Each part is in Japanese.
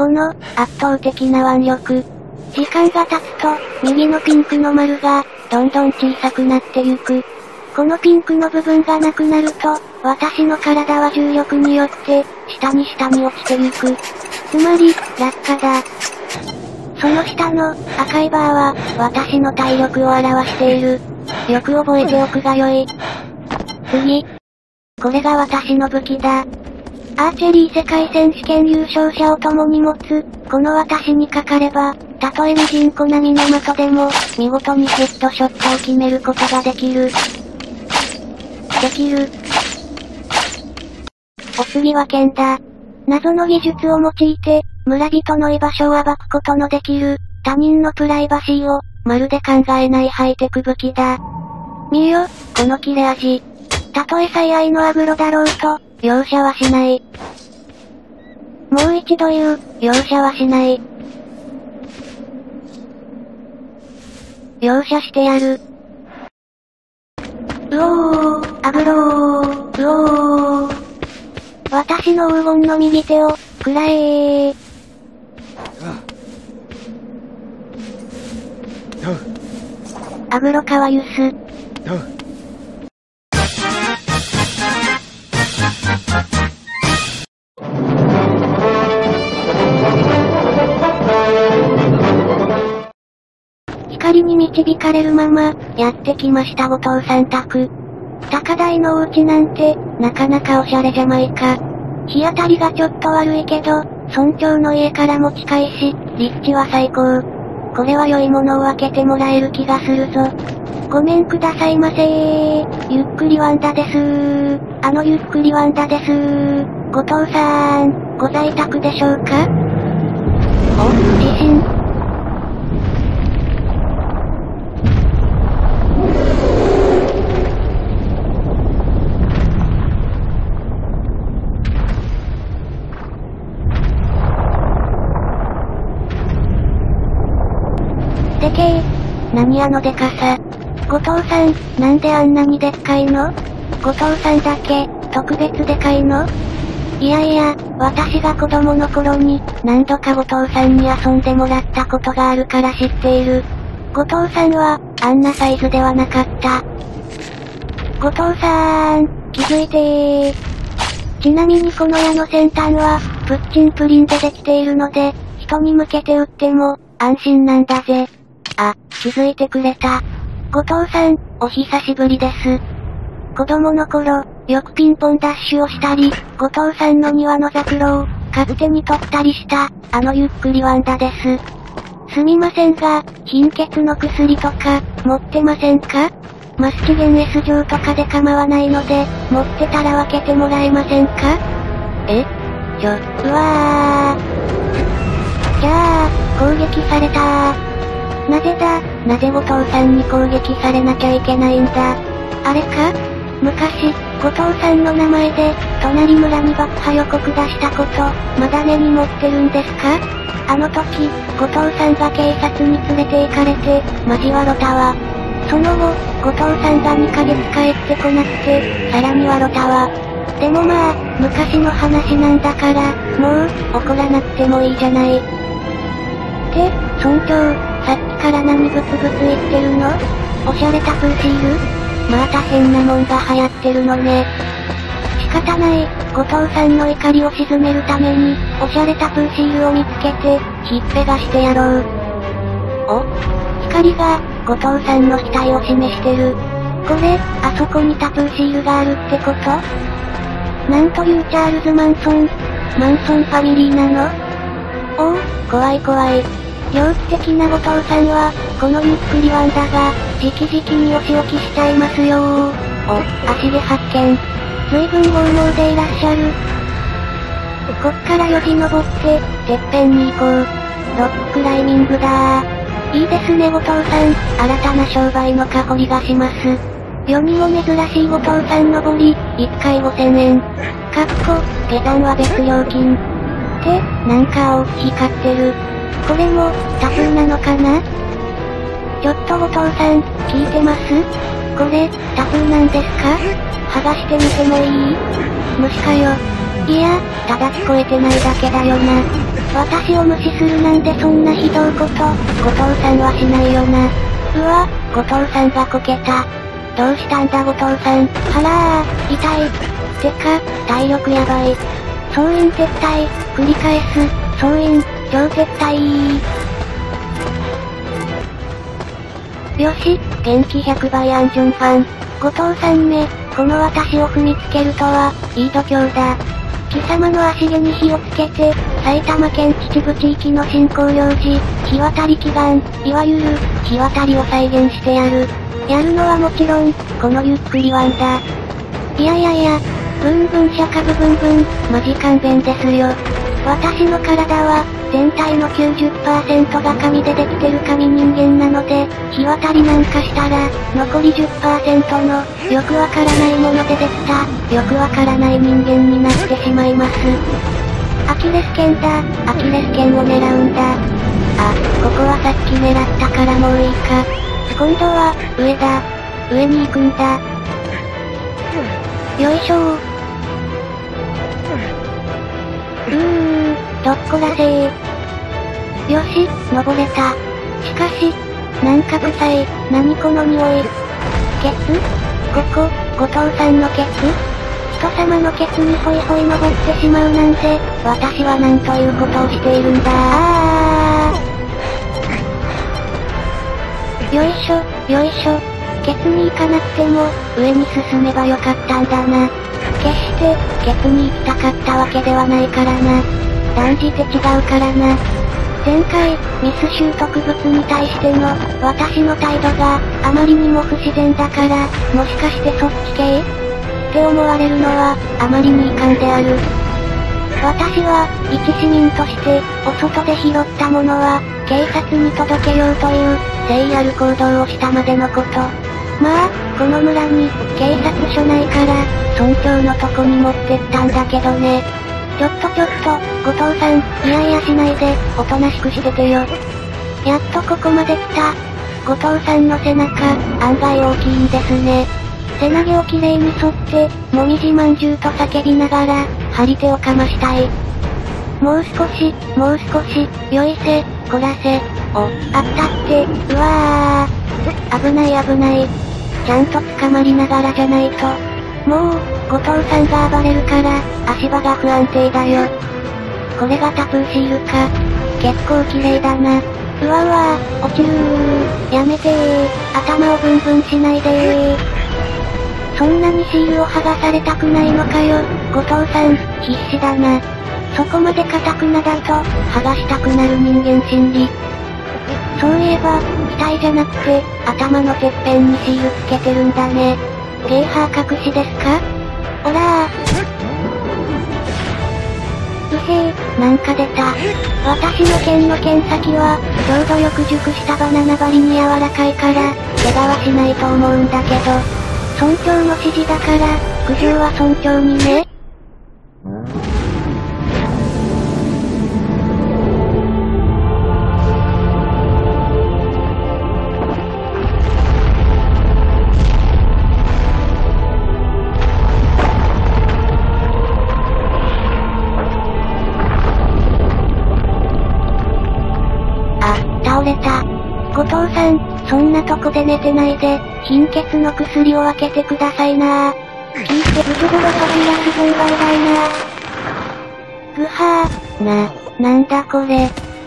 この、圧倒的な腕力。時間が経つと、右のピンクの丸が、どんどん小さくなってゆく。このピンクの部分がなくなると、私の体は重力によって、下に落ちてゆく。つまり、落下だ。その下の、赤いバーは、私の体力を表している。よく覚えておくがよい。次。これが私の武器だ。アーチェリー世界選手権優勝者を共に持つ、この私にかかれば、たとえミジンコ並みの的でも、見事にヘッドショットを決めることができる。お次は剣だ。謎の技術を用いて、村人の居場所を暴くことのできる、他人のプライバシーを、まるで考えないハイテク武器だ。見よ、この切れ味。たとえ最愛のアグロだろうと、容赦はしない。もう一度言う、容赦はしない。容赦してやる。うおー、アグロー、うおー。私の黄金の右手を、くらえー。アグロカワユス。光に導かれるまま、やってきました後藤さん宅。高台のお家なんて、なかなかおしゃれじゃないか。日当たりがちょっと悪いけど、村長の家からも近いし、立地は最高。これは良いものを開けてもらえる気がするぞ。ごめんくださいませー。ゆっくりワンダですー。ゆっくりワンダですー。後藤さん、ご在宅でしょうか？お、地震。でけえ。何あのでかさ。後藤さん、なんであんなにでっかいの？後藤さんだけ、特別でかいの？いやいや、私が子供の頃に、何度か後藤さんに遊んでもらったことがあるから知っている。後藤さんは、あんなサイズではなかった。後藤さん、気づいてー。ちなみにこの矢の先端は、プッチンプリンでできているので、人に向けて撃っても、安心なんだぜ。あ、気づいてくれた。後藤さん、お久しぶりです。子供の頃、よくピンポンダッシュをしたり、後藤さんの庭のザクロを、勝手に取ったりした、ゆっくりワンダです。すみませんが、貧血の薬とか、持ってませんか？マスチゲン S 錠とかで構わないので、持ってたら分けてもらえませんか？え？うわー。じゃあ、攻撃されたー。なぜだ、なぜ後藤さんに攻撃されなきゃいけないんだ。あれか？昔、後藤さんの名前で、隣村に爆破予告出したこと、まだ根に持ってるんですか？あの時、後藤さんが警察に連れて行かれて、交わろたわ。その後、後藤さんが2ヶ月帰ってこなくて、さらにわろたわ。でもまあ、昔の話なんだから、もう、怒らなくてもいいじゃない。って、村長、さっきから何ブツブツ言ってるの？おしゃれタトゥーシール？また変なもんが流行ってるのね。仕方ない、後藤さんの怒りを鎮めるために、おしゃれタトゥーシールを見つけて、ひっぺがしてやろう。お？光が、後藤さんの額を示してる。これ、あそこにタトゥーシールがあるってこと？なんというチャールズ・マンソンファミリーなの？おお、怖い怖い。猟奇的な後藤さんは、このゆっくりワンダが、直々にお仕置きしちゃいますよー。お、足で発見。随分豪猛でいらっしゃる。こっからよじ登って、てっぺんに行こう。ロッククライミングだー。いいですね後藤さん、新たな商売の香りがします。世にも珍しい後藤さん登り、1回5000円。かっこ、下段は別料金。って、なんか青く光ってる。これも、タトゥーなのかな？ちょっと後藤さん、聞いてます？これ、タトゥーなんですか？剥がしてみてもいい？虫かよ。 いや、ただ聞こえてないだけだよな。私を無視するなんでそんなひどいこと、後藤さんはしないよな。うわ、後藤さんがこけた。どうしたんだ後藤さん。はらー、痛い。てか、体力やばい。総員撤退、繰り返す、総員、超撤退。よし、元気100倍アンジョンファン。後藤さんめ、この私を踏みつけるとは、いい度胸だ。貴様の足毛に火をつけて、埼玉県秩父地域の振興行事、火渡り祈願、いわゆる、火渡りを再現してやる。やるのはもちろん、このゆっくりワンだ。いやいやいや、ブンブンシャカブブンブン、マジ勘弁ですよ。私の体は、全体の 90% が紙でできてる紙人間なので、火渡りなんかしたら、残り 10% の、よくわからないものでできた、よくわからない人間になってしまいます。アキレス腱だ、アキレス腱を狙うんだ。あ、ここはさっき狙ったからもういいか。今度は、上だ。上に行くんだ。よいしょー。どっこらせー。よし、登れた。しかし、なんか臭い、何この匂い。ケツ？ここ、後藤さんのケツ？人様のケツにホイホイ登ってしまうなんて、私はなんということをしているんだ。よいしょ、よいしょ。ケツに行かなくても、上に進めばよかったんだな。決して、ケツに行きたかったわけではないからな。断じて違うからな。前回、ミス習得物に対しての、私の態度が、あまりにも不自然だから、もしかしてそっち系って思われるのは、あまりに遺憾である。私は、一市民として、お外で拾ったものは、警察に届けようという、誠意ある行動をしたまでのこと。まあ、この村に、警察署ないから、村長のとこに持ってったんだけどね。ちょっと、後藤さん、イヤイヤしないで、おとなしくしててよ。やっとここまで来た。後藤さんの背中、案外大きいんですね。背投げをきれいに沿って、もみじまんじゅうと叫びながら、張り手をかましたい。もう少し、よいせ、こらせ、あったって、うわー。危ない。ちゃんと捕まりながらじゃないと。もう、後藤さんが暴れるから、足場が不安定だよ。これがタプーシールか。結構綺麗だな。うわ、落ちるー。やめてー。頭をブンブンしないでー。そんなにシールを剥がされたくないのかよ。後藤さん、必死だな。そこまで固くなだと、剥がしたくなる人間心理。そういえば、額じゃなくて、頭のてっぺんにシールつけてるんだね。ゲーハー隠しですか？おらー。うへー、なんか出た。私の剣の剣先は、ちょうどよく熟したバナナ張りに柔らかいから、怪我はしないと思うんだけど。村長の指示だから、苦情は村長にね。後藤さん、そんなとこで寝てないで、貧血の薬を分けてくださいな。聞いてブツボロ扉すごいわいだいな。ぐはー、なんだこれ。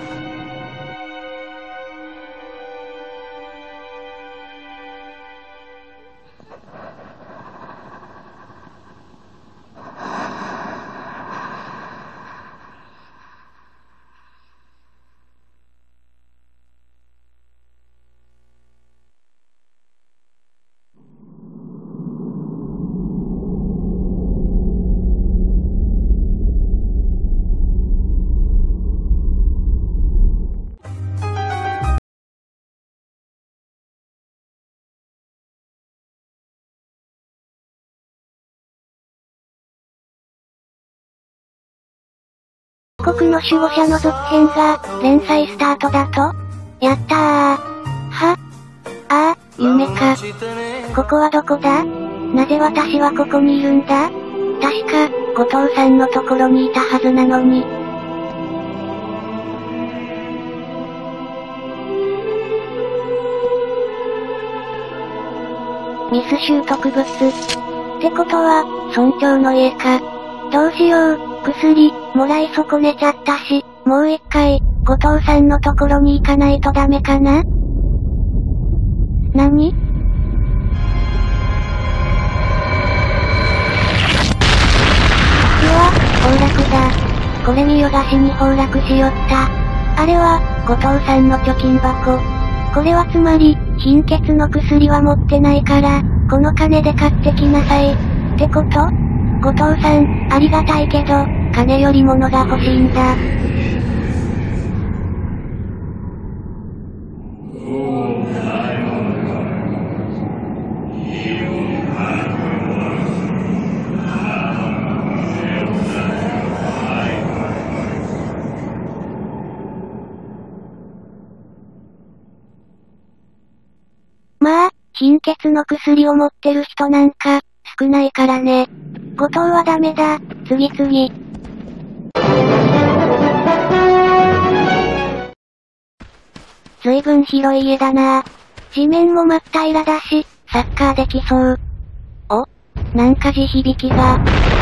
四国の守護者の続編が、連載スタートだと？やったー。夢か。ここはどこだ？なぜ私はここにいるんだ？確か、 後藤さんのところにいたはずなのに。ミス習得物。ってことは、村長の家か。どうしよう、薬、もらい損ねちゃったし、もう一回、後藤さんのところに行かないとダメかな？何？崩落だ。これ見よがしに崩落しよった。あれは、後藤さんの貯金箱。これはつまり、貧血の薬は持ってないから、この金で買ってきなさい。ってこと？後藤さん、ありがたいけど、金より物が欲しいんだ。まあ、貧血の薬を持ってる人なんか、少ないからね。後藤はダメだ、次々。ずいぶん広い家だな。地面も真っ平らだし、サッカーできそう。お？なんか地響きが。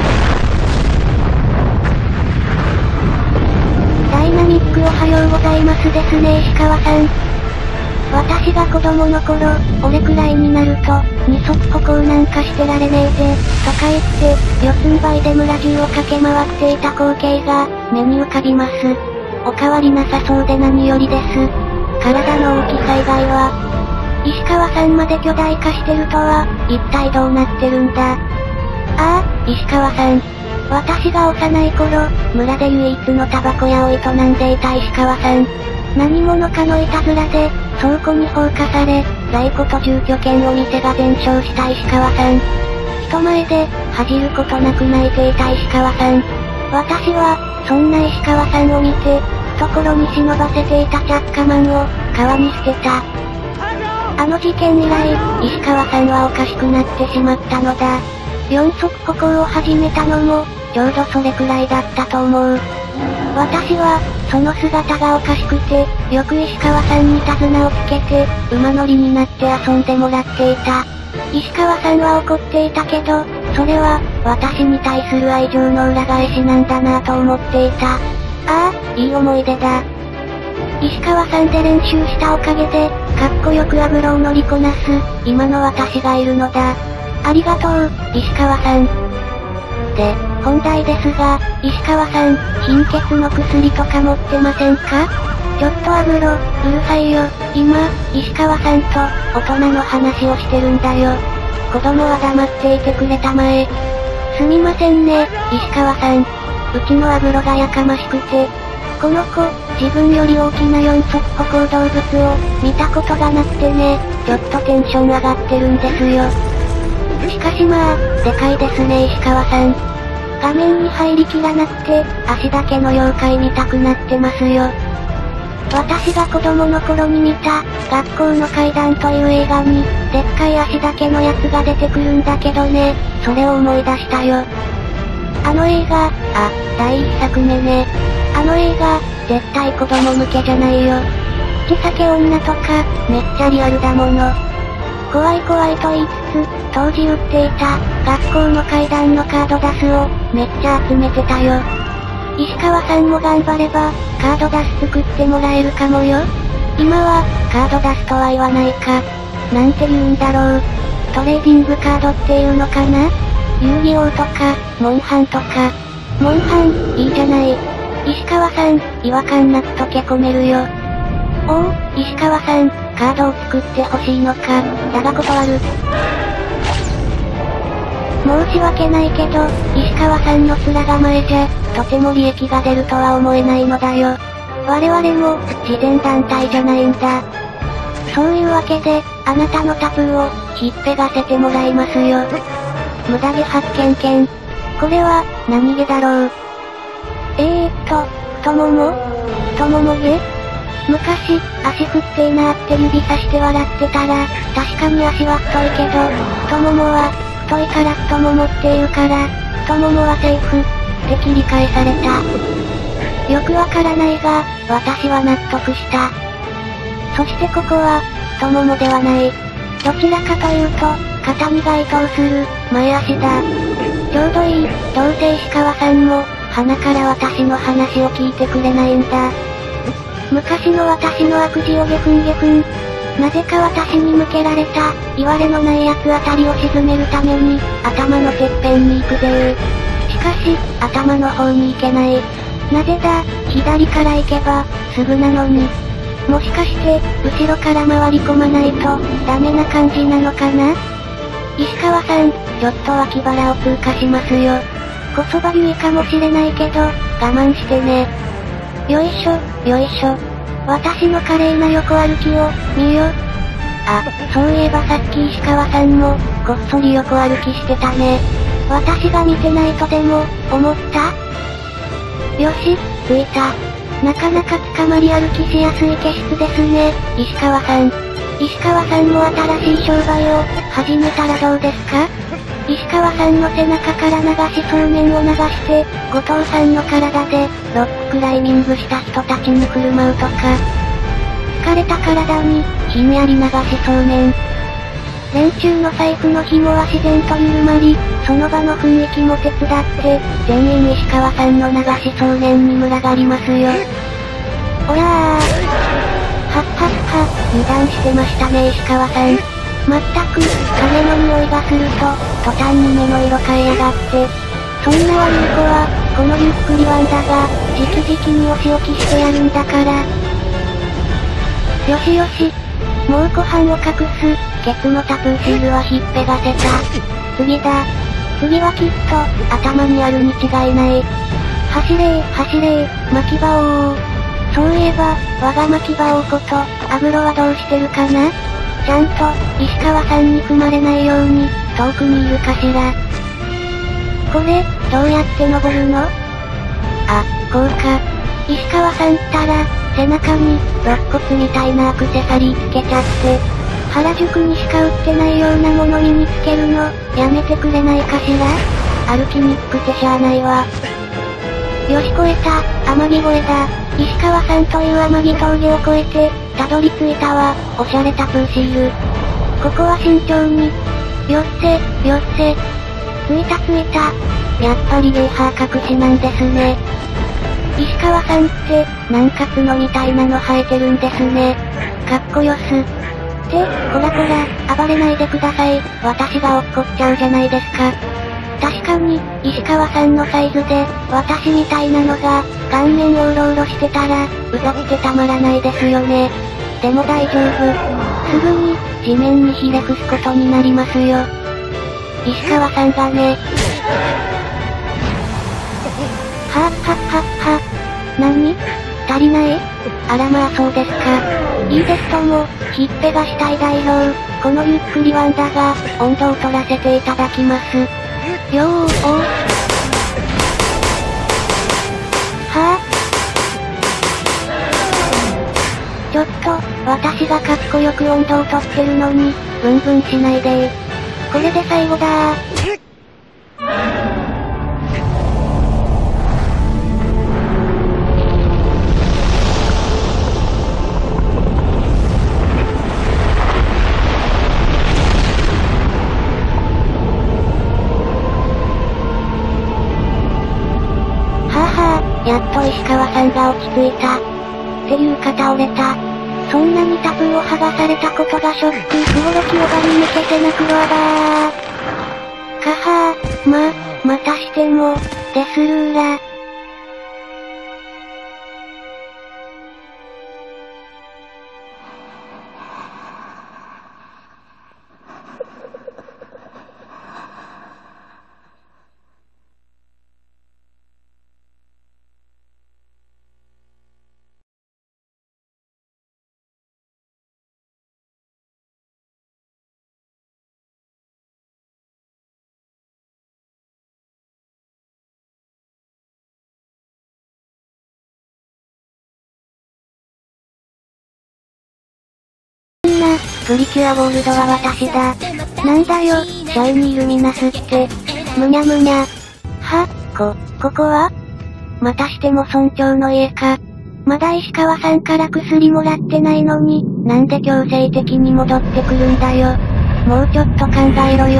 ダイナミックおはようございますですね石川さん。私が子供の頃、俺くらいになると、二足歩行なんかしてられねえぜ、とか言って、四つん這いで村中を駆け回っていた光景が、目に浮かびます。お変わりなさそうで何よりです。体の大きさ以外は、石川さんまで巨大化してるとは、一体どうなってるんだ。ああ、石川さん。私が幼い頃、村で唯一のタバコ屋を営んでいた石川さん。何者かのいたずらで、倉庫に放火され、在庫と住居兼お店が全焼した石川さん。人前で、恥じることなく泣いていた石川さん。私は、そんな石川さんを見て、懐に忍ばせていたチャッカマンを、川に捨てた。あの事件以来、石川さんはおかしくなってしまったのだ。四足歩行を始めたのも、ちょうどそれくらいだったと思う。私は、その姿がおかしくて、よく石川さんに手綱をつけて、馬乗りになって遊んでもらっていた。石川さんは怒っていたけど、それは、私に対する愛情の裏返しなんだなと思っていた。ああ、いい思い出だ。石川さんで練習したおかげで、かっこよく油を乗りこなす、今の私がいるのだ。ありがとう、石川さん。で、本題ですが、石川さん、貧血の薬とか持ってませんか？ちょっとアブロ、うるさいよ。今、石川さんと、大人の話をしてるんだよ。子供は黙っていてくれたまえ。すみませんね、石川さん。うちのアブロがやかましくて。この子、自分より大きな四足歩行動物を、見たことがなくてね、ちょっとテンション上がってるんですよ。しかしまあ、でかいですね石川さん。画面に入りきらなくて、足だけの妖怪見たくなってますよ。私が子供の頃に見た、学校の怪談という映画に、でっかい足だけのやつが出てくるんだけどね、それを思い出したよ。あの映画、第一作目ね。あの映画、絶対子供向けじゃないよ。口裂け女とか、めっちゃリアルだもの。怖い怖いと言いつつ、当時売っていた、学校の怪談のカードダスを、めっちゃ集めてたよ。石川さんも頑張れば、カードダス作ってもらえるかもよ。今は、カードダスとは言わないか。なんて言うんだろう。トレーディングカードっていうのかな？遊戯王とか、モンハンとか。モンハン、いいじゃない。石川さん、違和感なく溶け込めるよ。おう、石川さん、カードを作ってほしいのか、だが断る。申し訳ないけど、石川さんの面構えじゃ、とても利益が出るとは思えないのだよ。我々も、慈善団体じゃないんだ。そういうわけで、あなたのタプーを、ひっぺがせてもらいますよ。無駄毛発見券。これは、何毛だろう。太もも毛？昔、足振ってーなーって指さして笑ってたら、確かに足は太いけど、太ももは、太いから太ももって言うから、 太ももはセーフ、って切り返された。よくわからないが、私は納得した。そしてここは、太ももではない。どちらかというと、肩に該当する、前足だ。ちょうどいい、どうせ石川さんも、鼻から私の話を聞いてくれないんだ。昔の私の悪事をゲフンゲフン。なぜか私に向けられた、言われのないやつあたりを沈めるために、頭のてっぺんに行くぜしかし、頭の方に行けない。なぜだ、左から行けば、すぐなのに。もしかして、後ろから回り込まないと、ダメな感じなのかな？石川さん、ちょっと脇腹を通過しますよ。こそばゆいかもしれないけど、我慢してね。よいしょ、よいしょ。私の華麗な横歩きを、見よ。あ、そういえばさっき石川さんも、こっそり横歩きしてたね。私が見てないとでも、思った？よし、着いた。なかなか捕まり歩きしやすい気質ですね、石川さん。石川さんも新しい商売を、始めたらどうですか？石川さんの背中から流しそうめんを流して、後藤さんの体で、ロッククライミングした人たちに振る舞うとか。疲れた体に、ひんやり流しそうめん。連中の財布の紐は自然と緩まり、その場の雰囲気も手伝って、全員石川さんの流しそうめんに群がりますよ。おやー。はっはっは、油断してましたね石川さん。まったく、金の匂いがすると、途端に目の色変えやがって。そんな悪い子は、このゆっくりワンだが、直々にお仕置きしてやるんだから。よしよし。もうご飯を隠す、ケツのタプーシールはひっぺがせた。次だ。次はきっと、頭にあるに違いない。走れー、走れー、巻き場王。そういえば、我が巻き場王こと、アブロはどうしてるかな？ちゃんと、石川さんに踏まれないように、遠くにいるかしら。これ、どうやって登るの？あ、こうか。石川さんったら、背中に、肋骨みたいなアクセサリーつけちゃって、原宿にしか売ってないようなもの身につけるの、やめてくれないかしら？歩きにくくてしゃあないわ。よし越えた、天城越えだ。石川さんという天城峠を越えて、たどり着いたわ、おしゃれタプーシール。ここは慎重に。よっせ、よっせ。着いた着いた。やっぱりゲーハー隠しなんですね。石川さんって、なんか角みたいなの生えてるんですね。かっこよす。って、こらこら、暴れないでください。私が落っこっちゃうじゃないですか。確かに、石川さんのサイズで、私みたいなのが、顔面をうろうろしてたら、うざくてたまらないですよね。でも大丈夫。すぐに、地面にひれ伏すことになりますよ。石川さんがね。はぁはっはっは。何？足りない？あらまあそうですか。いいですとも、ひっぺがしたい代表、このゆっくりワンだが、温度を取らせていただきます。よーおー。はぁ？ちょっと、私がかっこよく温度を取ってるのに、ブンブンしないでー。これで最後だー。やっと石川さんが落ち着いた。っていうか倒れた。そんなにタプーを剥がされたことがショック。不ごろきをばり抜けせなくろあばー。かはー、またしても、デスルーラ。プリキュアゴールドは私だ。なんだよ、シャイニールミナスって。むにゃむにゃ。 ここは？またしても村長の家か。まだ石川さんから薬もらってないのに、なんで強制的に戻ってくるんだよ。もうちょっと考えろよ。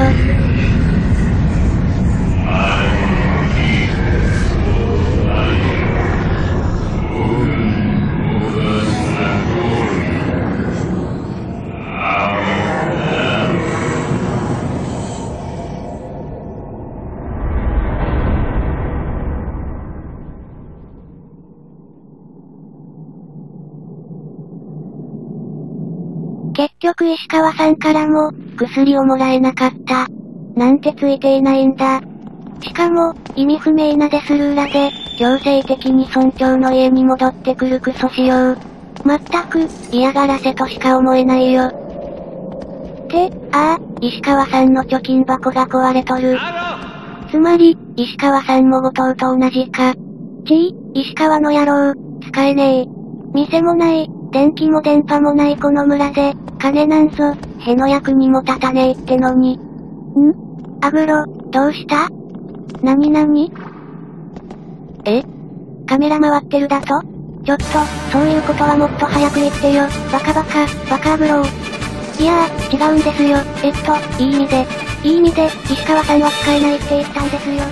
結局石川さんからも、薬をもらえなかった。なんてついていないんだ。しかも、意味不明なデスルーラで、強制的に村長の家に戻ってくるクソ仕様。まったく、嫌がらせとしか思えないよ。石川さんの貯金箱が壊れとる。つまり、石川さんも後藤と同じか。石川の野郎、使えねえ。店もない、電気も電波もないこの村で、金なんぞ、への役にも立たねえってのに。アグロ、どうした？なにカメラ回ってるだと？ちょっと、そういうことはもっと早く言ってよ。バカアグロー。いやー、違うんですよ。いい意味で、石川さんは使えないって言ったんですよ。いい意味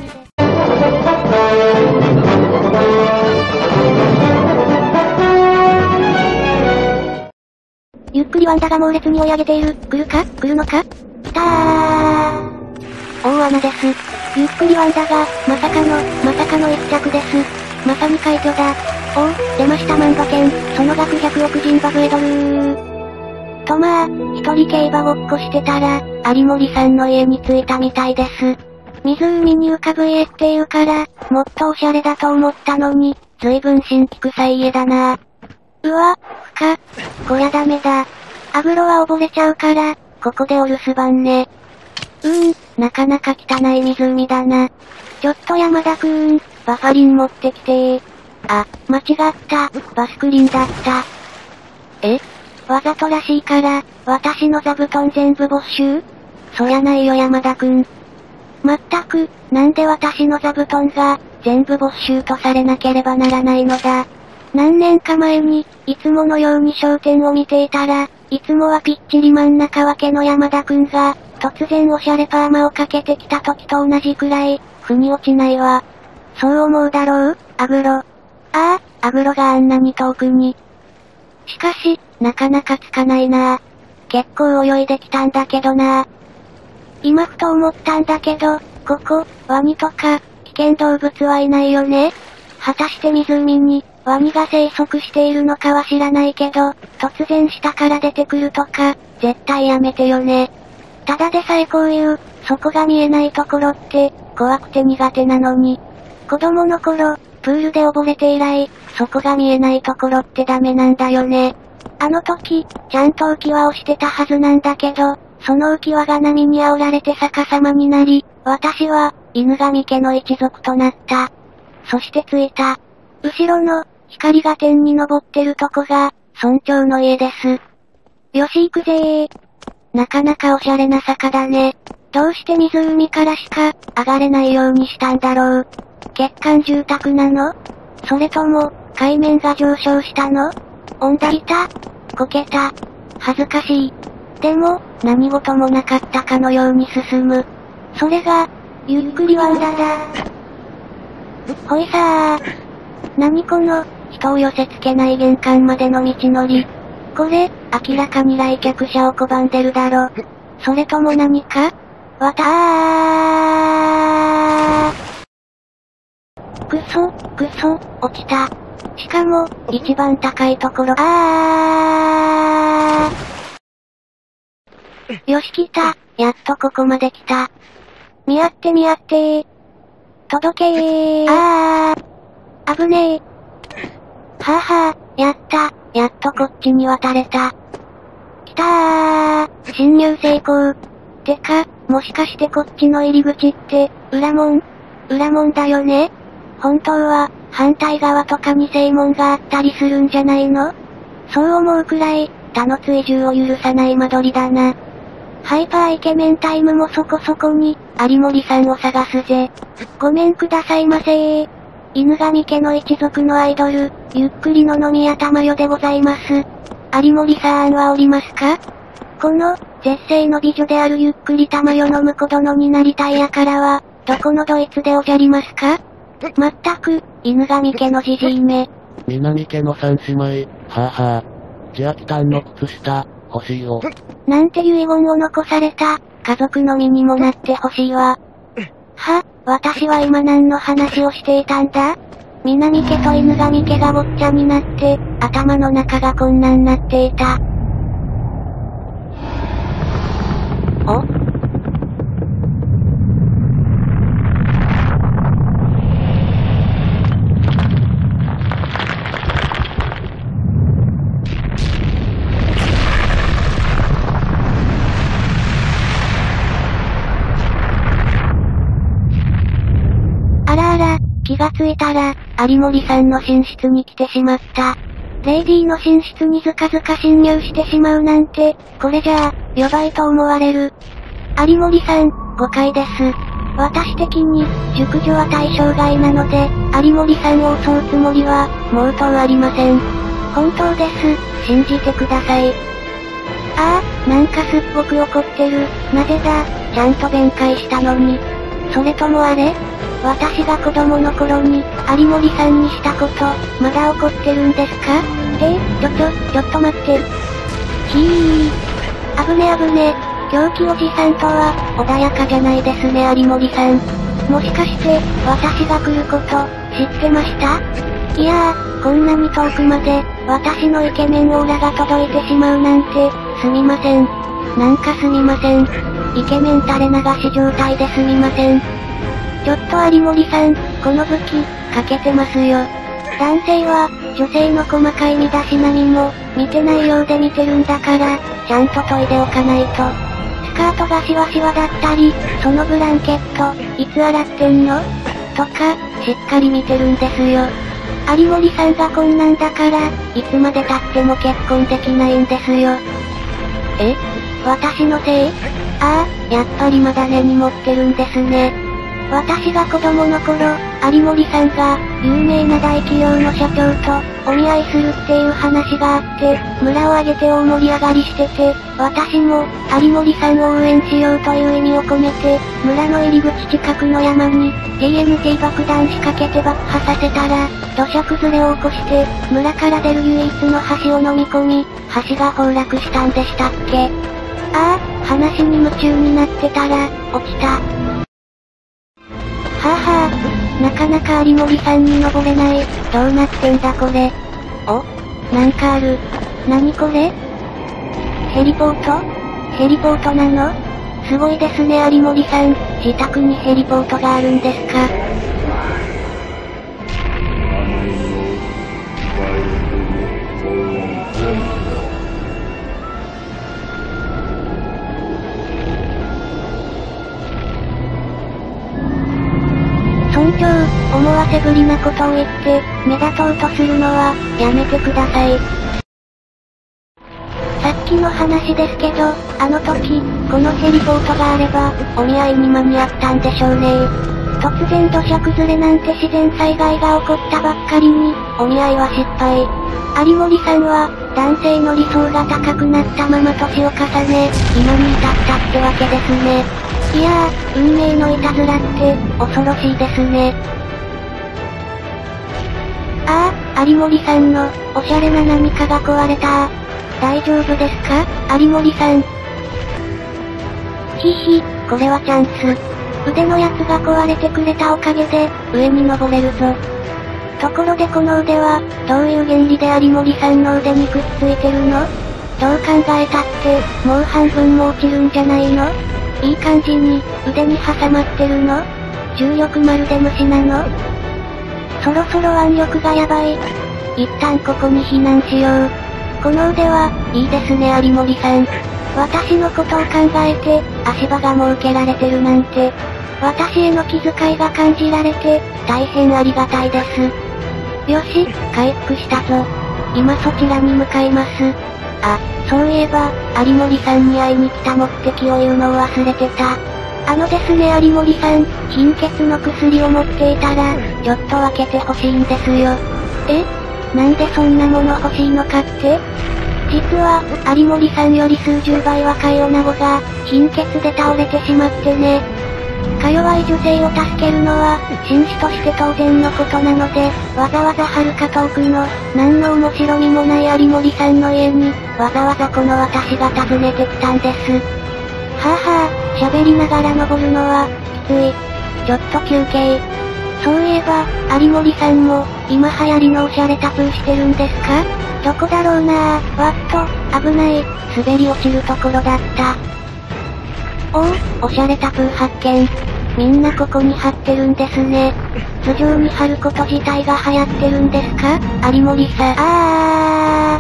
で。ゆっくりワンダが猛烈に追い上げている。来るのか来たー。大穴です。ゆっくりワンダが、まさかの一着です。まさに快挙だ。出ました万馬券、その額100億ジンバブエドルー。とまあ、一人競馬ごっこしてたら、有森さんの家に着いたみたいです。湖に浮かぶ家っていうから、もっとオシャレだと思ったのに、随分神秘臭い家だな。うわ、こりゃダメだ。アグロは溺れちゃうから、ここでお留守番ね。なかなか汚い湖だな。ちょっと山田くん、バファリン持ってきてー。間違った、バスクリンだった。わざとらしいから、私の座布団全部没収？そりゃないよ山田くん。まったく、なんで私の座布団が、全部没収とされなければならないのだ。何年か前に、いつものように商店を見ていたら、いつもはぴっちり真ん中分けの山田くんが、突然おしゃれパーマをかけてきた時と同じくらい、腑に落ちないわ。そう思うだろう、アグロ。アグロがあんなに遠くに。しかし、なかなかつかないな。結構泳いできたんだけどな。今ふと思ったんだけど、ここ、ワニとか、危険動物はいないよね？果たして湖に、ワニが生息しているのかは知らないけど、突然下から出てくるとか、絶対やめてよね。ただでさえこういう、底が見えないところって、怖くて苦手なのに。子供の頃、プールで溺れて以来、底が見えないところってダメなんだよね。あの時、ちゃんと浮き輪をしてたはずなんだけど、その浮き輪が波に煽られて逆さまになり、私は、犬神家の一族となった。そして着いた。後ろの、光が天に昇ってるとこが、村長の家です。よし行くぜー。なかなかおしゃれな坂だね。どうして湖からしか、上がれないようにしたんだろう。欠陥住宅なの？それとも、海面が上昇したの？温だいた？こけた。恥ずかしい。でも、何事もなかったかのように進む。それが、ゆっくりワンダだ。ほいさー。何この、人を寄せ付けない玄関までの道のり。これ、明らかに来客者を拒んでるだろ。それとも何か？くそ、落ちた。しかも、一番高いところ。よし来た。やっとここまで来た。見合ってー。届けー。危ねえ。やった。やっとこっちに渡れた。来たー。侵入成功。てか、もしかしてこっちの入り口って、裏門だよね？本当は、反対側とかに正門があったりするんじゃないの？そう思うくらい、他の追従を許さない間取りだな。 ハイパーイケメンタイムもそこそこに、有森さんを探すぜ。ごめんくださいませー。犬神家の一族のアイドル、ゆっくりの宮玉代でございます。有森さんはおりますか？この、絶世の美女であるゆっくり玉代の婿殿になりたいやからは、どこのドイツでおじゃりますか？まったく、犬神家のじじいめ。 南家の三姉妹、はぁはぁ。じゃあキタンの靴下、欲しいよ。 なんて遺言を残された、家族の身にもなってほしいわ。私は今何の話をしていたんだ？南家と犬神家がごっちゃになって、頭の中がこんなになっていた。お？気がついたら、有森さんの寝室に来てしまった。レイディーの寝室にずかずか侵入してしまうなんて、これじゃあ、やばいと思われる。有森さん、誤解です。私的に、熟女は対象外なので、有森さんを襲うつもりは、毛頭ありません。本当です、信じてください。なんかすっごく怒ってる。なぜだ、ちゃんと弁解したのに。それともあれ？私が子供の頃に、有森さんにしたこと、まだ怒ってるんですか？ちょっと待って。危ね。狂気おじさんとは、穏やかじゃないですね有森さん。もしかして、私が来ること、知ってました？いやー、こんなに遠くまで、私のイケメンオーラが届いてしまうなんて、すみません。なんかすみません。イケメン垂れ流し状態ですみません。ちょっと有森さん、この武器、欠けてますよ。男性は、女性の細かい身だしなみも、見てないようで見てるんだから、ちゃんと研いでおかないと。スカートがシワシワだったり、そのブランケット、いつ洗ってんの？とか、しっかり見てるんですよ。有森さんがこんなんだから、いつまで経っても結婚できないんですよ。私のせい？やっぱりまだ根に持ってるんですね。私が子供の頃、有森さんが、有名な大企業の社長と、お見合いするっていう話があって、村を挙げて大盛り上がりしてて、私も、有森さんを応援しようという意味を込めて、村の入り口近くの山に、TNT 爆弾仕掛けて爆破させたら、土砂崩れを起こして、村から出る唯一の橋を飲み込み、橋が崩落したんでしたっけ？話に夢中になってたら、落ちた。なかなか有森さんに登れない。どうなってんだこれ。なんかある。何これ？ヘリポートなの？すごいですね有森さん。自宅にヘリポートがあるんですか？村長、思わせぶりなことを言って、目立とうとするのは、やめてください。さっきの話ですけど、あの時、このヘリポートがあれば、お見合いに間に合ったんでしょうね。突然土砂崩れなんて自然災害が起こったばっかりに、お見合いは失敗。有森さんは、男性の理想が高くなったまま年を重ね、今に至ったってわけですね。いやー、運命のいたずらって、恐ろしいですね。有森さんの、おしゃれな何かが壊れた。大丈夫ですか、有森さん。これはチャンス。腕のやつが壊れてくれたおかげで、上に登れるぞ。ところでこの腕は、どういう原理で有森さんの腕にくっついてるの？どう考えたって、もう半分も落ちるんじゃないの？いい感じに、腕に挟まってるの？重力まるで虫なの？そろそろ腕力がやばい。一旦ここに避難しよう。この腕は、いいですね有森さん。私のことを考えて、足場が設けられてるなんて。私への気遣いが感じられて、大変ありがたいです。よし、回復したぞ。今そちらに向かいます。 あ、そういえば、有森さんに会いに来た目的を言うのを忘れてた。ですね有森さん、貧血の薬を持っていたら、ちょっと分けてほしいんですよ。なんでそんなもの欲しいのかって？実は、有森さんより数十倍若い女子が、貧血で倒れてしまってね。か弱い女性を助けるのは、紳士として当然のことなので、わざわざ遥か遠くの、何の面白みもない有森さんの家に、わざわざこの私が訪ねてきたんです。はぁはぁ、喋りながら登るのは、きつい。ちょっと休憩。そういえば、有森さんも、今流行りのおしゃれタトゥーしてるんですか？どこだろうなぁ、わっと、危ない、滑り落ちるところだった。おしゃれタトゥー発見。みんなここに貼ってるんですね。頭上に貼ること自体が流行ってるんですか？有森さん。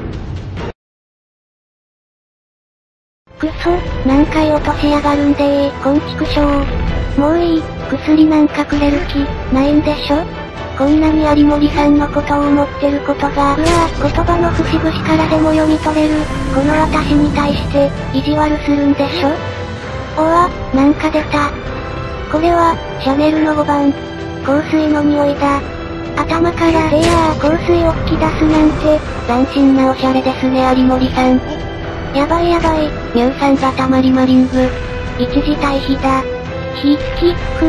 くそ、何回落としやがるんでー、こんちくしょう。もういい、薬なんかくれる気、ないんでしょ？こんなに有森さんのことを思ってることが、言葉の節々からでも読み取れる、この私に対して、意地悪するんでしょ？なんか出た。これは、シャネルの5番。香水の匂いだ。頭から、香水を吹き出すなんて、斬新なおしゃれですね有森さん。やばい、乳酸がたまりマリング。一時退避だ。ひっきく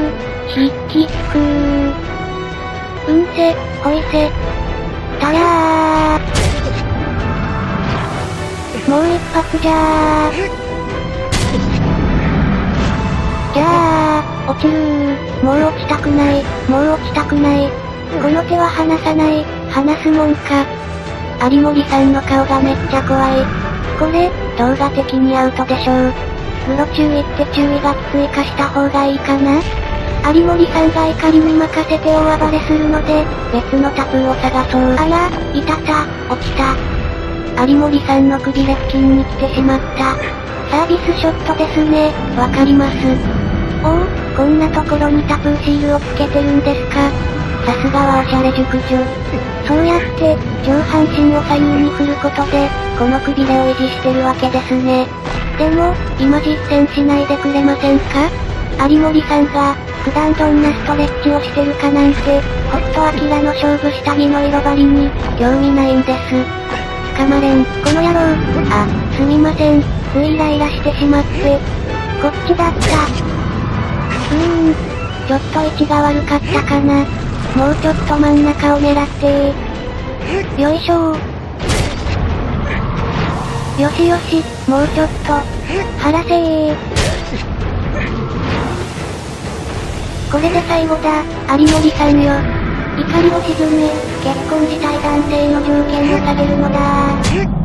ー。うんせ、ほいせ。たらー。もう一発じゃー。じゃあ、落ちるー。もう落ちたくない。この手は離さない。離すもんか。有森さんの顔がめっちゃ怖い。これ、動画的にアウトでしょう。グロ注意って注意が追加した方がいいかな？有森さんが怒りに任せて大暴れするので、別のタトゥーを探そう。あら、いたた、落ちた。有森さんの首レッキンに来てしまった。サービスショットですね、わかります。こんなところにタトゥーシールをつけてるんですか？さすがはおしゃれ熟女。そうやって、上半身を左右に振ることで、このくびれを維持してるわけですね。でも、今実践しないでくれませんか？有森さんが、普段どんなストレッチをしてるかなんて、ホットアキラの勝負下着の色張りに、興味ないんです。捕まれん、この野郎。すみません、ついイライラしてしまって。こっちだった。ちょっと位置が悪かったかな。もうちょっと真ん中を狙ってよいしょー。よしよし、もうちょっと。晴らせー。これで最後だ、有森さんよ。怒りを鎮め、結婚したい男性の条件を下げるのだー。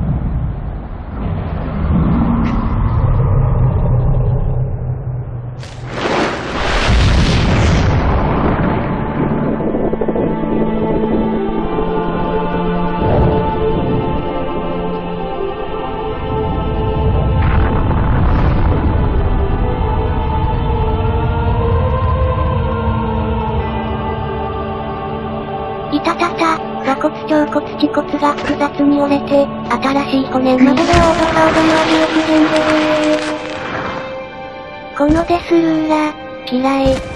座骨腸骨恥骨が複雑に折れて、新しい骨に。までがオーバーカウドには19前でー。このデスルーラ、嫌い。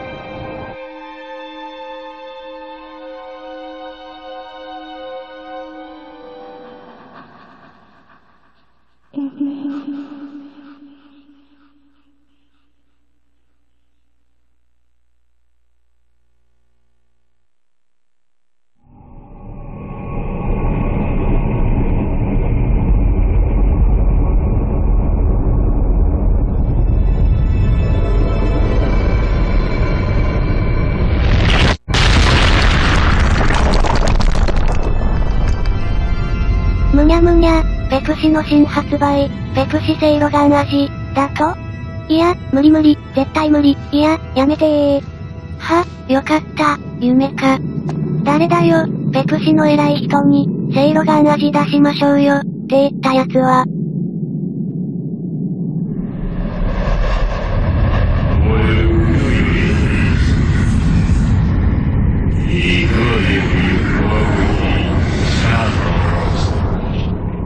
むにゃむにゃ、ペプシの新発売、ペプシせいろがん味、だと？いや、無理無理、絶対無理、いや、やめてー。よかった、夢か。誰だよ、ペプシの偉い人に、せいろがん味出しましょうよ、って言ったやつは。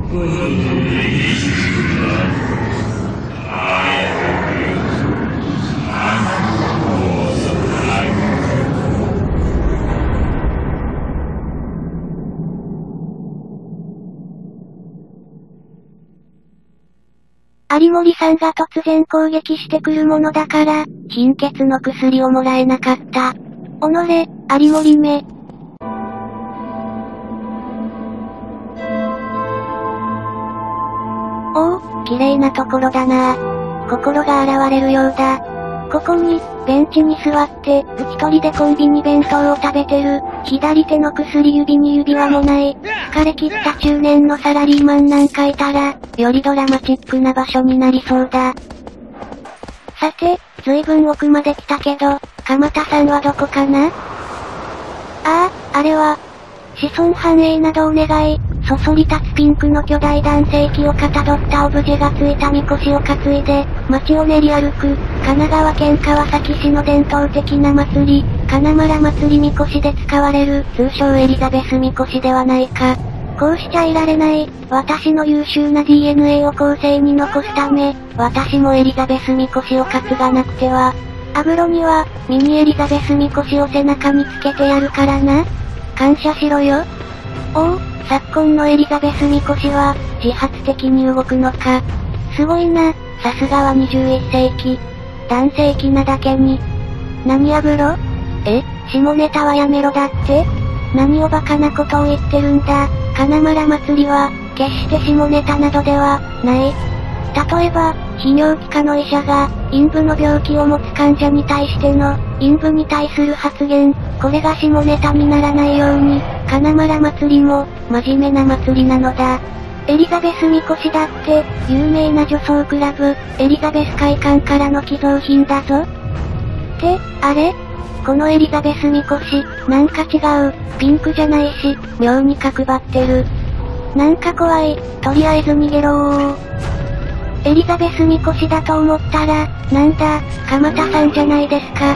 有森さんが突然攻撃してくるものだから、貧血の薬をもらえなかった。おのれ、有森め。おお、綺麗なところだな。心が現れるようだ。ここに、ベンチに座って、一人でコンビニ弁当を食べてる、左手の薬指に指輪もない、疲れ切った中年のサラリーマンなんかいたら、よりドラマチックな場所になりそうだ。さて、随分奥まで来たけど、鎌田さんはどこかな？あれは、子孫繁栄などお願い、そそり立つピンクの巨大男性器をかたどったオブジェがついたみこしを担いで、街を練り歩く、神奈川県川崎市の伝統的な祭り、金丸祭りみこしで使われる、通称エリザベスみこしではないか。こうしちゃいられない、私の優秀な DNA を後世に残すため、私もエリザベスみこしを担がなくては。アブロには、ミニエリザベスみこしを背中につけてやるからな。感謝しろよ。おお、昨今のエリザベスみこしは、自発的に動くのか。すごいな、さすがは21世紀。男性器なだけに。何アブロ？下ネタはやめろだって？何をバカなことを言ってるんだ。金丸祭りは、決して下ネタなどでは、ない。例えば、泌尿器科の医者が、陰部の病気を持つ患者に対しての、陰部に対する発言、これが下ネタにならないように、金丸祭りも、真面目な祭りなのだ。エリザベスみこしだって、有名な女装クラブ、エリザベス会館からの寄贈品だぞ。って、あれ？このエリザベスみこし、なんか違う、ピンクじゃないし、妙に角張ってる。なんか怖い、とりあえず逃げろー。エリザベスみこしだと思ったら、なんだ、鎌田さんじゃないですか。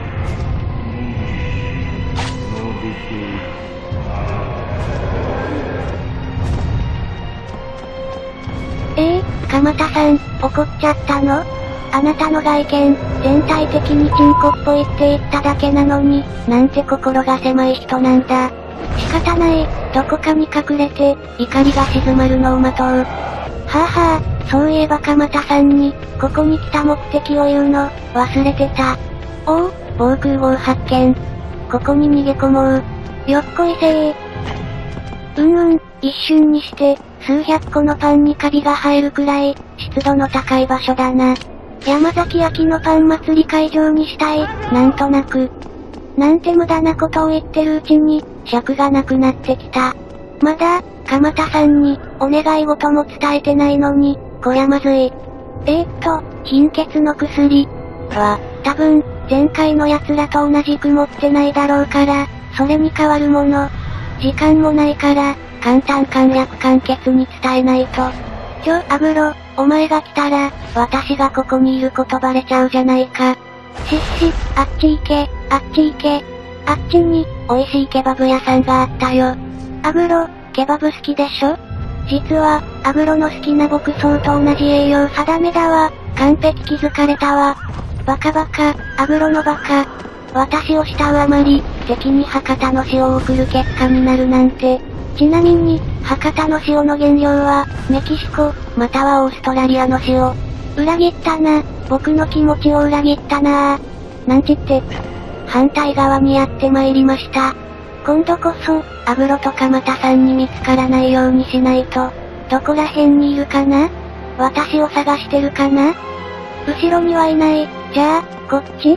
鎌田さん、怒っちゃったの？あなたの外見、全体的にチンコっぽいって言っただけなのに、なんて心が狭い人なんだ。仕方ない、どこかに隠れて、怒りが静まるのを待とう。はあはあ、そういえば鎌田さんに、ここに来た目的を言うの、忘れてた。おお、防空壕発見。ここに逃げ込もう。よっこいせー。一瞬にして、数百個のパンにカビが生えるくらい、湿度の高い場所だな。山崎秋のパン祭り会場にしたい、なんとなく。なんて無駄なことを言ってるうちに、尺がなくなってきた。まだ、鎌田さんに、お願い事も伝えてないのに、こりゃまずい。貧血の薬は、多分、前回の奴らと同じく持ってないだろうから、それに代わるもの。時間もないから、簡単簡略簡潔に伝えないと。アブロ、お前が来たら、私がここにいることバレちゃうじゃないか。あっち行け、あっち行け。あっちに、美味しいケバブ屋さんがあったよ。アブロ、ケバブ好きでしょ？実は、アブロの好きな牧草と同じ栄養定めだわ。完璧気づかれたわ。バカバカ、アブロのバカ。私を慕うあまり、敵に博多の塩を送る結果になるなんて。ちなみに、博多の塩の原料は、メキシコ、またはオーストラリアの塩。裏切ったな、僕の気持ちを裏切ったなぁ。なんちって。反対側にやってまいりました。今度こそ、アブロと鎌田さんに見つからないようにしないと。どこら辺にいるかな？私を探してるかな？後ろにはいない。じゃあ、こっち？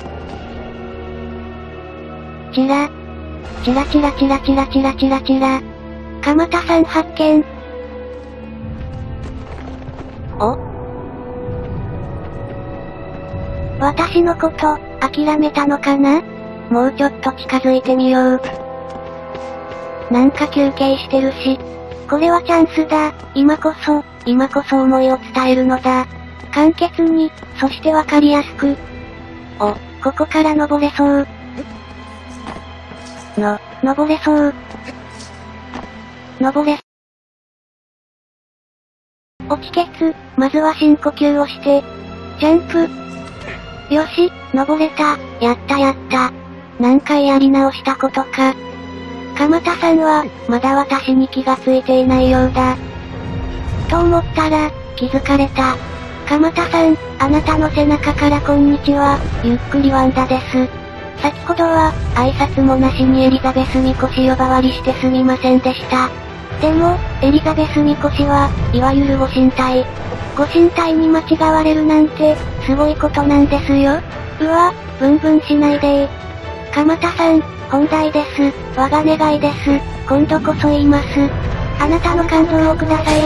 チラチラチラチラチラチラチラチラ。鎌田さん発見。お？私のこと、諦めたのかな？もうちょっと近づいてみよう。なんか休憩してるし。これはチャンスだ。今こそ思いを伝えるのだ。簡潔に、そしてわかりやすく。お、ここから登れそう。登れそう。登れ落ちケツ、まずは深呼吸をして。ジャンプ。よし、登れた、やったやった。何回やり直したことか。鎌田さんは、まだ私に気がついていないようだ。と思ったら、気づかれた。鎌田さん、あなたの背中からこんにちは、ゆっくりワンダです。先ほどは、挨拶もなしにエリザベスみこし呼ばわりしてすみませんでした。でも、エリザベスみこしは、いわゆるご神体。ご神体に間違われるなんて、すごいことなんですよ。うわ、ブンブンしないでー。鎌田さん、本題です。我が願いです。今度こそ言います。あなたの肝臓をください。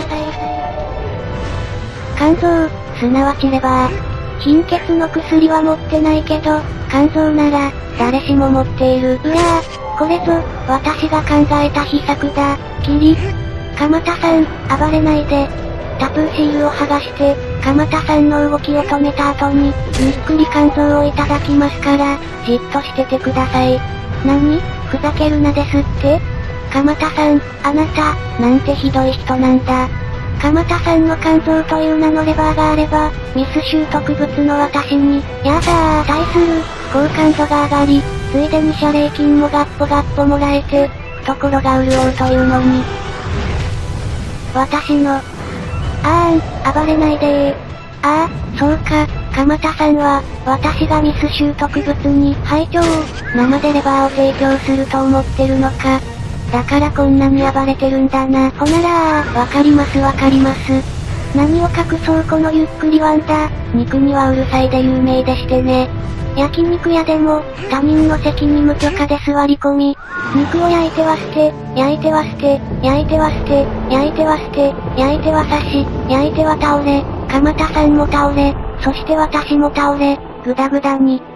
肝臓、すなわちレバー。貧血の薬は持ってないけど、肝臓なら、誰しも持っている。うわぁ、これぞ、私が考えた秘策だ。キリ。鎌田さん、暴れないで。タトゥーシールを剥がして、鎌田さんの動きを止めた後に、ゆっくり肝臓をいただきますから、じっとしててください。何？ふざけるなですって？鎌田さん、あなた、なんてひどい人なんだ。鎌田さんの肝臓という名のレバーがあれば、ミス習得物の私に、やだー、対する、好感度が上がり、ついでに謝礼金もガッポガッポもらえて、懐が潤うというのに。私の、暴れないでー。ああ、そうか、鎌田さんは、私がミス習得物に、拝聴生でレバーを提供すると思ってるのか。だからこんなに暴れてるんだな。ほならー、わかりますわかります。何を隠そうこのゆっくりワンダ。肉にはうるさいで有名でしてね。焼肉屋でも、他人の席に無許可で座り込み、肉を焼いては捨て、焼いては捨て、焼いては捨て、焼いては捨て、焼いては刺し、焼いては倒れ、鎌田さんも倒れ、そして私も倒れ、ぐだぐだに。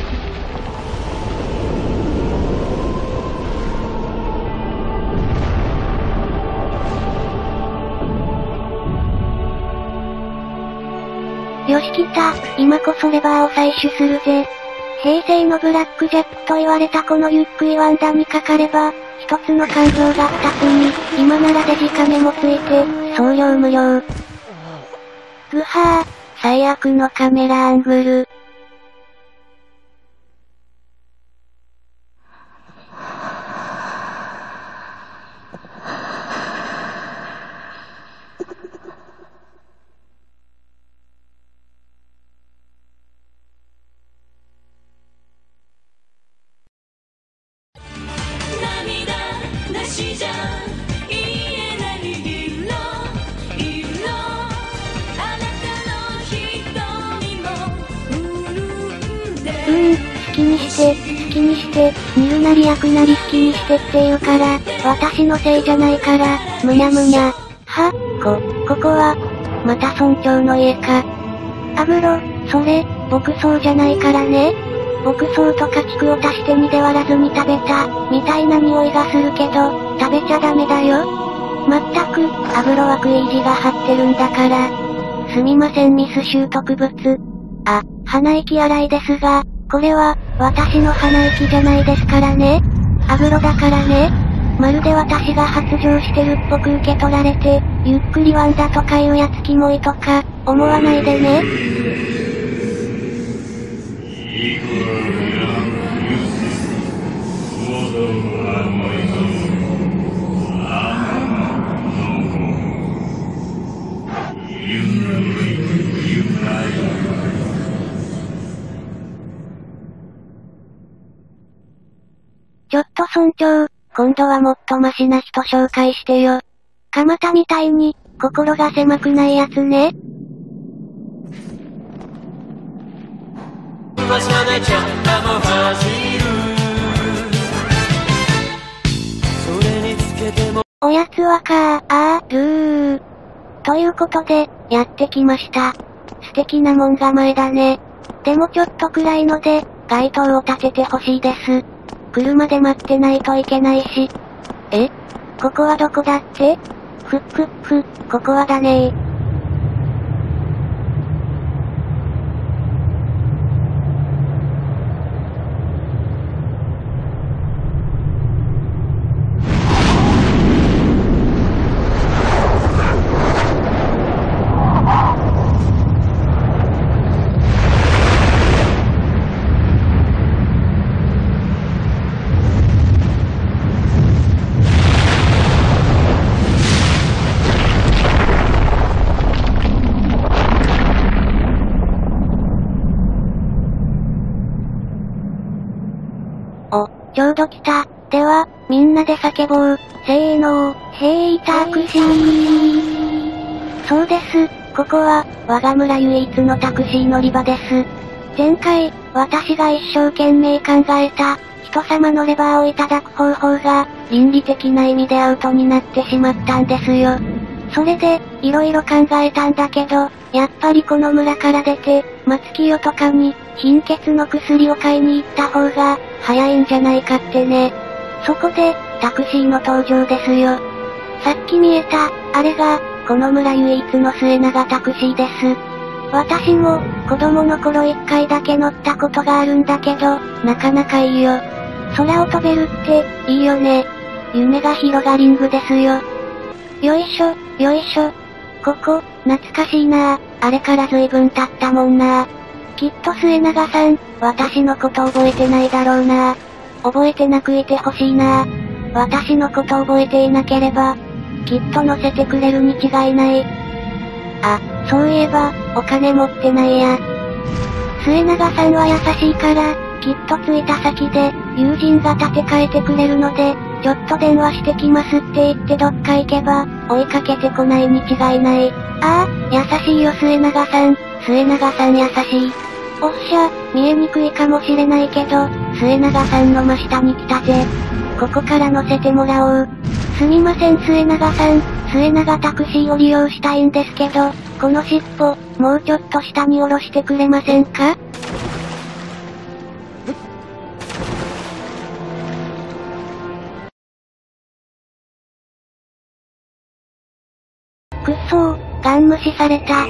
よし来た、今こそレバーを採取するぜ。平成のブラックジャックと言われたこのゆっくりワンダにかかれば、一つの肝臓が二つに、今ならデジカメもついて、送料無料。ぐはぁ、最悪のカメラアングル。好きにして、好きにして、見るなり焼くなり好きにしてって言うから、私のせいじゃないから、むにゃむにゃ。ここは、また村長の家か。アブロ、それ、牧草じゃないからね。牧草と家畜を足して2で割らずに食べた、みたいな匂いがするけど、食べちゃダメだよ。まったく、アブロは食い意地が張ってるんだから。すみませんミス習得物。鼻息荒いですが、これは、私の鼻息じゃないですからね。アブロだからね。まるで私が発情してるっぽく受け取られて、ゆっくりワンダとかいうやつキモいとか、思わないでね。ちょっと村長、今度はもっとマシな人紹介してよ。鎌田みたいに、心が狭くないやつね。おやつはということで、やってきました。素敵な門構えだね。でもちょっと暗いので、街灯を立ててほしいです。車で待ってないといけないし。ここはどこだって？ここはだねー。 ちょうど来た。では、みんなで叫ぼう。せーの、ヘイタクシー。そうです。ここは、我が村唯一のタクシー乗り場です。前回、私が一生懸命考えた、人様のレバーをいただく方法が、倫理的な意味でアウトになってしまったんですよ。それで、色々考えたんだけど、やっぱりこの村から出て、松清とかに、貧血の薬を買いに行った方が、早いんじゃないかってね。そこで、タクシーの登場ですよ。さっき見えた、あれが、この村唯一の末永タクシーです。私も、子供の頃1回だけ乗ったことがあるんだけど、なかなかいいよ。空を飛べるって、いいよね。夢が広がリングですよ。よいしょ、よいしょ。ここ、懐かしいなぁ。あれから随分経ったもんなぁ。きっと末永さん、私のこと覚えてないだろうなぁ。覚えてなくいてほしいなぁ。私のこと覚えていなければ、きっと乗せてくれるに違いない。あ、そういえば、お金持ってないや。末永さんは優しいから、きっと着いた先で、友人が立て替えてくれるので、ちょっと電話してきますって言ってどっか行けば、追いかけてこないに違いない。ああ、優しいよ末永さん。末永さん優しい。おっしゃ、見えにくいかもしれないけど、末永さんの真下に来たぜ。ここから乗せてもらおう。すみません末永さん、末永タクシーを利用したいんですけど、この尻尾、もうちょっと下に下ろしてくれませんか？くっそー、ガン無視された。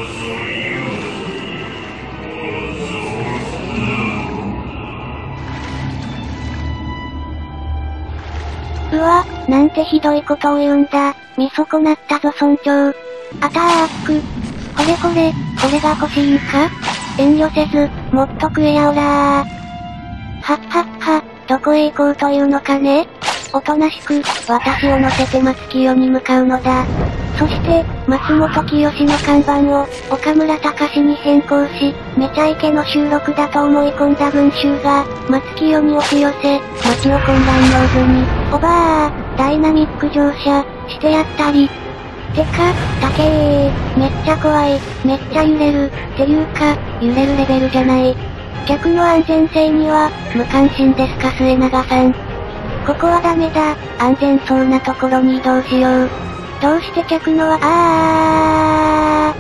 うわ、なんてひどいことを言うんだ。見損なったぞ村長。あたーく。これこれ、これが欲しいんか？遠慮せず、もっと食えやおらー。はっはっは、どこへ行こうというのかね？おとなしく、私を乗せて松清に向かうのだ。そして、松本清の看板を、岡村隆史に変更し、めちゃイケの収録だと思い込んだ群衆が、松清に押し寄せ、街を混乱の渦に、おばー、ダイナミック乗車、してやったり。てか、高えー、めっちゃ怖い、めっちゃ揺れる、っていうか、揺れるレベルじゃない。客の安全性には、無関心ですか末永さん。ここはダメだ、安全そうなところに移動しよう。どうして客のは、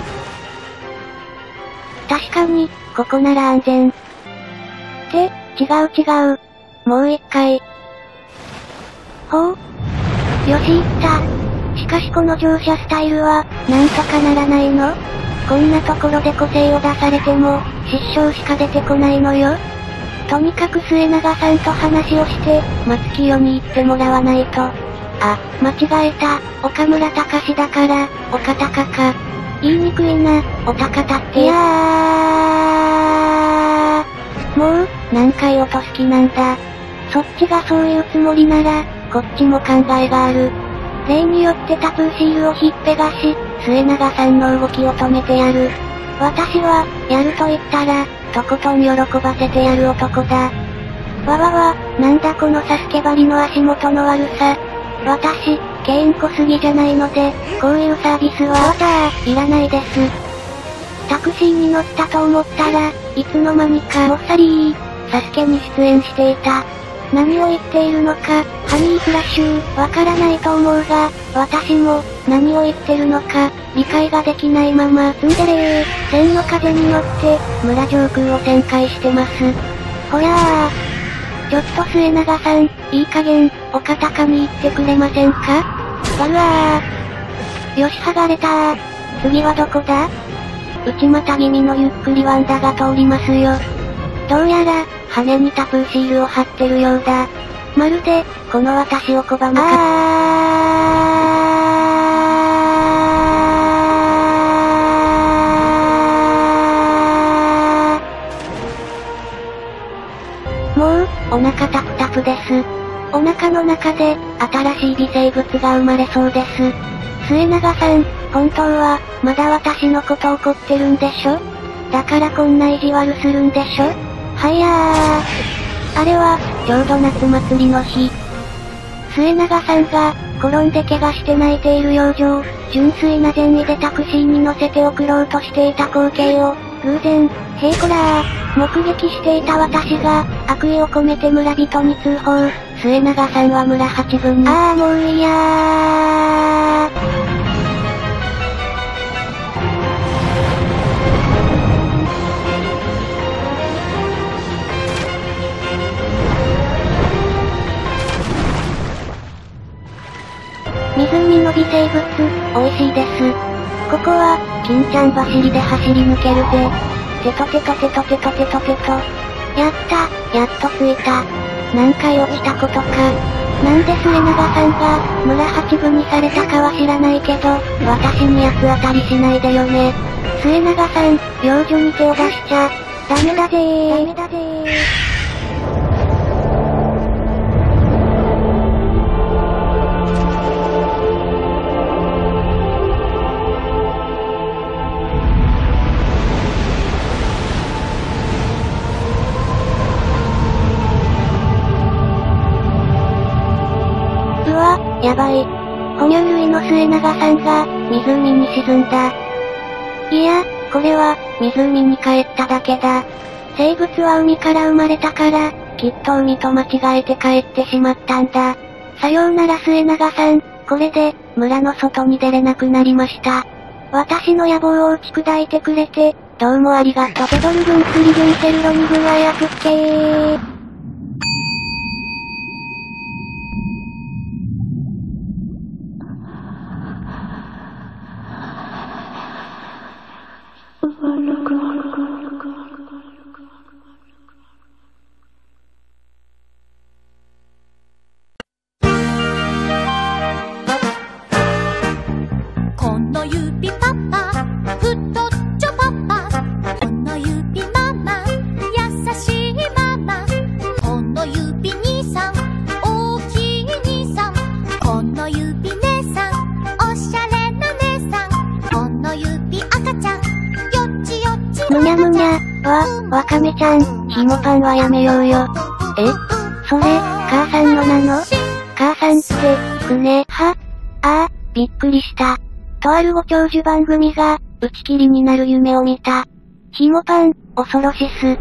確かに、ここなら安全。って、違う。もう一回。ほう。よし行った。しかしこの乗車スタイルは、なんとかならないの？こんなところで個性を出されても、失笑しか出てこないのよ。とにかく末永さんと話をして、松清に行ってもらわないと。あ、間違えた。岡村隆史だから、岡高か。言いにくいな、お高田って。いやー。もう、何回落とす気なんだ。そっちがそういうつもりなら、こっちも考えがある。例によってタプーシールをひっぺがし、末永さんの動きを止めてやる。私は、やると言ったら、とことん喜ばせてやる男だ。わわわ、なんだこのサスケバリの足元の悪さ。私、ケインコすぎじゃないので、こういうサービスはいらないです。タクシーに乗ったと思ったら、いつの間にかモッサリー、サスケに出演していた。何を言っているのか、ハニーフラッシュ、わからないと思うが、私も、何を言ってるのか、理解ができないまま、ツンデレー、千の風に乗って、村上空を旋回してます。ほやー。ちょっと末永さん、いい加減、岡高に行ってくれませんか？わるわー。よし剥がれたー。次はどこだ？内股気味のゆっくりワンダが通りますよ。どうやら、羽にタプーシールを貼ってるようだ。まるで、この私を拒むもう、お腹タプタプです。お腹の中で、新しい微生物が生まれそうです。末永さん、本当は、まだ私のこと怒ってるんでしょ？だからこんな意地悪するんでしょ？はいやー。 あれは、ちょうど夏祭りの日。末永さんが、転んで怪我して泣いている養生、純粋な善意でタクシーに乗せて送ろうとしていた光景を、偶然、へいこらー、目撃していた私が、悪意を込めて村人に通報。末永さんは村八分に。ああもういやー。湖の微生物、美味しいです。ここは、金ちゃん走りで走り抜けるぜ。テトテトテトテトテトテト。やった、やっと着いた。何回落ちたことか。なんで末永さんが、村八分にされたかは知らないけど、私に八つ当たりしないでよね。末永さん、養女に手を出しちゃ、ダメだぜー。ダメだぜー。やばい。哺乳類の末永さんが、湖に沈んだ。いや、これは、湖に帰っただけだ。生物は海から生まれたから、きっと海と間違えて帰ってしまったんだ。さようなら末永さん、これで、村の外に出れなくなりました。私の野望を打ち砕いてくれて、どうもありがとう。ペドル分スリ分セルロニ分アヤクッケー。 この指パパ、太っちょパパ。この指ママ、優しいママ。この指兄さん、大きい兄さん。この指姉さん、おしゃれな姉さん。この指赤ちゃん、よちよちむにゃむにゃ、わかめちゃん、ひもパンはやめようよ。え？それ、母さんのなの？母さんって、くね、びっくりした。とあるご長寿番組が、打ち切りになる夢を見た。ひもパン、恐ろしす。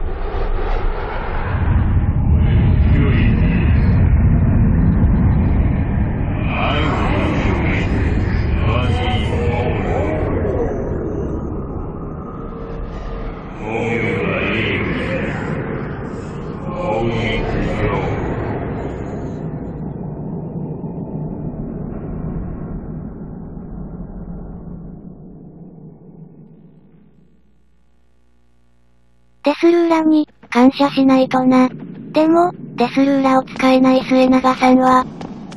デスルーラに、感謝しないとな。でも、デスルーラを使えない末永さんは、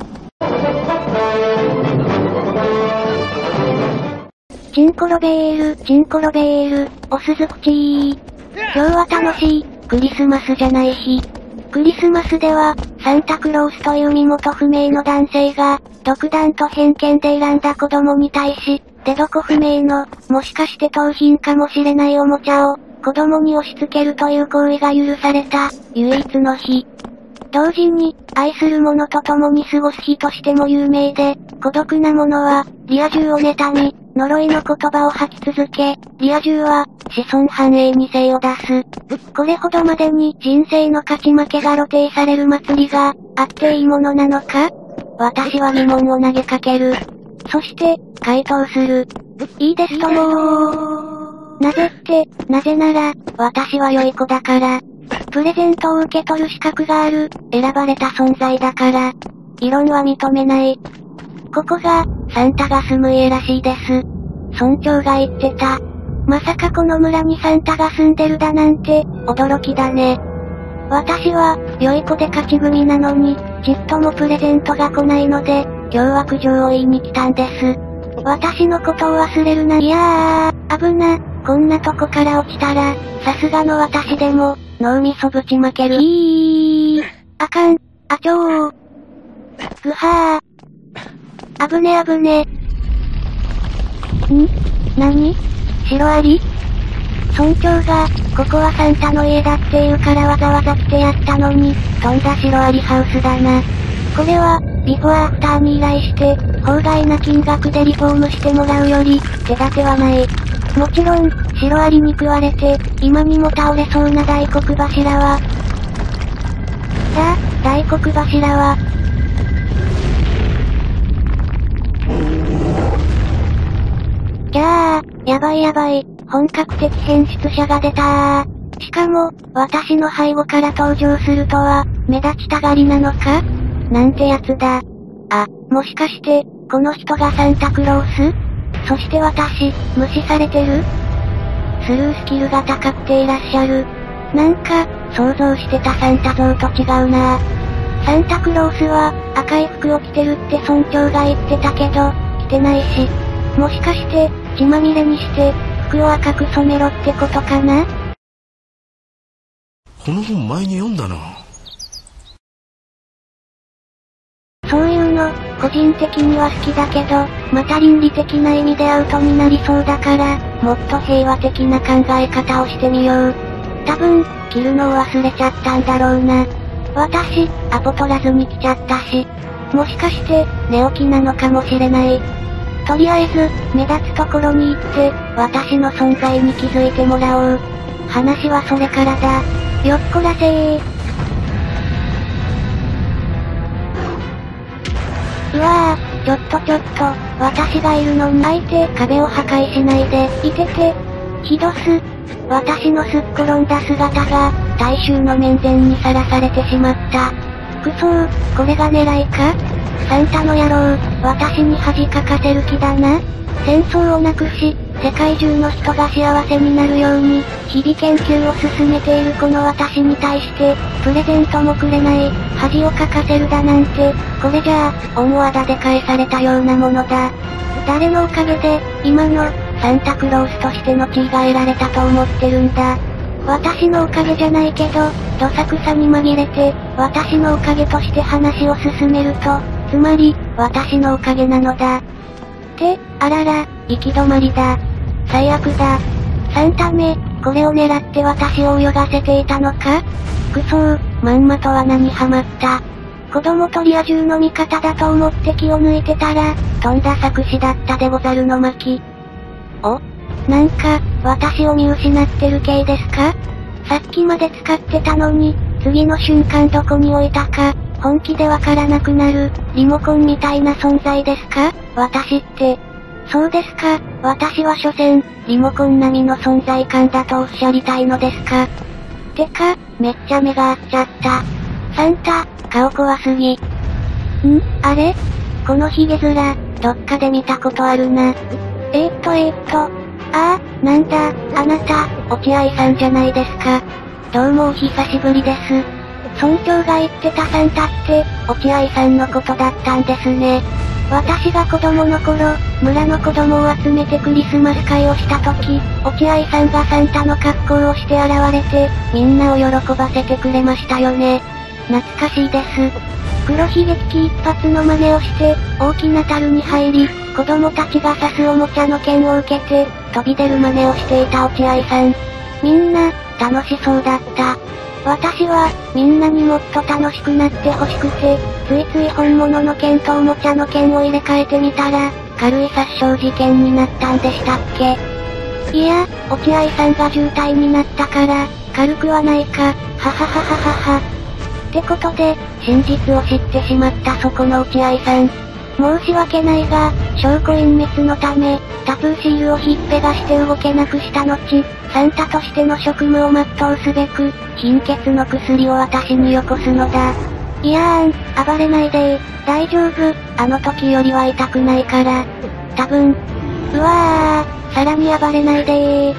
チンコロベール、お鈴口ー。今日は楽しい、クリスマスじゃない日。クリスマスでは、サンタクロースという身元不明の男性が、独断と偏見で選んだ子供に対し、出どこ不明の、もしかして盗品かもしれないおもちゃを、子供に押し付けるという行為が許された、唯一の日。同時に、愛する者と共に過ごす日としても有名で、孤独な者は、リア充を妬み、呪いの言葉を吐き続け、リア充は、子孫繁栄に精を出す。これほどまでに人生の勝ち負けが露呈される祭りが、あっていいものなのか？私は疑問を投げかける。そして、回答する。いいですとも。なぜって、なぜなら、私は良い子だから。プレゼントを受け取る資格がある、選ばれた存在だから。異論は認めない。ここが、サンタが住む家らしいです。村長が言ってた。まさかこの村にサンタが住んでるだなんて、驚きだね。私は、良い子で勝ち組なのに、ちっともプレゼントが来ないので、今日は苦情を言いに来たんです。私のことを忘れるな。いやー、危な。こんなとこから落ちたら、さすがの私でも、脳みそぶちまける。あかん。あちょー。ぐはー。危ね危ね。なに？シロアリ？ 村長が、ここはサンタの家だっていうからわざわざ来てやったのに、とんだシロアリハウスだな。これは、ビフォーアフターに依頼して、法外な金額でリフォームしてもらうより、手立てはない。もちろん、シロアリに食われて、今にも倒れそうな大黒柱は。さあ、大黒柱は。じゃあ、やばいやばい、本格的変質者が出たー。しかも、私の背後から登場するとは、目立ちたがりなのか？なんてやつだ。あ、もしかして、この人がサンタクロース？そして私、無視されてる？スルースキルが高くていらっしゃる。なんか、想像してたサンタ像と違うな。サンタクロースは、赤い服を着てるって村長が言ってたけど、着てないし。もしかして、血まみれにして、服を赤く染めろってことかな？ この本前に読んだな。 そういうの、個人的には好きだけど、また倫理的な意味でアウトになりそうだから、もっと平和的な考え方をしてみよう。多分、着るのを忘れちゃったんだろうな。私、アポ取らずに来ちゃったし。もしかして、寝起きなのかもしれない。とりあえず、目立つところに行って、私の存在に気づいてもらおう。話はそれからだ。よっこらせー。うわぁ、ちょっと、私がいるのに相手、壁を破壊しないで、いてて。ひどす。私のすっ転んだ姿が、大衆の面前にさらされてしまった。くそー、これが狙いか？サンタの野郎、私に恥かかせる気だな。戦争をなくし、世界中の人が幸せになるように、日々研究を進めているこの私に対して、プレゼントもくれない、恥をかかせるだなんて、これじゃあ、恩をあだで返されたようなものだ。誰のおかげで、今の、サンタクロースとしての地位が得られたと思ってるんだ。私のおかげじゃないけど、どさくさに紛れて、私のおかげとして話を進めると、つまり、私のおかげなのだ。あらら、行き止まりだ。最悪だ。サンタめ、これを狙って私を泳がせていたのか？くそー、まんまと罠にはまった。子供とリア充の味方だと思って気を抜いてたら、とんだ作詞だったでござるの巻。お？なんか、私を見失ってる系ですか？さっきまで使ってたのに、次の瞬間どこに置いたか、本気でわからなくなる、リモコンみたいな存在ですか？私って。そうですか、私は所詮、リモコン並みの存在感だとおっしゃりたいのですか？てか、めっちゃ目が合っちゃった。サンタ、顔怖すぎ。あれ？このヒゲ面、どっかで見たことあるな。なんだ、あなた、落合さんじゃないですか。どうもお久しぶりです。村長が言ってたサンタって、落合さんのことだったんですね。私が子供の頃、村の子供を集めてクリスマス会をした時、落合さんがサンタの格好をして現れて、みんなを喜ばせてくれましたよね。懐かしいです。黒ひげ危機一発の真似をして、大きな樽に入り、子供たちが刺すおもちゃの剣を受けて、飛び出る真似をしていた落合さん。みんな、楽しそうだった。私は、みんなにもっと楽しくなってほしくて、ついつい本物の剣とおもちゃの剣を入れ替えてみたら、軽い殺傷事件になったんでしたっけ？いや、落合さんが重体になったから、軽くはないか、はははははは。ってことで、真実を知ってしまったそこの落合さん。申し訳ないが、証拠隠滅のため、タプーシールをひっぺがして動けなくした後、サンタとしての職務を全うすべく、貧血の薬を私によこすのだ。いや暴れないでー、大丈夫、あの時よりは痛くないから。多分。うわー、さらに暴れないでー。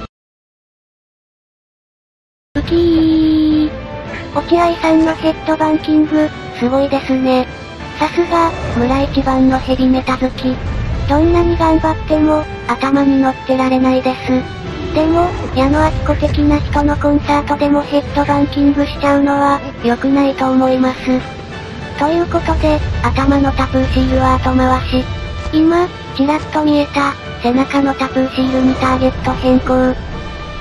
ウキー。落合さんのヘッドバンキング、すごいですね。さすが、村一番のヘビメタ好き。どんなに頑張っても、頭に乗ってられないです。でも、矢野顕子的な人のコンサートでもヘッドバンキングしちゃうのは、良くないと思います。ということで、頭のタプーシールは後回し。今、ちらっと見えた、背中のタプーシールにターゲット変更。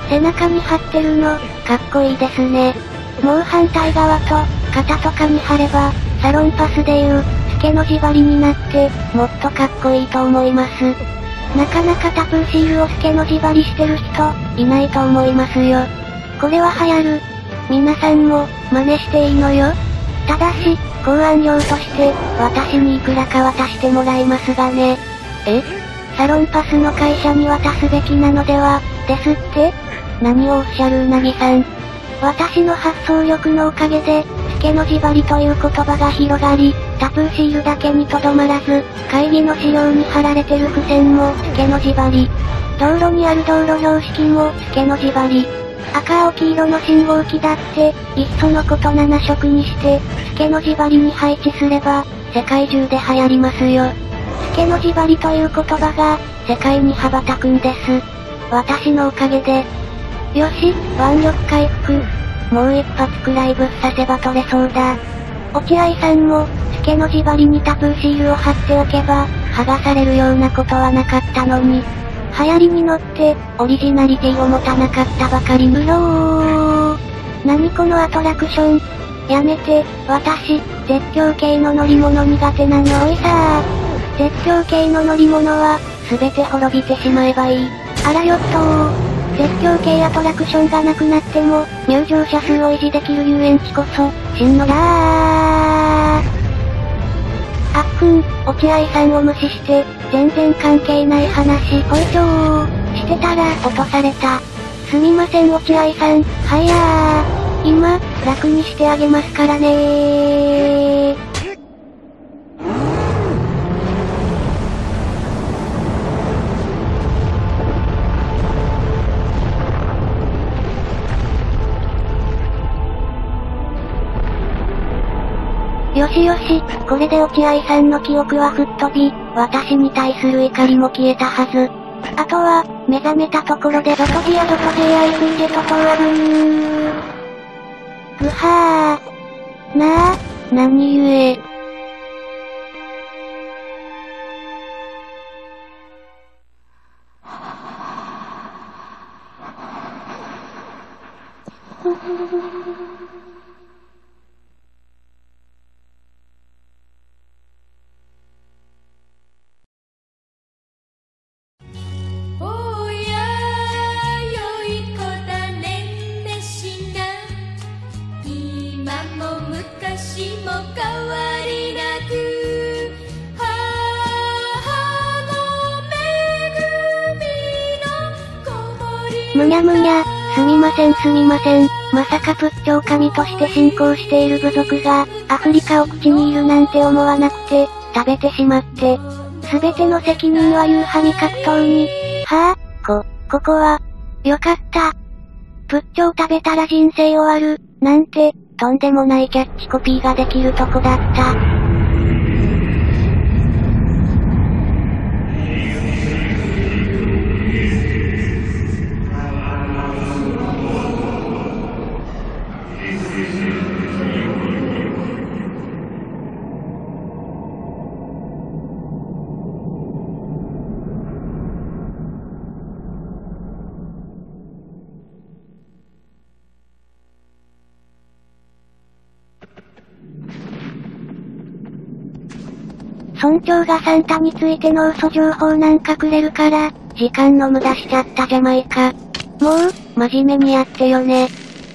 背中に貼ってるの、かっこいいですね。もう反対側と、肩とかに貼れば、サロンパスでいう、スケの字張りになって、もっとかっこいいと思います。なかなかタプーシールをスケの字張りしてる人、いないと思いますよ。これは流行る。皆さんも、真似していいのよ。ただし、考案料として、私にいくらか渡してもらいますがね。サロンパスの会社に渡すべきなのでは、ですって？何をおっしゃるうなぎさん。私の発想力のおかげで、スケの字張りという言葉が広がり、タプーシールだけにとどまらず、会議の資料に貼られてる付箋も、スケの字張り。道路にある道路標識も、スケの字張り。赤青黄色の信号機だって、いっそのこと7色にして、スケの字張りに配置すれば、世界中で流行りますよ。スケの字張りという言葉が、世界に羽ばたくんです。私のおかげで。よし、腕力回復。もう一発くらいぶっ刺せば取れそうだ。落合さんも、スケの字張りにタプーシールを貼っておけば、剥がされるようなことはなかったのに。流行りに乗って、オリジナリティを持たなかったばかり無料。何このアトラクション。やめて、私、絶叫系の乗り物苦手なの。おいさー。絶叫系の乗り物は、すべて滅びてしまえばいい。あらよっとー。絶叫系アトラクションがなくなっても、入場者数を維持できる遊園地こそ、真のだー。あっくん、落合さんを無視して、全然関係ない話、ほいちょー。してたら、落とされた。すみません落合さん、はいやー。今、楽にしてあげますからねー。よしよし、これで落合さんの記憶は吹っ飛び、私に対する怒りも消えたはず。あとは、目覚めたところでドトディアドトデアイフイレトトアブー。ぐはー。なあ、何故え。むにゃむにゃ、すみませんすみません。まさかプッチョオカミとして信仰している部族が、アフリカ奥地にいるなんて思わなくて、食べてしまって。すべての責任はユーハ味覚糖に。はぁ、ここは。よかった。プッチョを食べたら人生終わる、なんて、とんでもないキャッチコピーができるとこだった。村長がサンタについての嘘情報なんかくれるから、時間の無駄しちゃったじゃないか。もう、真面目にやってよね。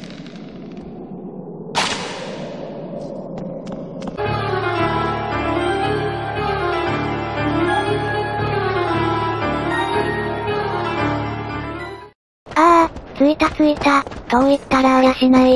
ああ、着いた着いた、と言ったらあやしない。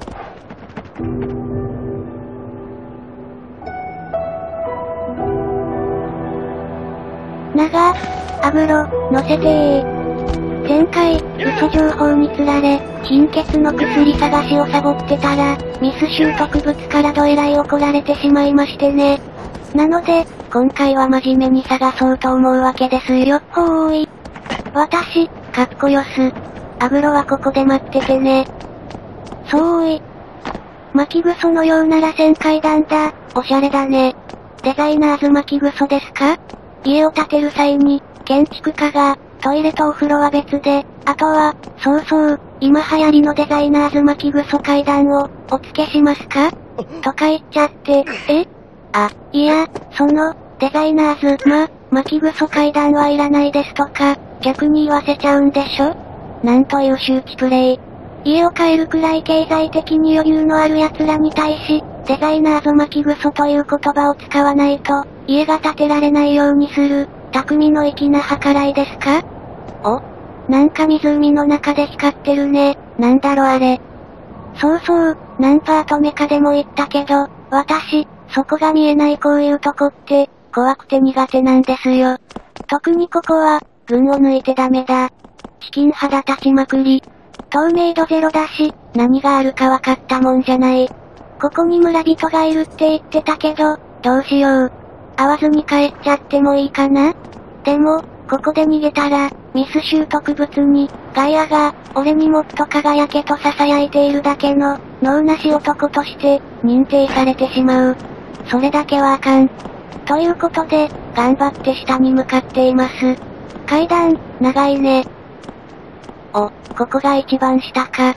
アグロ、乗せてー。前回、嘘情報に釣られ、貧血の薬探しをサボってたら、ミス習得物からどえらい怒られてしまいましてね。なので、今回は真面目に探そうと思うわけですよっほーい。私、かっこよす。アグロはここで待っててね。そうーい。巻きぐそのような螺旋階段だ。おしゃれだね。デザイナーズ巻きぐそですか？家を建てる際に、 建築家が、トイレとお風呂は別で、あとは、そうそう、今流行りのデザイナーズ巻きぐそ階段を、お付けしますかとか言っちゃって、いや、デザイナーズ、巻きぐそ階段はいらないですとか、逆に言わせちゃうんでしょ？なんという周知プレイ。家を買えるくらい経済的に余裕のある奴らに対し、デザイナーズ巻きぐそという言葉を使わないと、家が建てられないようにする、匠の粋な計らいですか？なんか湖の中で光ってるね。なんだろあれ。そう、何パート目かでも言ったけど、私、そこが見えないこういうとこって、怖くて苦手なんですよ。特にここは、群を抜いてダメだ。チキン肌立ちまくり。透明度ゼロだし、何があるか分かったもんじゃない。ここに村人がいるって言ってたけど、どうしよう。会わずに帰っちゃってもいいかな？でも、ここで逃げたら、ミス習得物に、ガイアが、俺にもっと輝けと囁いているだけの、能なし男として、認定されてしまう。それだけはあかん。ということで、頑張って下に向かっています。階段、長いね。ここが一番下か。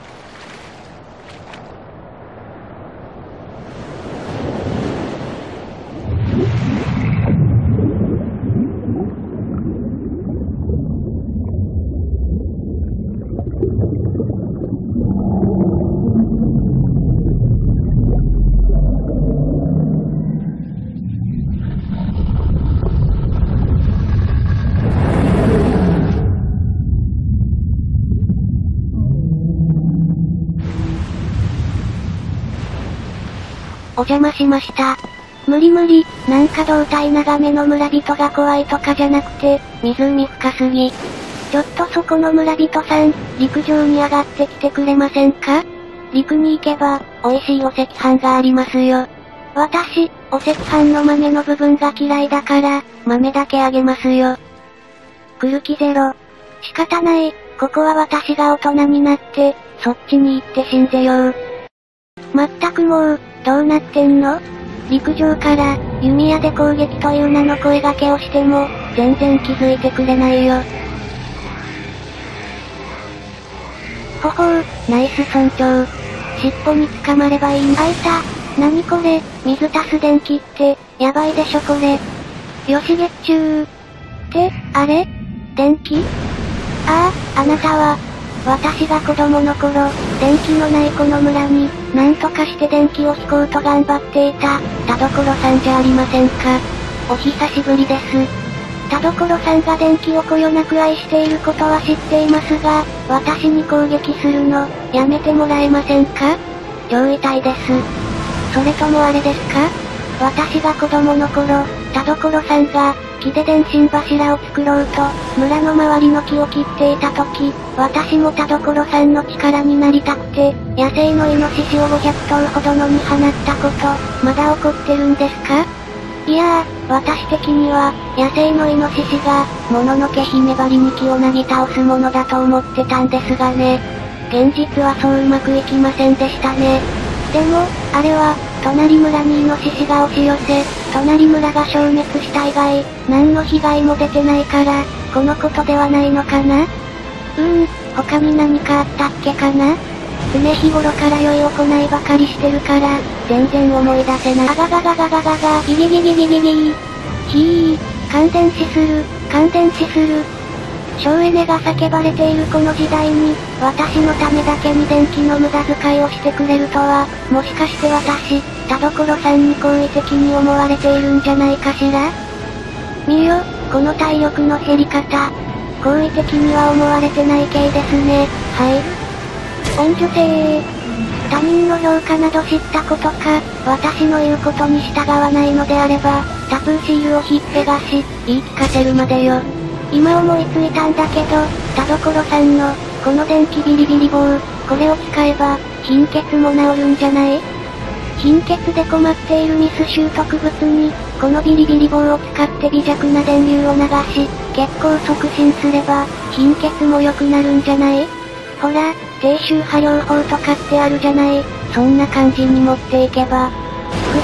お邪魔しました。無理、なんか胴体長めの村人が怖いとかじゃなくて、湖深すぎ。ちょっとそこの村人さん、陸上に上がってきてくれませんか？陸に行けば、美味しいお赤飯がありますよ。私、お赤飯の豆の部分が嫌いだから、豆だけあげますよ。来る気ゼロ。仕方ない、ここは私が大人になって、そっちに行って死んぜよう。まったくもう、どうなってんの？陸上から、弓矢で攻撃という名の声掛けをしても、全然気づいてくれないよ。ほほう、ナイス村長。尻尾に捕まればいいんだ。いた。なにこれ、水足す電気って、やばいでしょこれ。よし月中。って、あれ？電気？あなたは、私が子供の頃、電気のないこの村に、なんとかして電気を引こうと頑張っていた、田所さんじゃありませんか。お久しぶりです。田所さんが電気をこよなく愛していることは知っていますが、私に攻撃するの、やめてもらえませんか？超痛いです。それともあれですか？私が子供の頃、田所さんが、木で電信柱を作ろうと、村の周りの木を切っていた時、私も田所さんの力になりたくて、野生のイノシシを500頭ほどのに放ったこと、まだ怒ってるんですか？いやー、私的には、野生のイノシシが、もののけ姫張りに木をなぎ倒すものだと思ってたんですがね。現実はそううまくいきませんでしたね。でも、あれは、隣村にイノシシが押し寄せ、隣村が消滅した以外、何の被害も出てないから、このことではないのかな？他に何かあったっけかな？常日頃から良い行いばかりしてるから、全然思い出せない。あががががががが、ギリギリギリギリ。感電死する。省エネが叫ばれているこの時代に、私のためだけに電気の無駄遣いをしてくれるとは、もしかして私、田所さんに好意的に思われているんじゃないかしら？見よ、この体力の減り方。好意的には思われてない系ですね。はい。温女性。他人の評価など知ったことか、私の言うことに従わないのであれば、タプーシールをひっぺがし、言い聞かせるまでよ。今思いついたんだけど、田所さんの、この電気ビリビリ棒、これを使えば、貧血も治るんじゃない？貧血で困っているミス習得物に、このビリビリ棒を使って微弱な電流を流し、血行促進すれば、貧血も良くなるんじゃない？ほら、低周波療法とかってあるじゃない？そんな感じに持っていけば。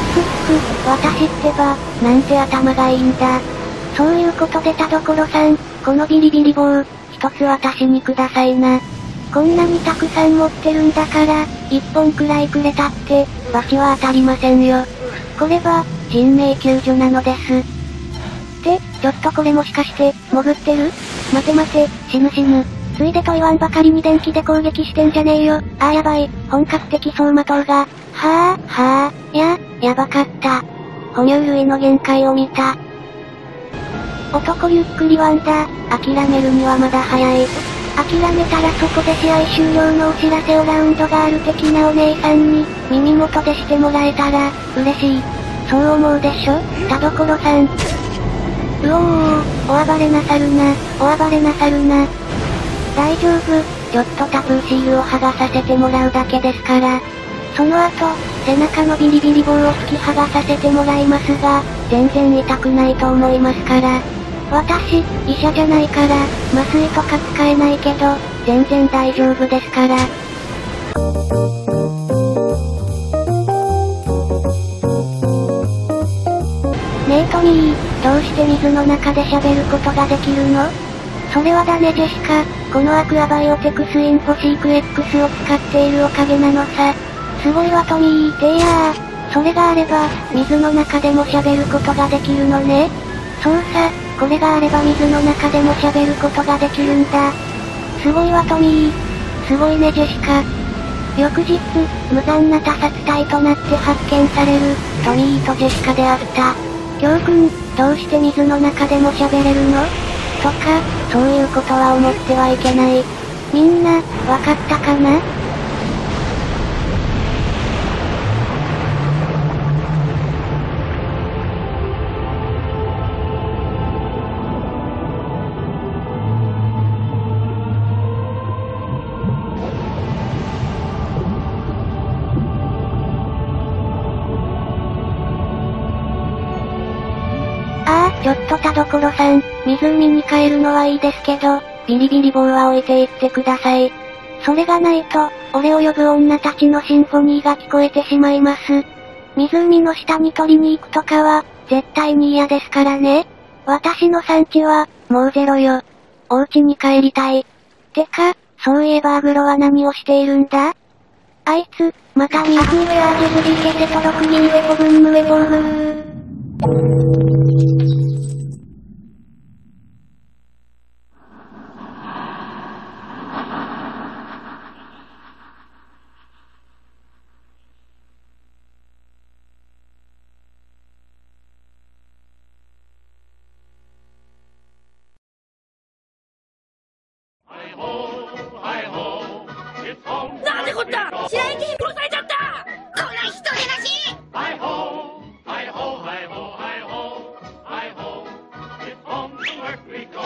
私ってば、なんて頭がいいんだ。そういうことで田所さん、 このビリビリ棒、一つ私にくださいな。こんなにたくさん持ってるんだから、一本くらいくれたって、罰は当たりませんよ。これは、人命救助なのです。って、ちょっとこれもしかして、潜ってる？待て待て、死ぬ死ぬ。ついでと言わんばかりに電気で攻撃してんじゃねえよ。あーやばい、本格的走馬灯が。はぁ、やばかった。哺乳類の限界を見た。男ゆっくりワンダ、諦めるにはまだ早い。諦めたらそこで試合終了のお知らせをラウンドガール的なお姉さんに、耳元でしてもらえたら、嬉しい。そう思うでしょ、田所さん。お暴れなさるな、お暴れなさるな。大丈夫、ちょっとタトゥーシールを剥がさせてもらうだけですから。その後、背中のビリビリ棒を突き剥がさせてもらいますが、全然痛くないと思いますから。私、医者じゃないから、麻酔とか使えないけど、全然大丈夫ですから。ねえトミー、どうして水の中で喋ることができるの？それはだねジェシカ、このアクアバイオテクスインフォシーク X を使っているおかげなのさ。すごいわトミーってやー。それがあれば、水の中でも喋ることができるのね。そうさ、これがあれば水の中でも喋ることができるんだ。すごいわトミー。すごいねジェシカ。翌日、無残な他殺体となって発見される、トミーとジェシカであった。教訓、どうして水の中でも喋れるの？とか、そういうことは思ってはいけない。みんな、わかったかな？ちょっと田所さん、湖に帰るのはいいですけど、ビリビリ棒は置いていってください。それがないと、俺を呼ぶ女たちのシンフォニーが聞こえてしまいます。湖の下に取りに行くとかは、絶対に嫌ですからね。私の産地は、もうゼロよ。お家に帰りたい。てか、そういえばアグロは何をしているんだ？あいつ、またミークウェアジェズリケテトロクニンウェポブンムウェボーグー。 なんてこった！白雪殺されちゃった！この人でなし！はいほー、はいほー、はいほー、はいほー、はいほー、It's home to work we go。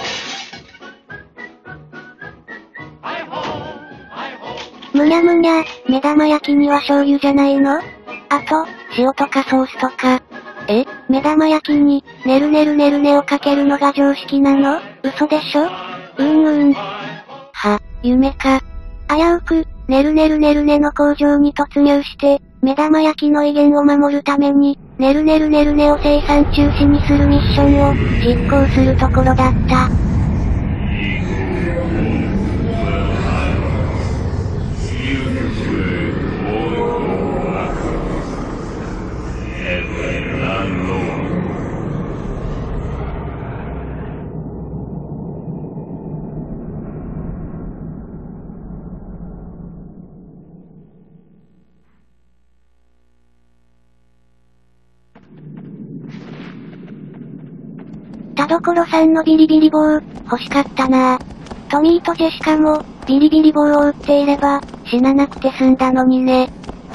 はいほー、はいほー。 むにゃむにゃ、目玉焼きには醤油じゃないの？あと、塩とかソースとか。目玉焼きに、ねるねるねるねをかけるのが常識なの？嘘でしょ？夢か。危うく、ねるねるねるねの工場に突入して、目玉焼きの威厳を守るために、ねるねるねるねを生産中止にするミッションを、実行するところだった。田所さんのビリビリ棒、欲しかったなぁ。トミーとジェシカも、ビリビリ棒を撃っていれば、死ななくて済んだのにね。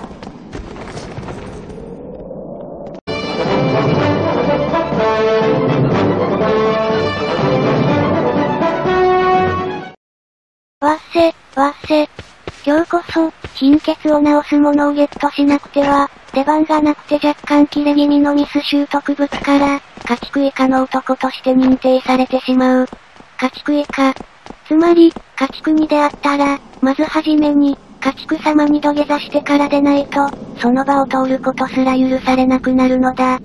わっせ。今日こそ、貧血を治すものをゲットしなくては、出番がなくて若干切れ気味のミス習得物から、家畜以下の男として認定されてしまう。家畜以下。つまり、家畜に出会ったら、まずはじめに、家畜様に土下座してからでないと、その場を通ることすら許されなくなるのだ。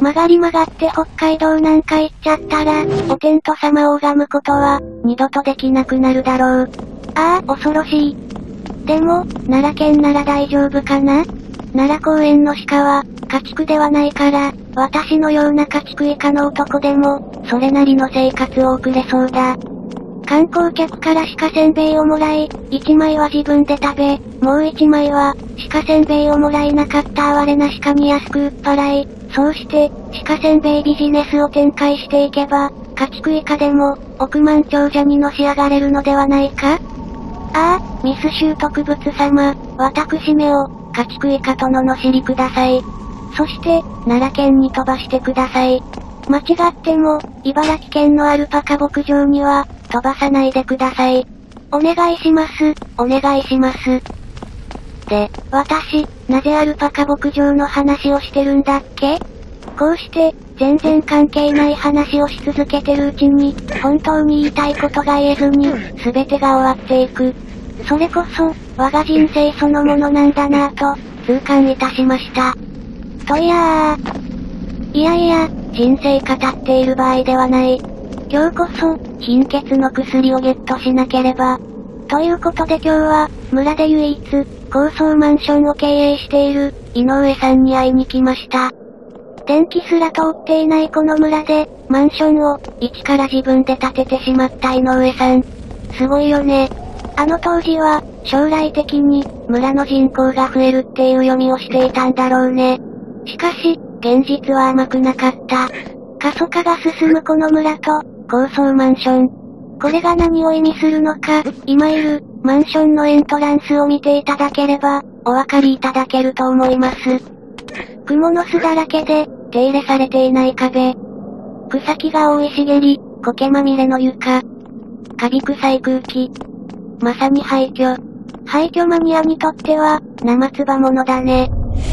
曲がり曲がって北海道なんか行っちゃったら、お天道様を拝むことは、二度とできなくなるだろう。ああ、恐ろしい。でも、奈良県なら大丈夫かな？奈良公園の鹿は、家畜ではないから、私のような家畜以下の男でも、それなりの生活を送れそうだ。観光客から鹿せんべいをもらい、1枚は自分で食べ、もう1枚は、鹿せんべいをもらえなかった哀れな鹿に安く売っ払い、そうして、鹿せんべいビジネスを展開していけば、家畜以下でも、億万長者にのし上がれるのではないか？ああ、ミス習得物様、私めを、家畜以下と罵りください。そして、奈良県に飛ばしてください。間違っても、茨城県のアルパカ牧場には、飛ばさないでください。お願いします、お願いします。で、私、なぜアルパカ牧場の話をしてるんだっけ？こうして、全然関係ない話をし続けてるうちに、本当に言いたいことが言えずに、すべてが終わっていく。それこそ、我が人生そのものなんだなぁと、痛感いたしました。といや、人生語っている場合ではない。今日こそ、貧血の薬をゲットしなければ。ということで今日は、村で唯一、高層マンションを経営している、井上さんに会いに来ました。電気すら通っていないこの村で、マンションを、一から自分で建ててしまった井上さん。すごいよね。あの当時は、将来的に、村の人口が増えるっていう読みをしていたんだろうね。しかし、現実は甘くなかった。過疎化が進むこの村と、高層マンション。これが何を意味するのか、今いる、マンションのエントランスを見ていただければ、お分かりいただけると思います。蜘蛛の巣だらけで、手入れされていない壁。草木が生い茂り、苔まみれの床。カビ臭い空気。まさに廃墟。廃墟マニアにとっては、生つばものだね。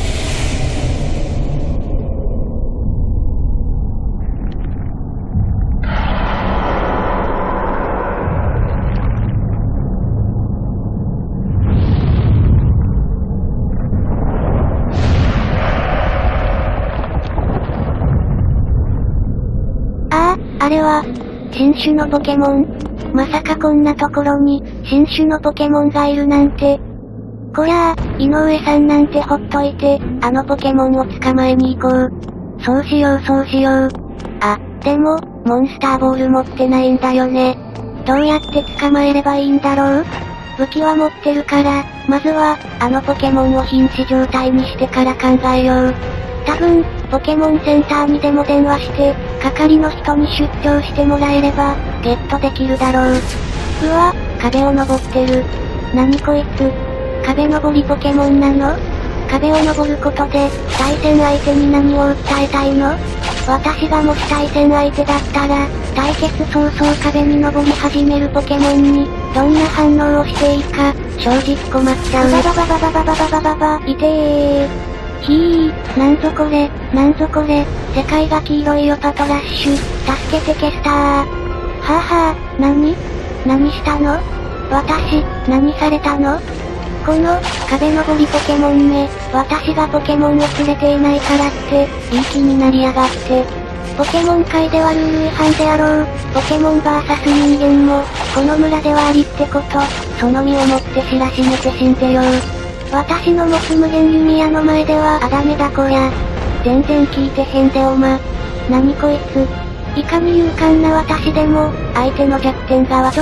あれは、新種のポケモン。まさかこんなところに、新種のポケモンがいるなんて。こりゃあ、井上さんなんてほっといて、あのポケモンを捕まえに行こう。そうしようそうしよう。あ、でも、モンスターボール持ってないんだよね。どうやって捕まえればいいんだろう？武器は持ってるから、まずは、あのポケモンを瀕死状態にしてから考えよう。多分、ポケモンセンターにでも電話して、係の人に出張してもらえれば、ゲットできるだろう。うわ、壁を登ってる。何こいつ。壁登りポケモンなの？壁を登ることで、対戦相手に何を訴えたいの？私がもし対戦相手だったら、対決早々壁に登り始めるポケモンに、どんな反応をしていいか、正直困っちゃう。バババババババババババ、いてー。ひー、なんぞこれ、なんぞこれ、世界が黄色いよパトラッシュ、助けてケスター。はぁはぁ、何したの？私、何されたの？この、壁登りポケモンめ、私がポケモンを連れていないからって、いい気になりやがって。ポケモン界ではルール違反であろう、ポケモン VS 人間も、この村ではありってこと、その身をもって知らしめて死んでよう。私の持つ無限弓矢の前ではダメだこや。全然聞いてへんでおま。何こいつ。いかに勇敢な私でも、相手の弱点が待って。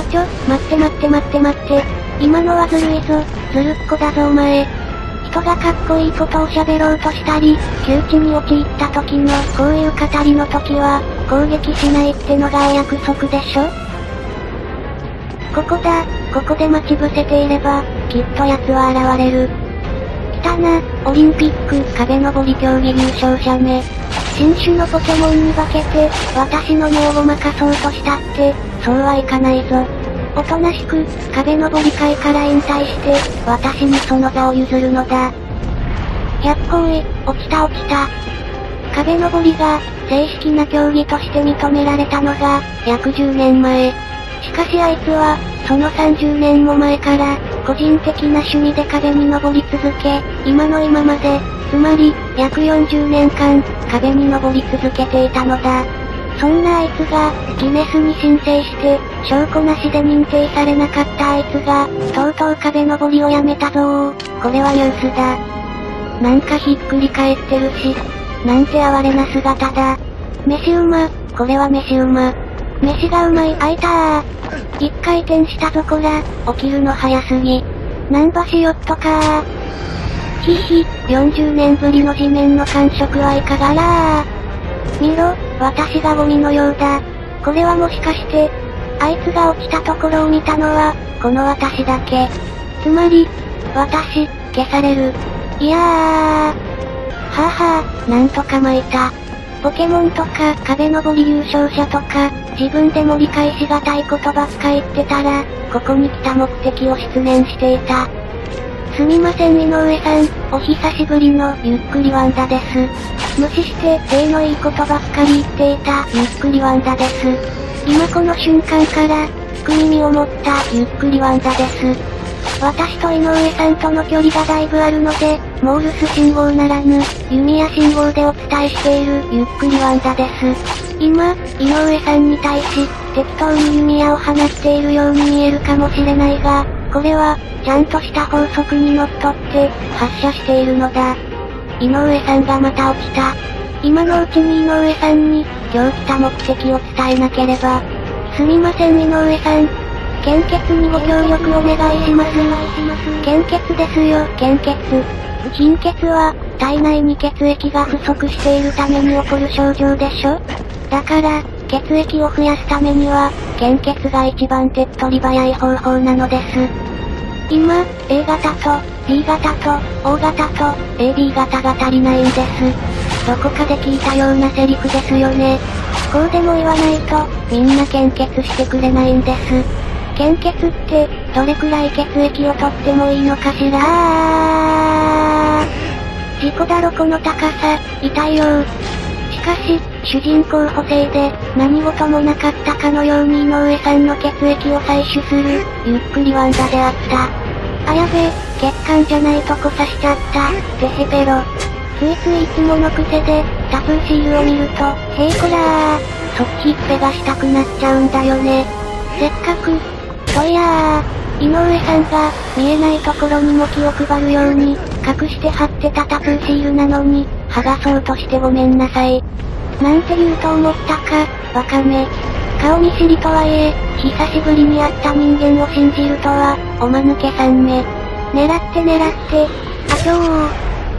今のはずるいぞ、ずるっこだぞお前。人がかっこいいことを喋ろうとしたり、窮地に陥った時の、こういう語りの時は、攻撃しないってのがお約束でしょ？ここだ、ここで待ち伏せていれば、きっと奴は現れる。来たな、オリンピック壁登り競技優勝者め。新種のポケモンに化けて、私の目をごまかそうとしたって、そうはいかないぞ。おとなしく、壁登り界から引退して、私にその座を譲るのだ。100ほい、落ちた。壁登りが、正式な競技として認められたのが、約10年前。しかしあいつは、その30年も前から、個人的な趣味で壁に登り続け、今の今まで、つまり、約40年間、 壁に登り続けていたのだ。そんなあいつが、ギネスに申請して、証拠なしで認定されなかったあいつが、とうとう壁登りをやめたぞー。これはニュースだ。なんかひっくり返ってるし、なんて哀れな姿だ。飯うま、これは飯うま。飯がうまい、あいたー。一回転したぞこら、起きるの早すぎ。なんばしよっとかー。ひひ、40年ぶりの地面の感触はいかがらー。見ろ、私がゴミのようだ。これはもしかして、あいつが落ちたところを見たのは、この私だけ。つまり、私、消される。いやー。はぁはぁ、なんとか巻いた。ポケモンとか、壁登り優勝者とか、自分でも理解しがたいことばっか言ってたら、ここに来た目的を失念していた。すみません井上さん、お久しぶりのゆっくりワンダです。無視して例のいいことばっかり言っていたゆっくりワンダです。今この瞬間から聞く耳を持ったゆっくりワンダです。私と井上さんとの距離がだいぶあるので、モールス信号ならぬ弓矢信号でお伝えしているゆっくりワンダです。今、井上さんに対し適当に弓矢を放っているように見えるかもしれないが、これはちゃんとした法則にのっとって発射しているのだ。井上さんがまた落ちた。今のうちに井上さんに今日来た目的を伝えなければ。すみません井上さん。献血にご協力お願いします。献血ですよ、献血。貧血は、体内に血液が不足しているために起こる症状でしょ？だから、血液を増やすためには、献血が一番手っ取り早い方法なのです。今、A 型と、B 型と、O 型と、AB 型が足りないんです。どこかで聞いたようなセリフですよね。こうでも言わないと、みんな献血してくれないんです。献血って、どれくらい血液を取ってもいいのかしら事故だろこの高さ、痛いよー。しかし、主人公補正で、何事もなかったかのように井上さんの血液を採取する、ゆっくりワンダであった。あやべえ、血管じゃないとこ刺しちゃった、デヘペロ。ついついいつもの癖で、タトゥーシールを見ると、へいこらー、そっちっぺがしたくなっちゃうんだよね。せっかく、といやー、井上さんが、見えないところにも気を配るように、隠して貼ってたタトゥーシールなのに、剥がそうとしてごめんなさい。なんて言うと思ったか、バカめ。顔見知りとはいえ、久しぶりに会った人間を信じるとは、おまぬけさんめ。狙って狙って、あちょー。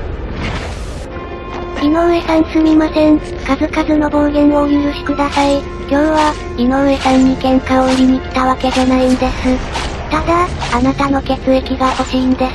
井上さんすみません、数々の暴言をお許しください。今日は、井上さんに喧嘩を売りに来たわけじゃないんです。ただ、あなたの血液が欲しいんです。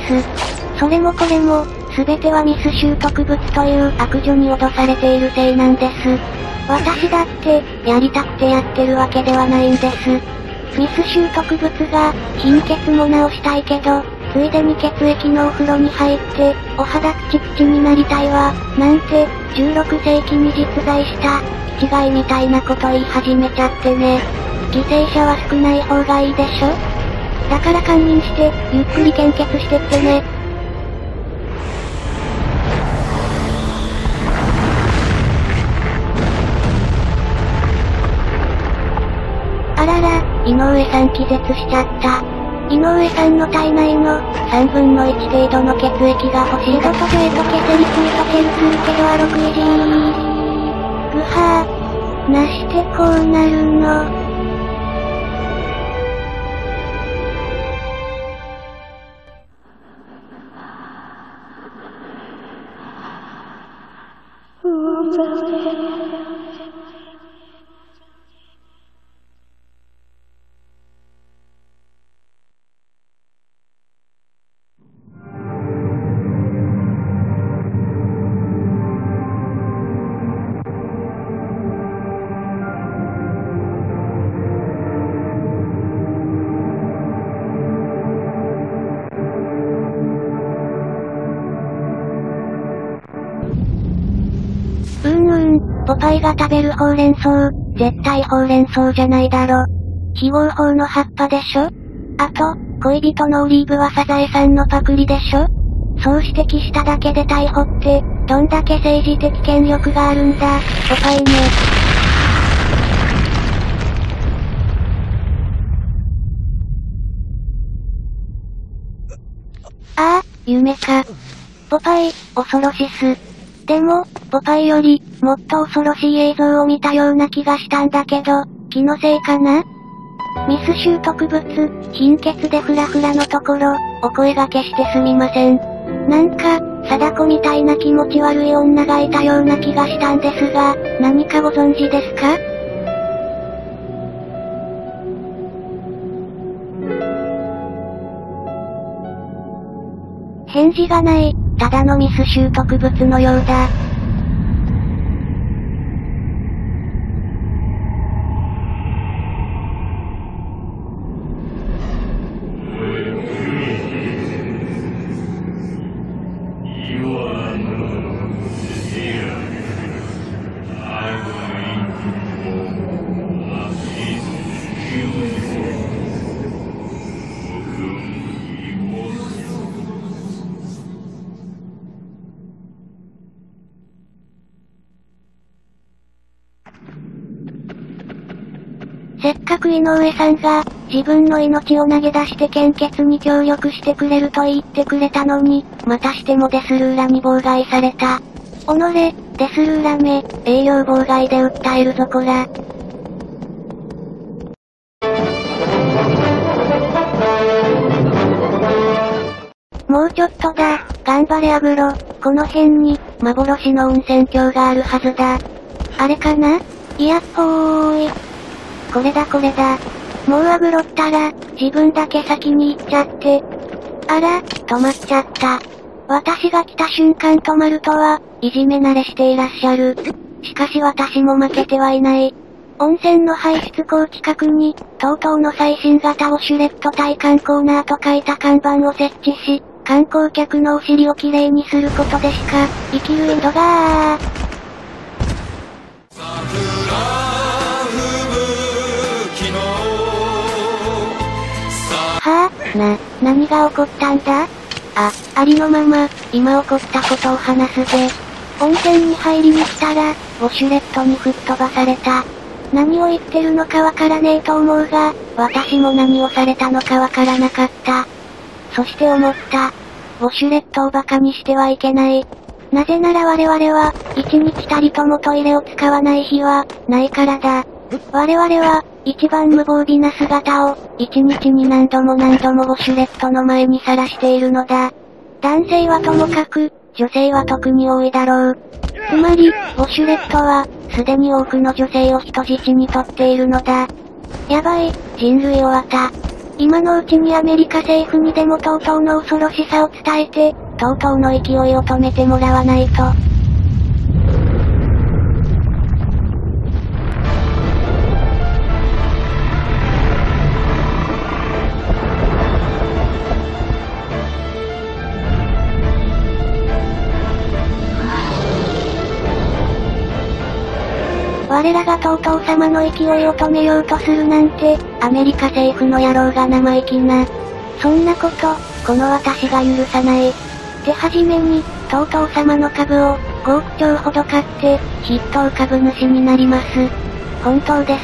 それもこれも、すべてはミス習得物という悪女に脅されているせいなんです。私だって、やりたくてやってるわけではないんです。ミス習得物が、貧血も治したいけど、ついでに血液のお風呂に入って、お肌プチプチになりたいわ、なんて、16世紀に実在した、気違いみたいなこと言い始めちゃってね。犠牲者は少ない方がいいでしょ？だから堪忍して、ゆっくり献血してってね。あらら、井上さん気絶しちゃった。井上さんの体内の3分の1程度の血液が欲しい。仕事上へと消せりついとケルするけどあろくいじー。ぐはー。なしてこうなるの。ポパイが食べるほうれん草、絶対ほうれん草じゃないだろ。非合法の葉っぱでしょ？あと、恋人のオリーブはサザエさんのパクリでしょ？そう指摘しただけで逮捕って、 どんだけ政治的権力があるんだ、ポパイね。ああ、夢か。ポパイ、恐ろしす。でも、ポパイより、もっと恐ろしい映像を見たような気がしたんだけど、気のせいかな？ミス習得物、貧血でフラフラのところ、お声掛けしてすみません。なんか、貞子みたいな気持ち悪い女がいたような気がしたんですが、何かご存知ですか？返事がない、ただのミス習得物のようだ。せっかく井上さんが、自分の命を投げ出して献血に協力してくれると言ってくれたのに、またしてもデスルーラに妨害された。おのれ、デスルーラめ、営業妨害で訴えるぞこら。もうちょっとだ、頑張れアグロ、この辺に、幻の温泉郷があるはずだ。あれかな？いやっほーい。これだこれだ。もうアグロったら、自分だけ先に行っちゃって。あら、止まっちゃった。私が来た瞬間止まるとは、いじめ慣れしていらっしゃる。しかし私も負けてはいない。温泉の排出口近くに、TOTOの最新型ウォシュレット体感コーナーと書いた看板を設置し、観光客のお尻をきれいにすることでしか、生きる井戸がー。はぁ、何が起こったんだ？ありのまま、今起こったことを話すぜ。温泉に入りに来たら、ウォシュレットに吹っ飛ばされた。何を言ってるのかわからねえと思うが、私も何をされたのかわからなかった。そして思った。ウォシュレットをバカにしてはいけない。なぜなら我々は、一日たりともトイレを使わない日は、ないからだ。我々は、一番無防備な姿を、一日に何度もウォシュレットの前にさらしているのだ。男性はともかく、女性は特に多いだろう。つまり、ウォシュレットは、すでに多くの女性を人質に取っているのだ。やばい、人類終わった。今のうちにアメリカ政府にでもTOTOの恐ろしさを伝えて、TOTOの勢いを止めてもらわないと。我らがTOTO様の勢いを止めようとするなんて、アメリカ政府の野郎が生意気な。そんなこと、この私が許さない。ではじめに、TOTO様の株を、5億兆ほど買って、筆頭株主になります。本当です。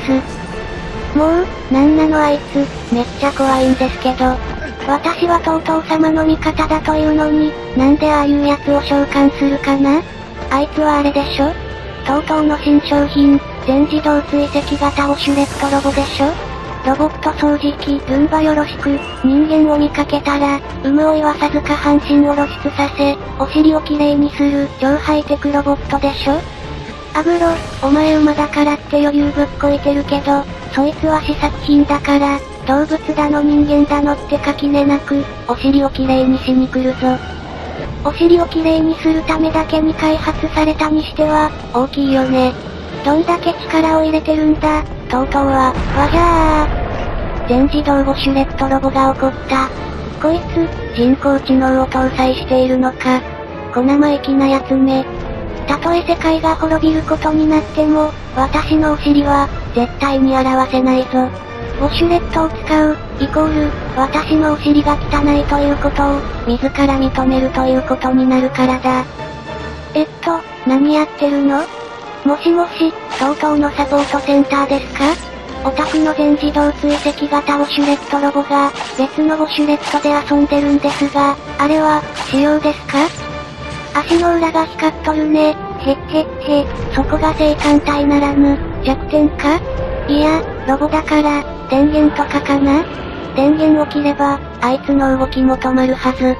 もう、なんなのあいつ、めっちゃ怖いんですけど。私はTOTO様の味方だというのに、なんでああいうやつを召喚するかな？あいつはあれでしょ？TOTOの新商品、全自動追跡型ウォシュレットロボでしょ？ロボット掃除機、ルンバよろしく、人間を見かけたら、有無を言わさず下半身を露出させ、お尻をきれいにする、超ハイテクロボットでしょ？アグロ、お前馬だからって余裕ぶっこいてるけど、そいつは試作品だから、動物だの人間だのって垣根なく、お尻をきれいにしに来るぞ。お尻をきれいにするためだけに開発されたにしては、大きいよね。どんだけ力を入れてるんだ、TOTOは、わじゃー。全自動ウォシュレットロボが起こった。こいつ、人工知能を搭載しているのか。小生意気なやつめ。たとえ世界が滅びることになっても、私のお尻は、絶対に表せないぞ。ウォシュレットを使う、イコール、私のお尻が汚いということを、自ら認めるということになるからだ。 何やってるの？もしもし、TOTOのサポートセンターですか？お宅の全自動追跡型ウォシュレットロボが、別のウォシュレットで遊んでるんですが、あれは、仕様ですか？足の裏が光っとるね。そこが性感帯ならぬ、弱点か？いや、ロボだから、電源とかかな？電源を切れば、あいつの動きも止まるはず。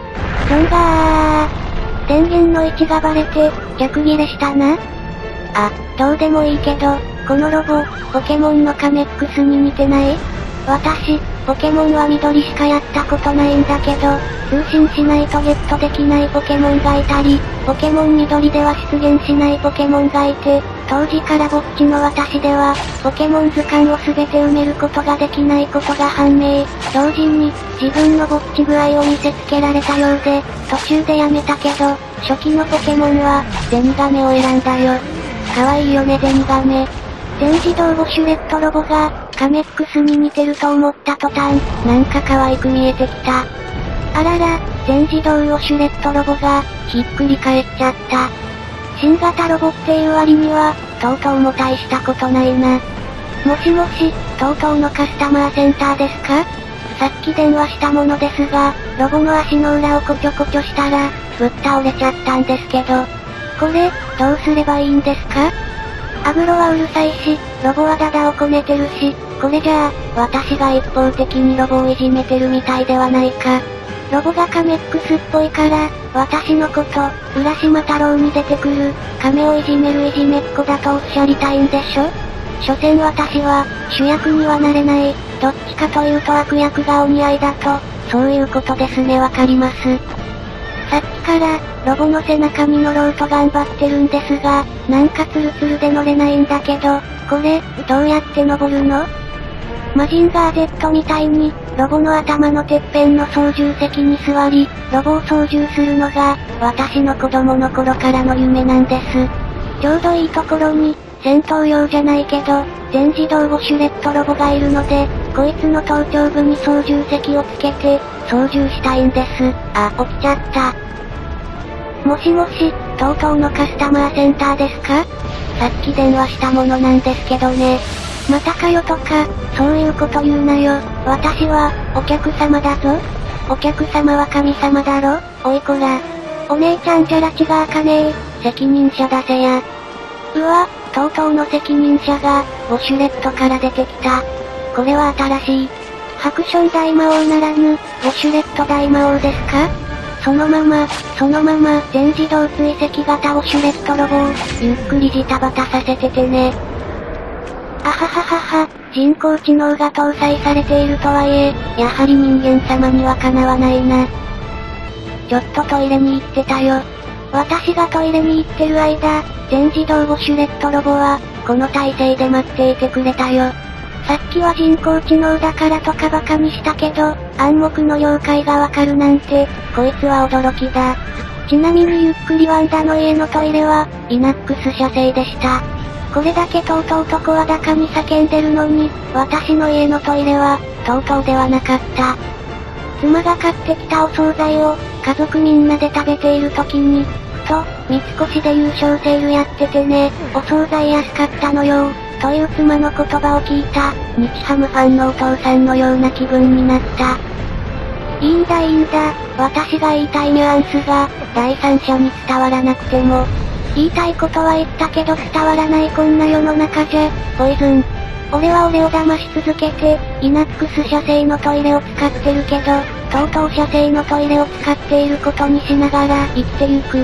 電源の位置がバレて、逆ギレしたな。どうでもいいけど、このロボ、ポケモンのカメックスに似てない？私、ポケモンは緑しかやったことないんだけど、通信しないとゲットできないポケモンがいたり、ポケモン緑では出現しないポケモンがいて、当時からぼっちの私では、ポケモン図鑑を全て埋めることができないことが判明。同時に、自分のぼっち具合を見せつけられたようで、途中でやめたけど、初期のポケモンは、ゼニガメを選んだよ。かわいいよねゼニガメ。全自動ウォシュレットロボが、カメックスに似てると思った途端、なんか可愛く見えてきた。あらら、全自動ウォシュレットロボが、ひっくり返っちゃった。新型ロボっていう割には、TOTOも大したことないな。もしもし、TOTOのカスタマーセンターですか？さっき電話したものですが、ロボの足の裏をこちょこちょしたら、ぶっ倒れちゃったんですけど。これ、どうすればいいんですか？アグロはうるさいし、ロボはダダをこねてるし、これじゃあ、私が一方的にロボをいじめてるみたいではないか。ロボがカメックスっぽいから、私のこと、浦島太郎に出てくる、亀をいじめるいじめっ子だとおっしゃりたいんでしょ？所詮私は、主役にはなれない、どっちかというと悪役がお似合いだと、そういうことですねわかります。さっきから、ロボの背中に乗ろうと頑張ってるんですが、なんかツルツルで乗れないんだけど、これ、どうやって登るの？マジンガー Z みたいに、ロボの頭のてっぺんの操縦席に座り、ロボを操縦するのが、私の子供の頃からの夢なんです。ちょうどいいところに、戦闘用じゃないけど、全自動ウォシュレットロボがいるので、こいつの頭頂部に操縦席をつけて、操縦したいんです。起きちゃった。もしもし、TOTOのカスタマーセンターですか？さっき電話したものなんですけどね。またかよとか、そういうこと言うなよ。私は、お客様だぞ。お客様は神様だろ？おいこら。お姉ちゃんじゃらちがあかねえ。責任者出せや。うわ、TOTOの責任者が、ウォシュレットから出てきた。これは新しい。ハクション大魔王ならぬ、ウォシュレット大魔王ですか？そのまま、全自動追跡型ウォシュレットロボを、ゆっくりジタバタさせててね。あはははは、人工知能が搭載されているとはいえ、やはり人間様にはかなわないな。ちょっとトイレに行ってたよ。私がトイレに行ってる間、全自動ウォシュレットロボは、この体勢で待っていてくれたよ。さっきは人工知能だからとかバカにしたけど、暗黙の了解がわかるなんて、こいつは驚きだ。ちなみにゆっくりワンダの家のトイレは、イナックス社製でした。これだけTOTOと声高に叫んでるのに、私の家のトイレは、TOTOではなかった。妻が買ってきたお惣菜を、家族みんなで食べている時に、ふと、三越で優勝セールやっててね、お惣菜安かったのよ、という妻の言葉を聞いた、日ハムファンのお父さんのような気分になった。いいんだ、私が言いたいニュアンスが、第三者に伝わらなくても、言いたいことは言ったけど伝わらないこんな世の中じゃ、ポイズン。俺は俺を騙し続けて、イナックス社製のトイレを使ってるけど、TOTO社製のトイレを使っていることにしながら生きてゆく。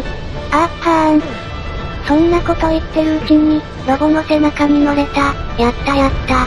そんなこと言ってるうちに、ロボの背中に乗れた。やった。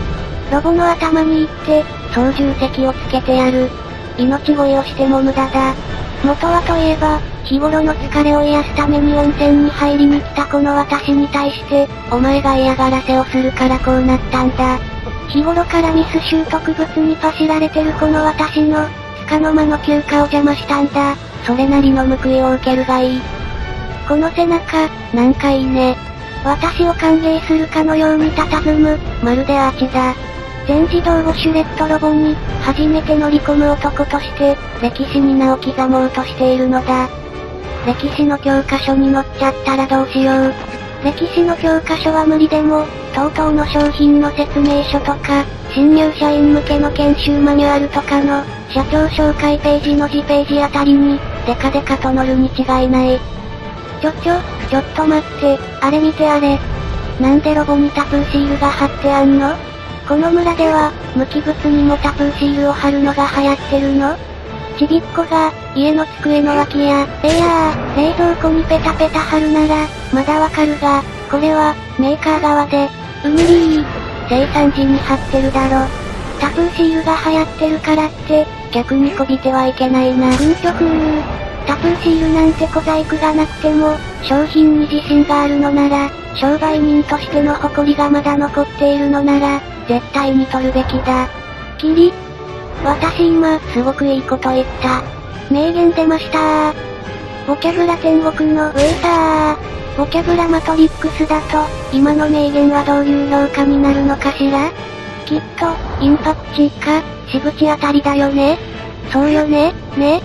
ロボの頭に行って、操縦席をつけてやる。命乞いをしても無駄だ。元はといえば、日頃の疲れを癒すために温泉に入りに来たこの私に対して、お前が嫌がらせをするからこうなったんだ。日頃からミス習得物にパシられてるこの私の、束の間の休暇を邪魔したんだ。それなりの報いを受けるがいい。この背中、なんかいいね。私を歓迎するかのように佇む、まるでアーチだ。全自動ウォシュレットロボに、初めて乗り込む男として、歴史に名を刻もうとしているのだ。 歴史の教科書に載っちゃったらどうしよう。歴史の教科書は無理でも、TOTOの商品の説明書とか、新入社員向けの研修マニュアルとかの、社長紹介ページの次ページあたりに、デカデカと載るに違いない。ちょっと待って、あれ見てあれ。なんでロボにタトゥーシールが貼ってあんの？この村では、無機物にもタトゥーシールを貼るのが流行ってるの？ちびっこが、家の机の脇や、冷蔵庫にペタペタ貼るなら、まだわかるが、これは、メーカー側で、生産時に貼ってるだろ。タトゥーシールが流行ってるからって、逆にこびてはいけないな。タトゥーシールなんて小細工がなくても、商品に自信があるのなら、商売人としての誇りがまだ残っているのなら、絶対に取るべきだ。私今、すごくいいこと言った。名言出ましたー。ボキャブラ天国のウェイサー。ボキャブラマトリックスだと、今の名言はどういう評価になるのかしら？きっと、インパクチか、シブチあたりだよね？そうよね？ね？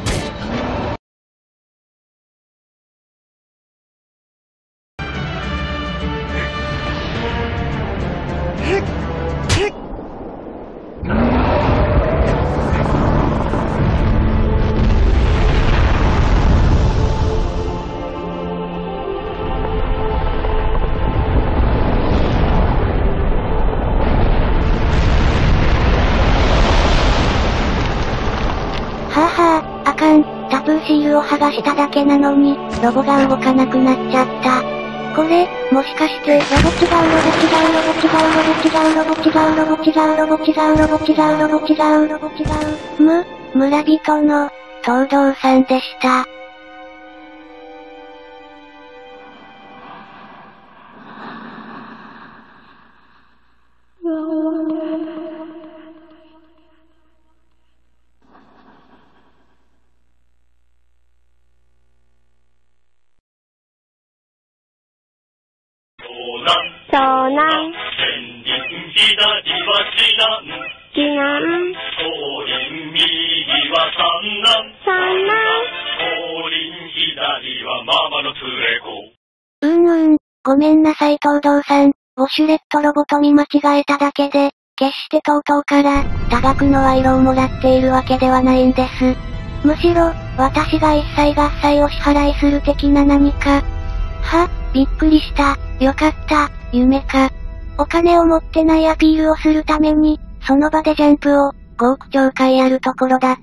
あかん。タトゥーシールを剥がしただけなのに、ロボが動かなくなっちゃった。これ、もしかして、村人の、東堂さんでした。 遭難避難降臨右は産難降臨左はママの連れ子。 ごめんなさい東堂さん。ウォシュレットロボと見間違えただけで、決してTOTOから多額の賄賂をもらっているわけではないんです。むしろ、私が一切合切を支払いする的な何か。びっくりした。よかった、夢か。お金を持ってないアピールをするために、その場でジャンプを、5億兆回やるところだった。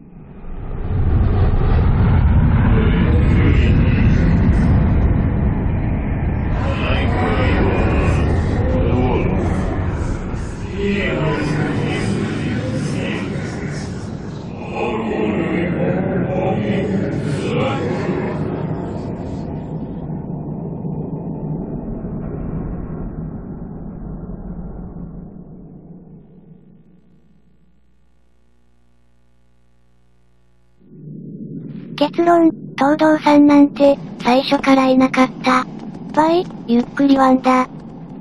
結論、東堂さんなんて、最初からいなかった。ゆっくりワンダ。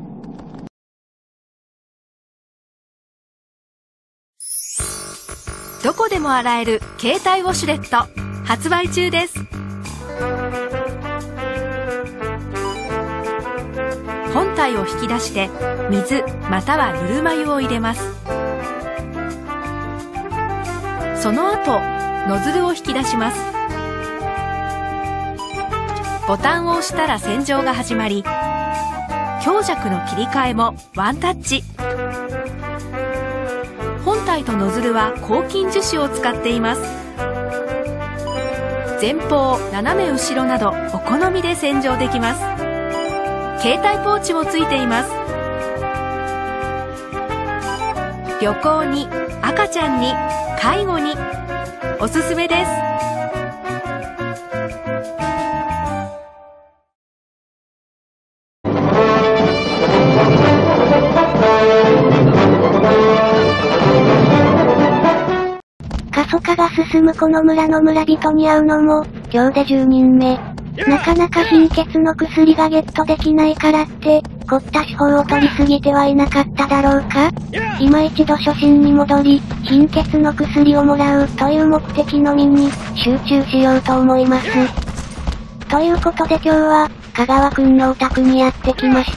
どこでも洗える携帯ウォシュレット発売中です。本体を引き出して水またはぬるま湯を入れます。その後ノズルを引き出します。ボタンを押したら洗浄が始まり、強弱の切り替えもワンタッチ。本体とノズルは抗菌樹脂を使っています。前方、斜め後ろなどお好みで洗浄できます。携帯ポーチもついています。旅行に、赤ちゃんに、介護におすすめです。 過疎化が進むこの村の村人に会うのも、今日で10人目。なかなか貧血の薬がゲットできないからって、凝った手法を取りすぎてはいなかっただろうか？今一度初心に戻り、貧血の薬をもらうという目的のみに、集中しようと思います。 ということで今日は、香川くんのお宅にやってきました。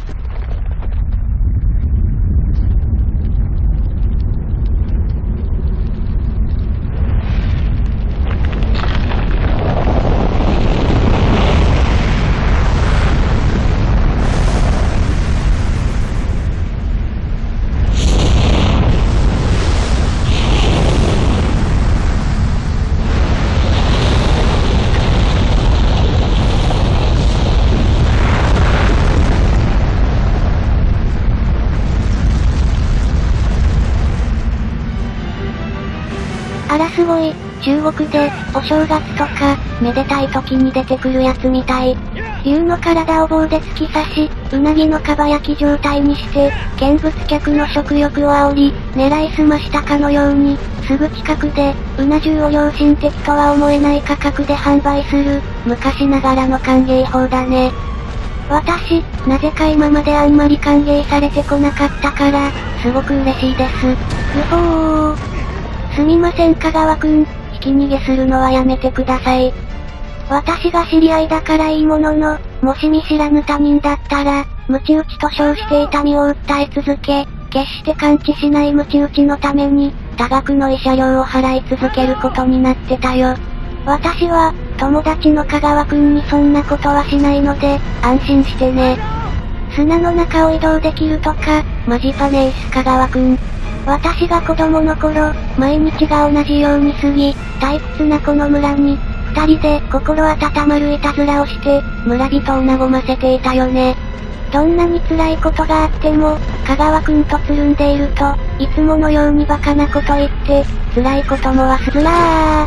あらすごい、中国で、お正月とか、めでたい時に出てくるやつみたい。竜の体を棒で突き刺し、うなぎのかば焼き状態にして、見物客の食欲を煽り、狙いすましたかのように、すぐ近くで、うな重を良心的とは思えない価格で販売する、昔ながらの歓迎法だね。私、なぜか今まであんまり歓迎されてこなかったから、すごく嬉しいです。うほー。すみません香川くん、ひき逃げするのはやめてください。私が知り合いだからいいものの、もし見知らぬ他人だったら、鞭打ちと称して痛みを訴え続け、決して完治しない鞭打ちのために、多額の慰謝料を払い続けることになってたよ。私は、友達の香川くんにそんなことはしないので、安心してね。砂の中を移動できるとか、マジパネース香川くん。私が子供の頃、毎日が同じように過ぎ、退屈なこの村に、二人で心温まるいたずらをして、村人を和ませていたよね。どんなに辛いことがあっても、香川くんとつるんでいると、いつものようにバカなこと言って、辛いことも忘れらー。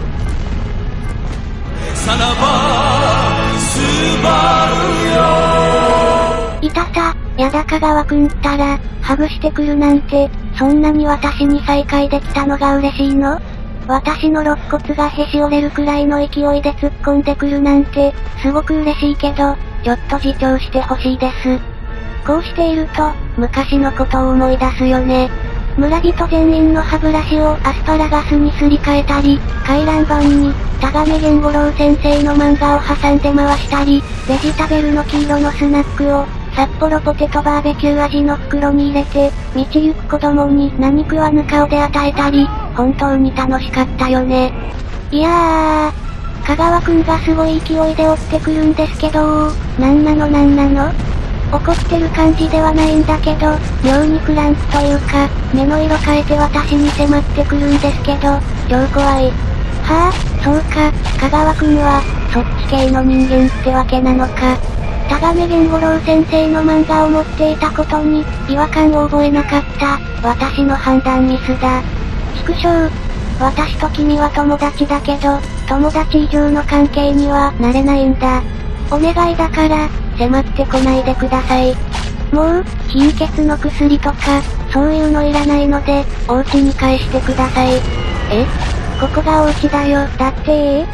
さらば、すばるよ。いたた、やだ香川くんったら、ハグしてくるなんて、そんなに私に再会できたのが嬉しいの？私の肋骨がへし折れるくらいの勢いで突っ込んでくるなんて、すごく嬉しいけど、ちょっと自重してほしいです。こうしていると、昔のことを思い出すよね。村人全員の歯ブラシをアスパラガスにすり替えたり、回覧板に、田亀源五郎先生の漫画を挟んで回したり、ベジタベルの黄色のスナックを、札幌ポテトバーベキュー味の袋に入れて、道行く子供に何食わぬ顔で与えたり、本当に楽しかったよね。いやー、香川くんがすごい勢いで追ってくるんですけどなんなの怒ってる感じではないんだけど、妙にクランクというか、目の色変えて私に迫ってくるんですけど、超怖い。はぁ、そうか、香川くんは、そっち系の人間ってわけなのか。田亀源五郎先生の漫画を持っていたことに、違和感を覚えなかった、私の判断ミスだ。畜生。私と君は友達だけど、友達以上の関係にはなれないんだ。お願いだから、迫ってこないでください。もう、貧血の薬とか、そういうのいらないので、お家に返してください。え？ここがお家だよ、だって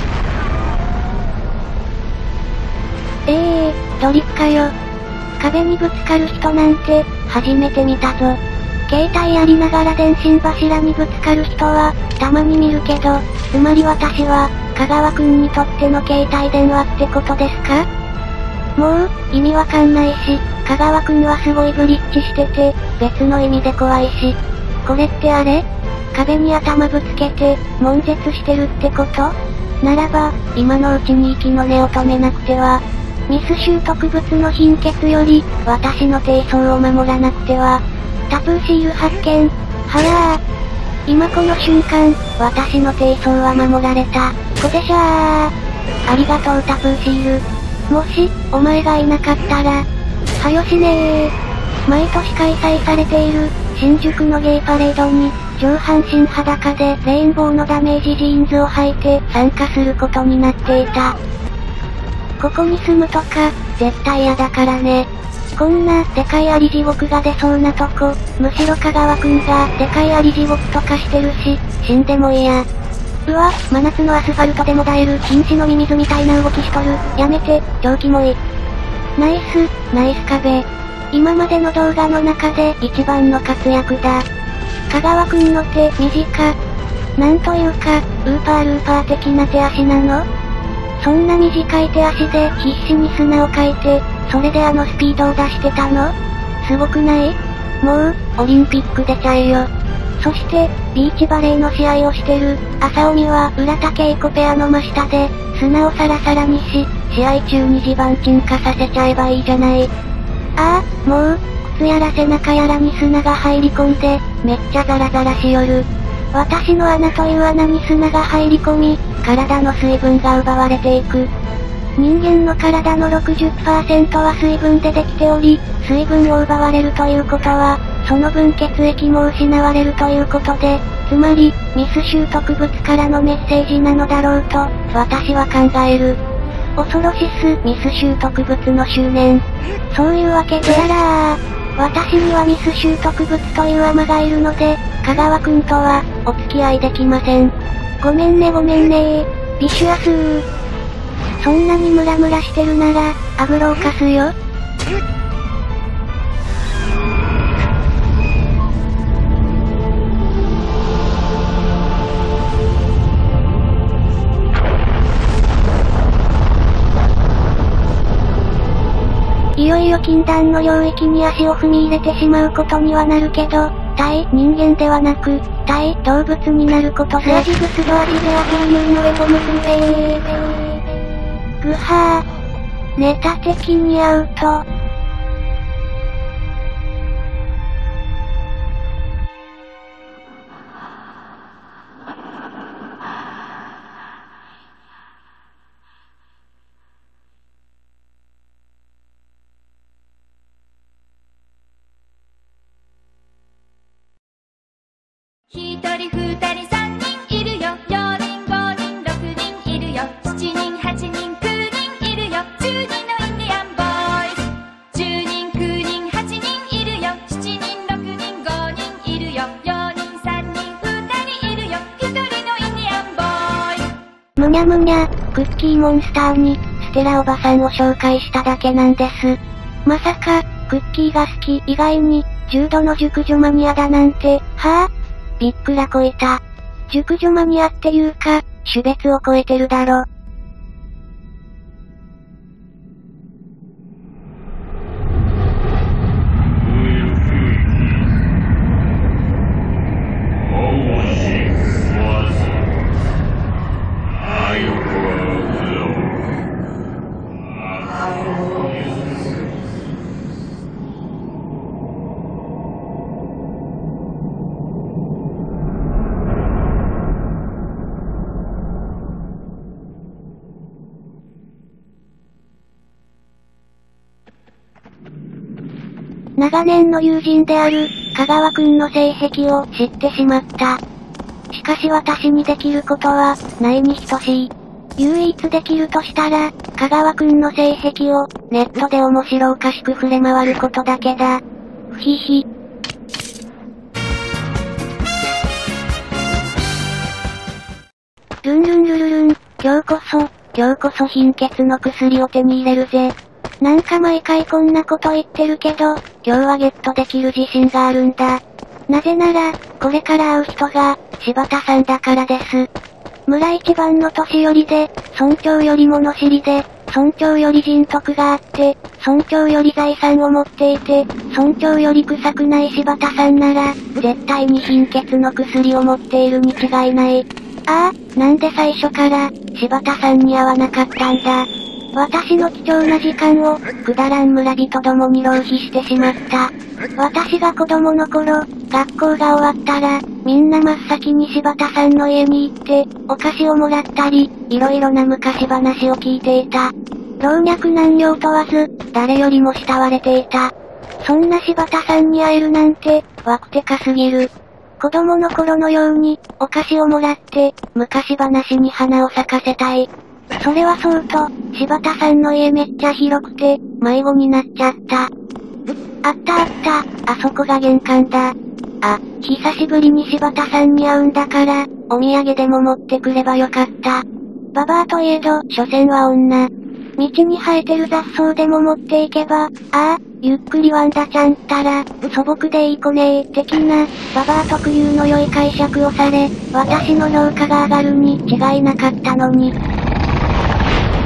ドリッカよ。壁にぶつかる人なんて、初めて見たぞ。携帯ありながら電信柱にぶつかる人は、たまに見るけど、つまり私は、香川くんにとっての携帯電話ってことですか？もう、意味わかんないし、香川くんはすごいブリッジしてて、別の意味で怖いし。これってあれ？壁に頭ぶつけて、悶絶してるってこと？ならば、今のうちに息の根を止めなくては。ミス習得物の貧血より、私の低層を守らなくては。タプーシール発見。はらー。今この瞬間、私の低層は守られた。こでしゃー。ありがとうタプーシール。もし、お前がいなかったら、はよしねー。毎年開催されている、新宿のゲイパレードに、上半身裸でレインボーのダメージジーンズを履いて参加することになっていた。ここに住むとか、絶対嫌だからね。こんな、でかいアリ地獄が出そうなとこ、むしろ香川くんが、でかいアリ地獄とかしてるし、死んでもいいや。うわ、真夏のアスファルトでもだえる瀕死のミミズみたいな動きしとる。やめて、超キモい。ナイス壁。今までの動画の中で一番の活躍だ。香川くんの手、短。なんというか、ウーパールーパー的な手足なの？ そんな短い手足で必死に砂をかいて、それであのスピードを出してたの？すごくない？もう、オリンピック出ちゃえよ。そして、ビーチバレーの試合をしてる、朝海は浦田恵子ペアの真下で、砂をサラサラにし、試合中に地盤沈下させちゃえばいいじゃない。ああ、もう、靴やら背中やらに砂が入り込んで、めっちゃザラザラしよる。私の穴という穴に砂が入り込み、体の水分が奪われていく。人間の体の 60% は水分でできており、水分を奪われるということは、その分血液も失われるということで、つまり、ミス習得物からのメッセージなのだろうと、私は考える。恐ろしっす、ミス習得物の執念。そういうわけであらー、私にはミス習得物というアマがいるので、香川くんとは、お付き合いできません。ごめんねー、ビシュアスー。そんなにムラムラしてるなら、アグロを貸すよ。いよいよ禁断の領域に足を踏み入れてしまうことにはなるけど、対人間ではなく、対動物になることで、味ブスド味で牛乳のエゴムスぐはー、ネタ的にアウト。 一人二人三人いるよ、四人五人六人いるよ、七人八人九人いるよ、10人のインディアンボーイズ。10人九人八人いるよ、7人6人5人いるよ、4人3人2人いるよ、1人のインディアンボーイズ。 むにゃむにゃ、クッキーモンスターに、ステラおばさんを紹介しただけなんです。まさか、クッキーが好き以外に、重度の熟女マニアだなんて、はぁ、びっくらこいた。熟女マニアっていうか、種別を超えてるだろ。長年の友人である、香川くんの性癖を知ってしまった。しかし私にできることは、ないに等しい。唯一できるとしたら、香川くんの性癖を、ネットで面白おかしく触れ回ることだけだ。ふひひ。ルンルンルルルン、今日こそ貧血の薬を手に入れるぜ。なんか毎回こんなこと言ってるけど、今日はゲットできる自信があるんだ。なぜなら、これから会う人が、柴田さんだからです。村一番の年寄りで、村長より物知りで、村長より人徳があって、村長より財産を持っていて、村長より臭くない柴田さんなら、絶対に貧血の薬を持っているに違いない。ああ、なんで最初から、柴田さんに会わなかったんだ。私の貴重な時間を、くだらん村人どもに浪費してしまった。私が子供の頃、学校が終わったら、みんな真っ先に柴田さんの家に行って、お菓子をもらったり、いろいろな昔話を聞いていた。老若男女問わず、誰よりも慕われていた。そんな柴田さんに会えるなんて、わくてかすぎる。子供の頃のように、お菓子をもらって、昔話に花を咲かせたい。それはそうと、柴田さんの家めっちゃ広くて、迷子になっちゃった。あった、あそこが玄関だ。あ、久しぶりに柴田さんに会うんだから、お土産でも持ってくればよかった。ババアといえど、所詮は女。道に生えてる雑草でも持っていけば、ああ、ゆっくりワンダちゃんったら、素朴でいい子ねー的な、ババア特有の良い解釈をされ、私の評価が上がるに違いなかったのに。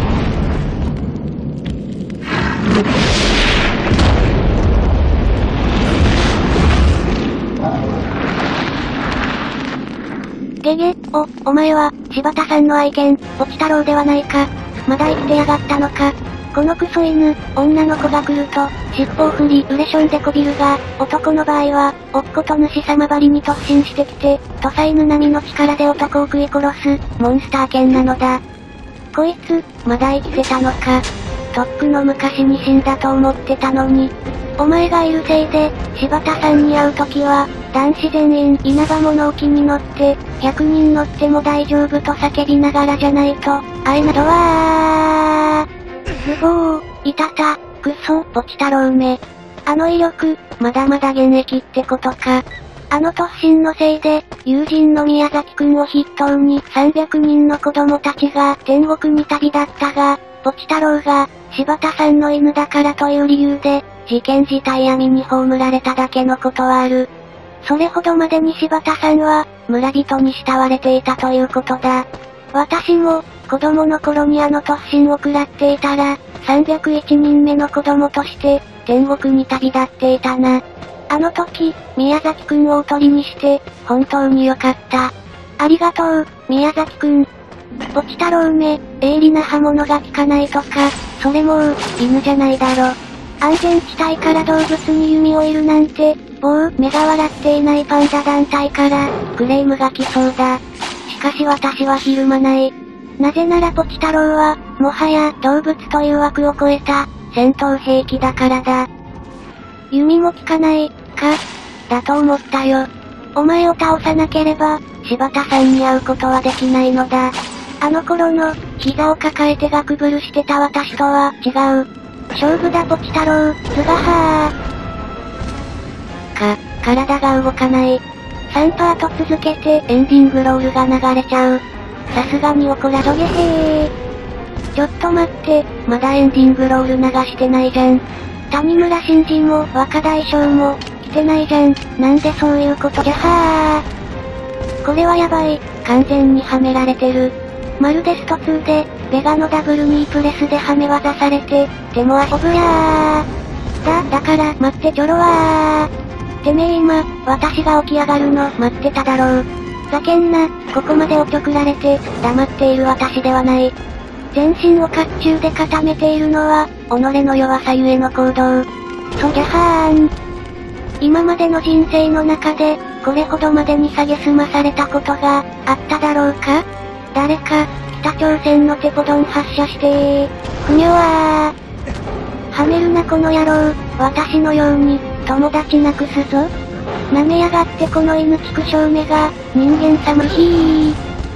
ゲゲ、お前は、柴田さんの愛犬、ポチ太郎ではないか。まだ生きてやがったのか。このクソ犬、女の子が来ると、尻尾を振り、ウレションでこびるが、男の場合は、おっこと主様ばりに突進してきて、土佐犬並みの力で男を食い殺す、モンスター犬なのだ。こいつ、まだ生きてたのか。とっくの昔に死んだと思ってたのに。お前がいるせいで、柴田さんに会うときは、男子全員稲葉物置に乗って、100人乗っても大丈夫と叫びながらじゃないと、会えなどはズボー、いたた、クソ、ポチ太郎め。あの威力、まだまだ現役ってことか。あの突進のせいで、友人の宮崎くんを筆頭に300人の子供たちが天国に旅立ったが、ポチ太郎が、柴田さんの犬だからという理由で、事件自体闇に葬られただけのことはある。それほどまでに柴田さんは、村人に慕われていたということだ。私も、子供の頃にあの突進を食らっていたら、301人目の子供として、天国に旅立っていたな。あの時、宮崎くんをおとりにして、本当によかった。ありがとう、宮崎くん。ポチ太郎め、鋭利な刃物が効かないとか、それもう、犬じゃないだろ。安全地帯から動物に弓を射るなんて、目が笑っていないパンダ団体から、クレームが来そうだ。しかし私はひるまない。なぜならポチ太郎は、もはや動物という枠を超えた、戦闘兵器だからだ。弓も効かない、か、だと思ったよ。お前を倒さなければ、柴田さんに会うことはできないのだ。あの頃の、膝を抱えてガクブルしてた私とは違う。勝負だポチ太郎、ズガハー。体が動かない。3パート続けてエンディングロールが流れちゃう。さすがに怒らどげへー。ちょっと待って、まだエンディングロール流してないじゃん。谷村新司も若大将も来てないじゃん。なんでそういうことじゃはー。これはやばい、完全にはめられてる。まるでスト2で、ベガのダブルニープレスではめ技されて、手も遊ぶやー。だから待ってちょろわー。てめえ今、私が起き上がるの待ってただろう。ざけんな、ここまでおちょくられて、黙っている私ではない。全身を甲冑で固めているのは、己の弱さゆえの行動。そじゃはーん。今までの人生の中で、これほどまでに蔑まされたことが、あっただろうか？誰か、北朝鮮のテポドン発射してー。ふにょわー。はめるなこの野郎、私のように、友達なくすぞ。舐めやがってこの犬畜生めが、人間様ひ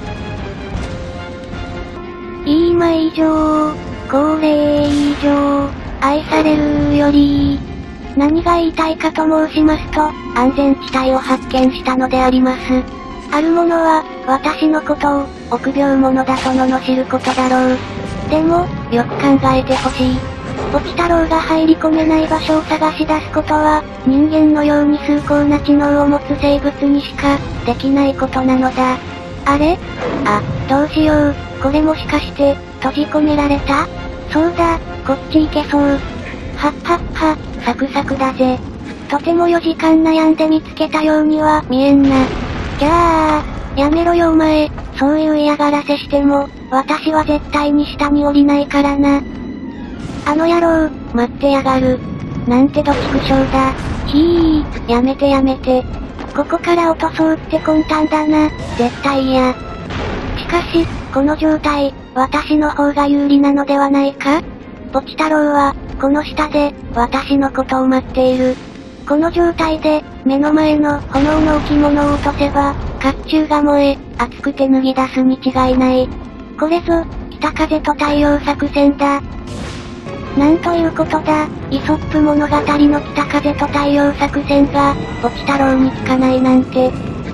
ー。今以上、これ以上、愛されるより。何が言いたいかと申しますと、安全地帯を発見したのであります。ある者は、私のことを、臆病者だと罵ることだろう。でも、よく考えてほしい。ポチ太郎が入り込めない場所を探し出すことは、人間のように崇高な知能を持つ生物にしか、できないことなのだ。あれ？どうしよう、これもしかして、閉じ込められた？そうだ、こっち行けそう。はっはっは、サクサクだぜ。とても4時間悩んで見つけたようには見えんな。じゃあ、やめろよお前、そういう嫌がらせしても、私は絶対に下に降りないからな。あの野郎、待ってやがる。なんてど畜生だ。ひー、やめてやめて。ここから落とそうって魂胆だな、絶対嫌。しかし、この状態、私の方が有利なのではないか？ポチ太郎は、この下で、私のことを待っている。この状態で、目の前の炎の置物を落とせば、甲冑が燃え、熱くて脱ぎ出すに違いない。これぞ、北風と太陽作戦だ。なんということだ、イソップ物語の北風と太陽作戦が、ポチ太郎に効かないなんて。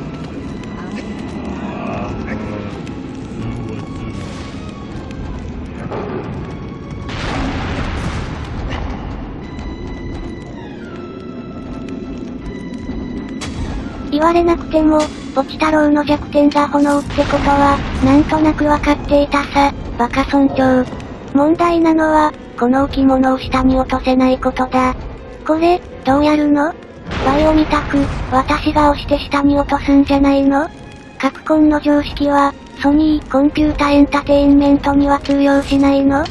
言われなくても、ポチ太郎の弱点が炎ってことは、なんとなくわかっていたさ、バカ村長。問題なのは、 この置物を下に落とせないことだ。これ、どうやるの？バイオみたく、私が押して下に落とすんじゃないの？カプコンの常識は、ソニーコンピュータエンタテインメントには通用しないの？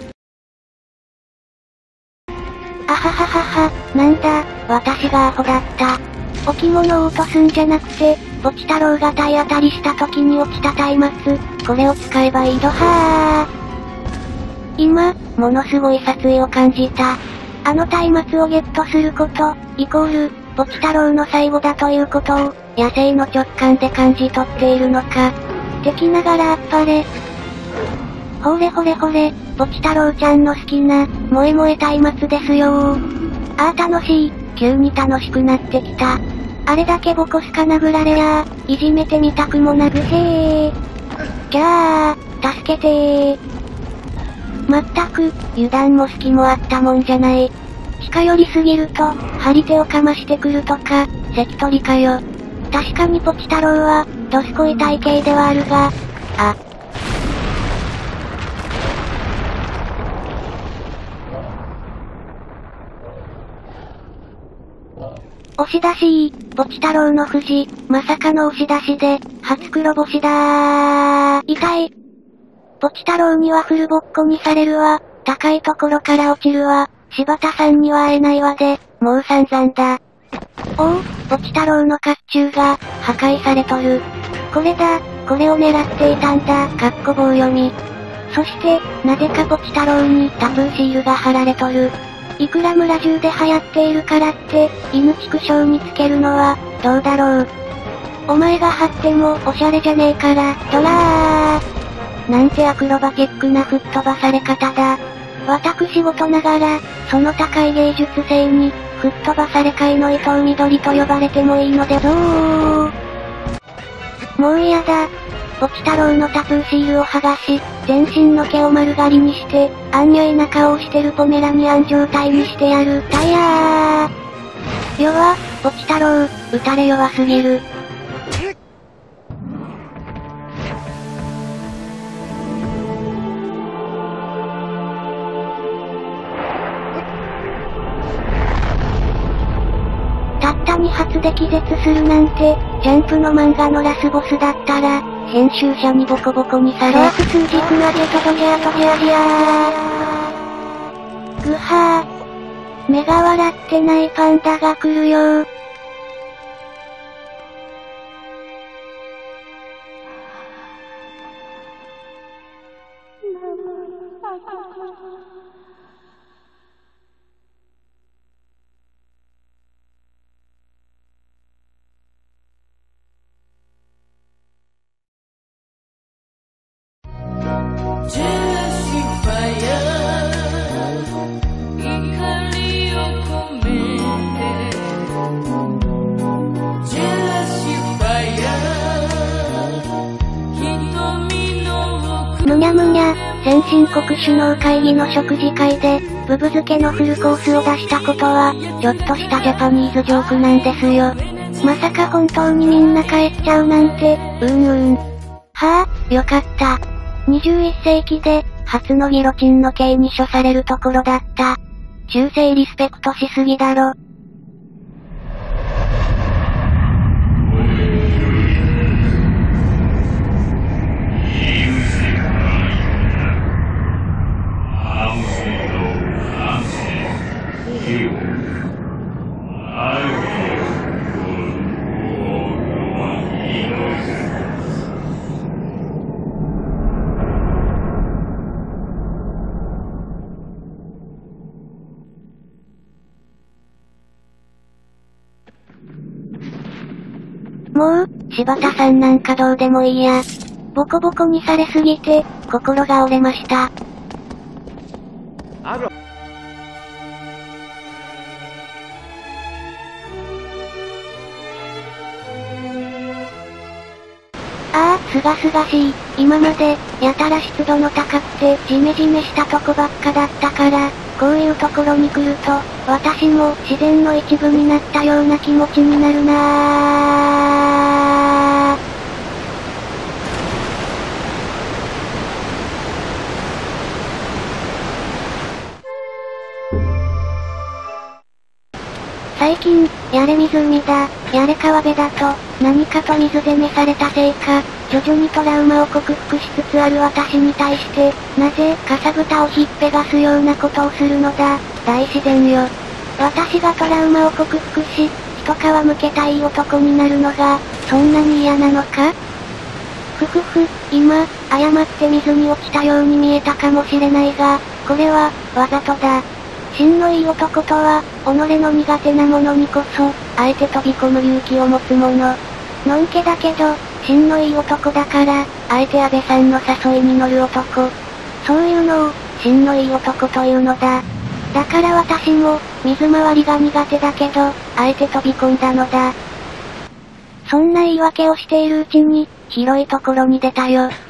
あはははは、なんだ、私がアホだった。置物を落とすんじゃなくて、ポチ太郎が体当たりした時に落ちた松明、これを使えばいいとはー。今、ものすごい殺意を感じた。あの松明をゲットすること、イコール、ポチ太郎の最後だということを、野生の直感で感じ取っているのか。敵ながらあっぱれ。ほれほれほれ、ポチ太郎ちゃんの好きな、萌え萌え松明ですよー。あー楽しい、急に楽しくなってきた。あれだけボコスカ殴られやー、いじめてみたくもなぐへー。キャー、助けてー。まったく、油断も隙もあったもんじゃない。近寄りすぎると、張り手をかましてくるとか、関取かよ。確かにポチ太郎は、どすこい体型ではあるが、押し出しポチ太郎の富士、まさかの押し出しで、初黒星だー。痛い。ポチ太郎にはフルボッコにされるわ。高いところから落ちるわ。柴田さんには会えないわで、もう散々だ。おう、ポチ太郎の甲冑が、破壊されとる。これだ、これを狙っていたんだ、かっこ棒読み。そして、なぜかポチ太郎にタトゥーシールが貼られとる。いくら村中で流行っているからって、犬畜生につけるのは、どうだろう。お前が貼っても、おしゃれじゃねえから、ドラー。なんてアクロバティックな吹っ飛ばされ方だ。私事ながら、その高い芸術性に、吹っ飛ばされ界の伊藤みどりと呼ばれてもいいのでぞー。もう嫌だ。ポチ太郎のタトゥーシールを剥がし、全身の毛を丸刈りにして、アンニュイな顔をしてるポメラニアン状態にしてやる。タイヤー。弱、ポチ太郎、撃たれ弱すぎる。たった2発で気絶するなんて、ジャンプの漫画のラスボスだったら、編集者にボコボコにされシャープ数軸までトドギャートギャーギャー。ぐはー。目が笑ってないパンダが来るよー。 ジェラシーファイヤー、怒りを込めてジェラシーファイヤー、瞳の奥むにゃむにゃ、先進国首脳会議の食事会で、ブブ漬けのフルコースを出したことは、ちょっとしたジャパニーズジョークなんですよ。まさか本当にみんな帰っちゃうなんて、はぁ、よかった。21世紀で、初のギロチンの刑に処されるところだった。忠誠リスペクトしすぎだろ。もう、柴田さんなんかどうでもいいや。ボコボコにされすぎて、心が折れました。すがすがしい。今まで、やたら湿度の高くて、ジメジメしたとこばっかだったから、こういうところに来ると、私も自然の一部になったような気持ちになるなぁ。 最近、やれ湖だ、やれ川辺だと、何かと水攻めされたせいか、徐々にトラウマを克服しつつある私に対して、なぜ、かさぶたをひっぺがすようなことをするのだ、大自然よ。私がトラウマを克服し、一皮むけたい男になるのが、そんなに嫌なのか？ふふふ、今、誤って水に落ちたように見えたかもしれないが、これは、わざとだ。真のいい男とは、己の苦手なものにこそ、あえて飛び込む勇気を持つ者。のんけだけど、真のいい男だから、あえて安倍さんの誘いに乗る男。そういうのを、真のいい男というのだ。だから私も、水回りが苦手だけど、あえて飛び込んだのだ。そんな言い訳をしているうちに、広いところに出たよ。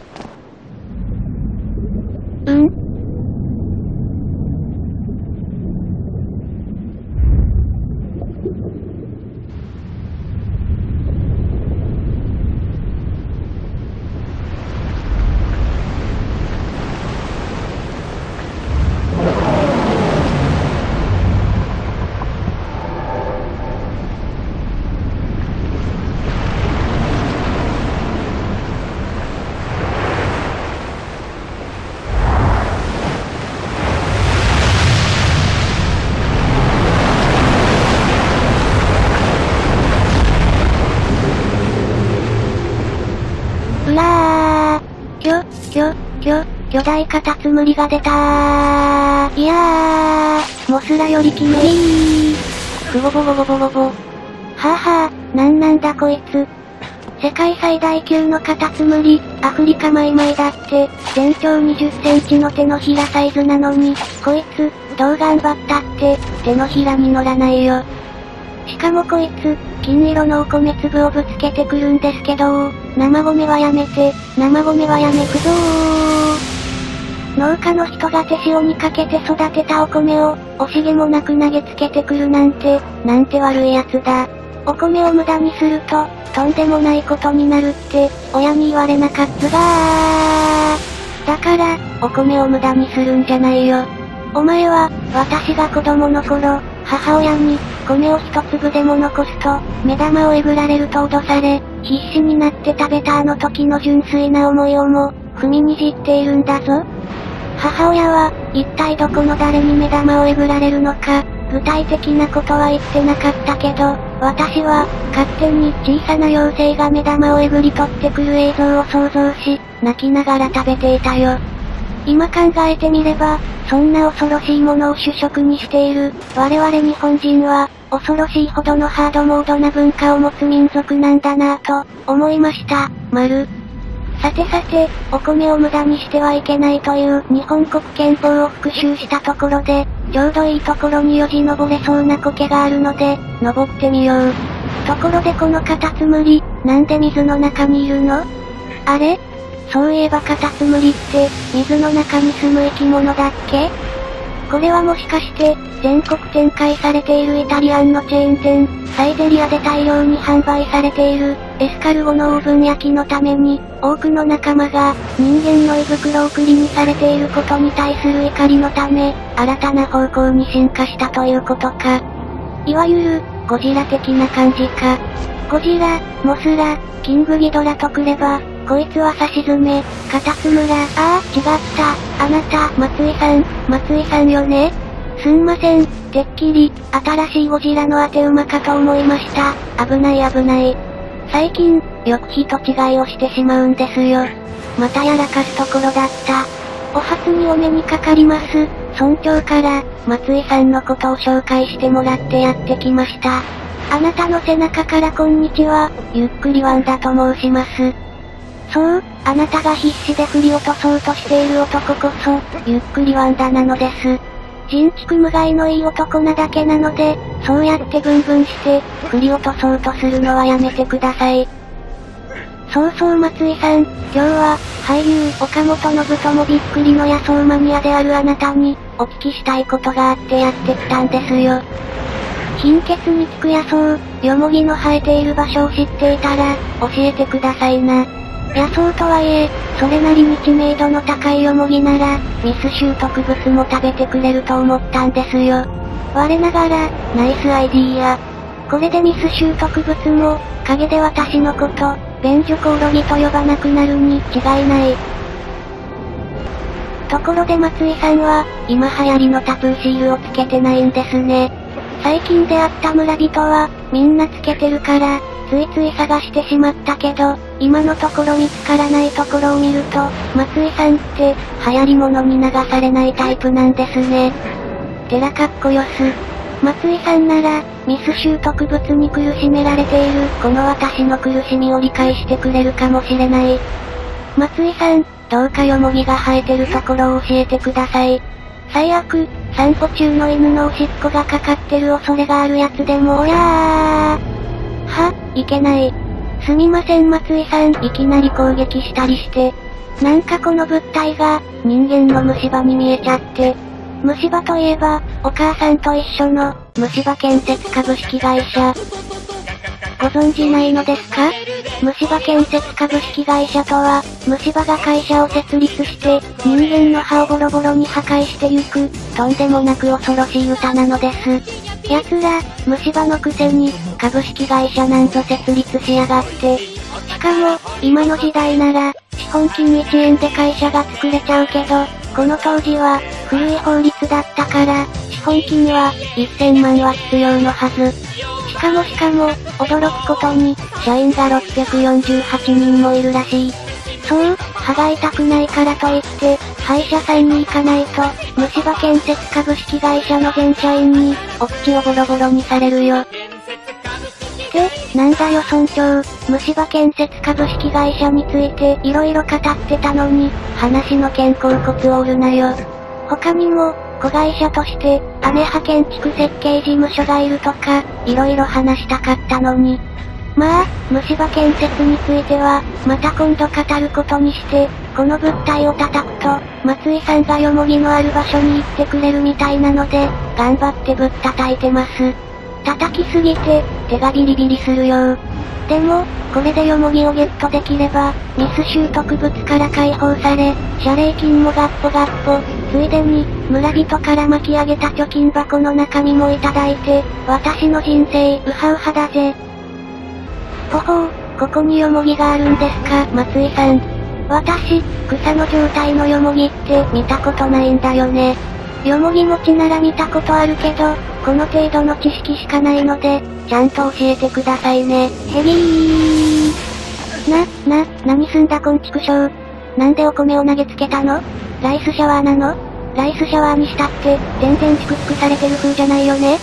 うらー、巨大カタツムリが出たー。いやー、モスラよりきめいー。ふごぼごぼぼぼぼ。はぁはぁ、なんだこいつ。世界最大級のカタツムリ、アフリカマイマイだって、全長20センチの手のひらサイズなのに、こいつ、どう頑張ったって、手のひらに乗らないよ。しかもこいつ、金色のお米粒をぶつけてくるんですけど生米はやめて、生米はやめくぞー。農家の人が手塩にかけて育てたお米を、惜しげもなく投げつけてくるなんて悪いやつだ。お米を無駄にすると、とんでもないことになるって、親に言われなかったがー。だから、お米を無駄にするんじゃないよ。お前は、私が子供の頃、母親に、米を一粒でも残すと、目玉をえぐられると脅され、必死になって食べたあの時の純粋な思いをも、踏みにじっているんだぞ。母親は、一体どこの誰に目玉をえぐられるのか、具体的なことは言ってなかったけど、私は、勝手に小さな妖精が目玉をえぐり取ってくる映像を想像し、泣きながら食べていたよ。今考えてみれば、そんな恐ろしいものを主食にしている、我々日本人は、恐ろしいほどのハードモードな文化を持つ民族なんだなぁと、思いました。さて、お米を無駄にしてはいけないという日本国憲法を復習したところで、ちょうどいいところによじ登れそうな苔があるので、登ってみよう。ところでこのカタツムリ、なんで水の中にいるの？あれ？そういえばカタツムリって、水の中に住む生き物だっけ？これはもしかして、全国展開されているイタリアンのチェーン店、サイゼリアで大量に販売されている、エスカルゴのオーブン焼きのために、多くの仲間が、人間の胃袋送りにされていることに対する怒りのため、新たな方向に進化したということか。いわゆる、ゴジラ的な感じか。ゴジラ、モスラ、キングギドラとくれば、こいつはサシズメ、カタツムラ、違った、あなた、松井さんよね？すんません、てっきり、新しいゴジラの当て馬かと思いました。危ない。最近、よく人違いをしてしまうんですよ。またやらかすところだった。お初にお目にかかります。村長から、松井さんのことを紹介してもらってやってきました。あなたの背中からこんにちは、ゆっくりワンダと申します。そう、あなたが必死で振り落とそうとしている男こそ、ゆっくりワンダなのです。人畜無害のいい男なだけなので、そうやってブンブンして、振り落とそうとするのはやめてください。そう松井さん、今日は、俳優、岡本信人びっくりの野草マニアであるあなたに、お聞きしたいことがあってやってきたんですよ。貧血に効く野草、ヨモギの生えている場所を知っていたら、教えてくださいな。野草とはいえ、それなりに知名度の高いヨモギなら、ミス習得物も食べてくれると思ったんですよ。 我ながら、ナイスアイディア。これでミス習得物も、陰で私のこと、便所コオロギと呼ばなくなるに違いない。ところで松井さんは、今流行りのタトゥーシールをつけてないんですね。最近出会った村人は、みんなつけてるから、ついつい探してしまったけど、今のところ見つからないところを見ると、松井さんって、流行り物に流されないタイプなんですね。てらかっこよす。松井さんなら、ミス習得物に苦しめられている、この私の苦しみを理解してくれるかもしれない。松井さん、どうかヨモギが生えてるところを教えてください。最悪、散歩中の犬のおしっこがかかってる恐れがあるやつでもおやいけない。すみません松井さん、いきなり攻撃したりして。なんかこの物体が、人間の虫歯に見えちゃって。虫歯といえば、お母さんと一緒の、虫歯建設株式会社。ご存知ないのですか？虫歯建設株式会社とは、虫歯が会社を設立して、人間の歯をボロボロに破壊してゆく、とんでもなく恐ろしい歌なのです。奴ら、虫歯のくせに、株式会社なんぞ設立しやがって。しかも、今の時代なら、資本金1円で会社が作れちゃうけど、この当時は、古い法律だったから、資本金は、1000万は必要のはず。しかも、驚くことに、社員が648人もいるらしい。そう、歯が痛くないからといって、歯医者さんに行かないと、虫歯建設株式会社の全社員に、お口をボロボロにされるよ。なんだよ村長、虫歯建設株式会社について色々語ってたのに、話の肩甲骨を折るなよ。他にも、子会社として、姉派建築設計事務所がいるとか、色々話したかったのに。まあ、虫歯建設については、また今度語ることにして、この物体を叩くと、松井さんがヨモギのある場所に行ってくれるみたいなので、頑張ってぶったたいてます。叩きすぎて、手がビリビリするよ。でも、これでヨモギをゲットできれば、ミス習得物から解放され、謝礼金もガッポガッポ、ついでに、村人から巻き上げた貯金箱の中身もいただいて、私の人生、ウハウハだぜ。ほほう、ここにヨモギがあるんですか、松井さん。私、草の状態のヨモギって見たことないんだよね。ヨモギ持ちなら見たことあるけど、この程度の知識しかないので、ちゃんと教えてくださいね。ヘビー。何すんだこんちくしょう。なんでお米を投げつけたの？ライスシャワーなの？ライスシャワーにしたって、全然祝福されてる風じゃないよね。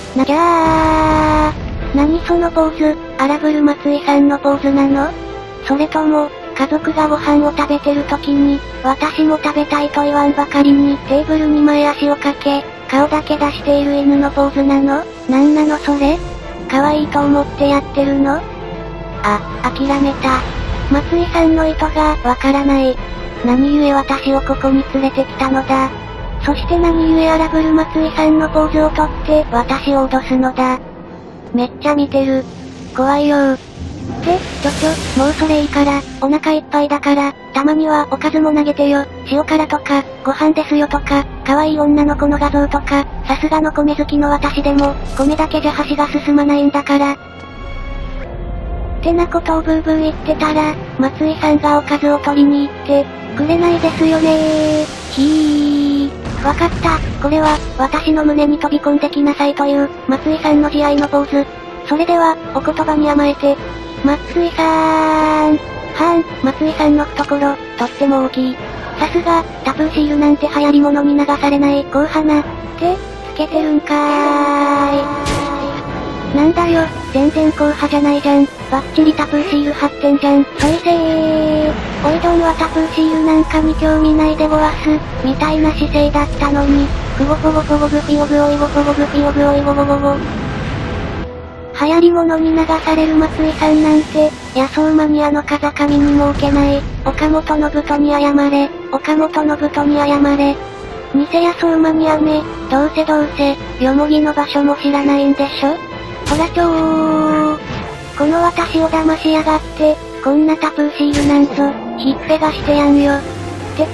何そのポーズ、荒ぶる松井さんのポーズなの？それとも、家族がご飯を食べてる時に、私も食べたいと言わんばかりにテーブルに前足をかけ、顔だけ出している犬のポーズなの？なんなのそれ？可愛いと思ってやってるの？諦めた。松井さんの意図がわからない。何故私をここに連れてきたのだ。そして何故荒ぶる松井さんのポーズをとって私を脅すのだ。めっちゃ見てる。怖いよー。もうそれいいから、お腹いっぱいだから、たまにはおかずも投げてよ。塩辛とか、ご飯ですよとか、可愛い女の子の画像とか、さすがの米好きの私でも、米だけじゃ箸が進まないんだから。ってなことをブーブー言ってたら、松井さんがおかずを取りに行って、くれないですよねー。わかった。これは、私の胸に飛び込んできなさいという、松井さんの慈愛のポーズ。それでは、お言葉に甘えて、松井さーん。松井さんの懐、とっても大きい。さすが、タトゥーシールなんて流行り物に流されない硬派な、つけてるんかーい。なんだよ、全然硬派じゃないじゃん。バッチリタトゥーシール貼ってんじゃん。そいせー。おいどんはタトゥーシールなんかに興味ないでごわす、みたいな姿勢だったのに、ふごふごふごぐぴおぐおいごふごぐぴおぐおいごごごご。流行り物に流される松井さんなんて、野草マニアの風上にも置けない。岡本信人に謝れ。岡本信人に謝れ。偽野草マニアめ、どうせ、よもぎの場所も知らないんでしょ？ほらこの私を騙しやがって、こんなタトゥーシールなんぞ、ひっぺがしてやんよ。てか、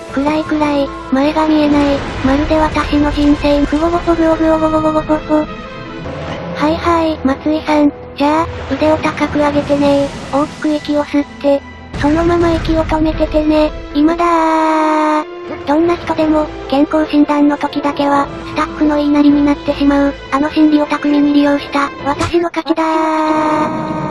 暗い暗い、前が見えない、まるで私の人生ふごごぽぐおぐおごごごごぽぽ。はいはい、松井さん、じゃあ、腕を高く上げてね大きく息を吸って、そのまま息を止めててね、今だー。どんな人でも、健康診断の時だけは、スタッフの言いなりになってしまう、あの心理を巧みに利用した、私の勝ちだー。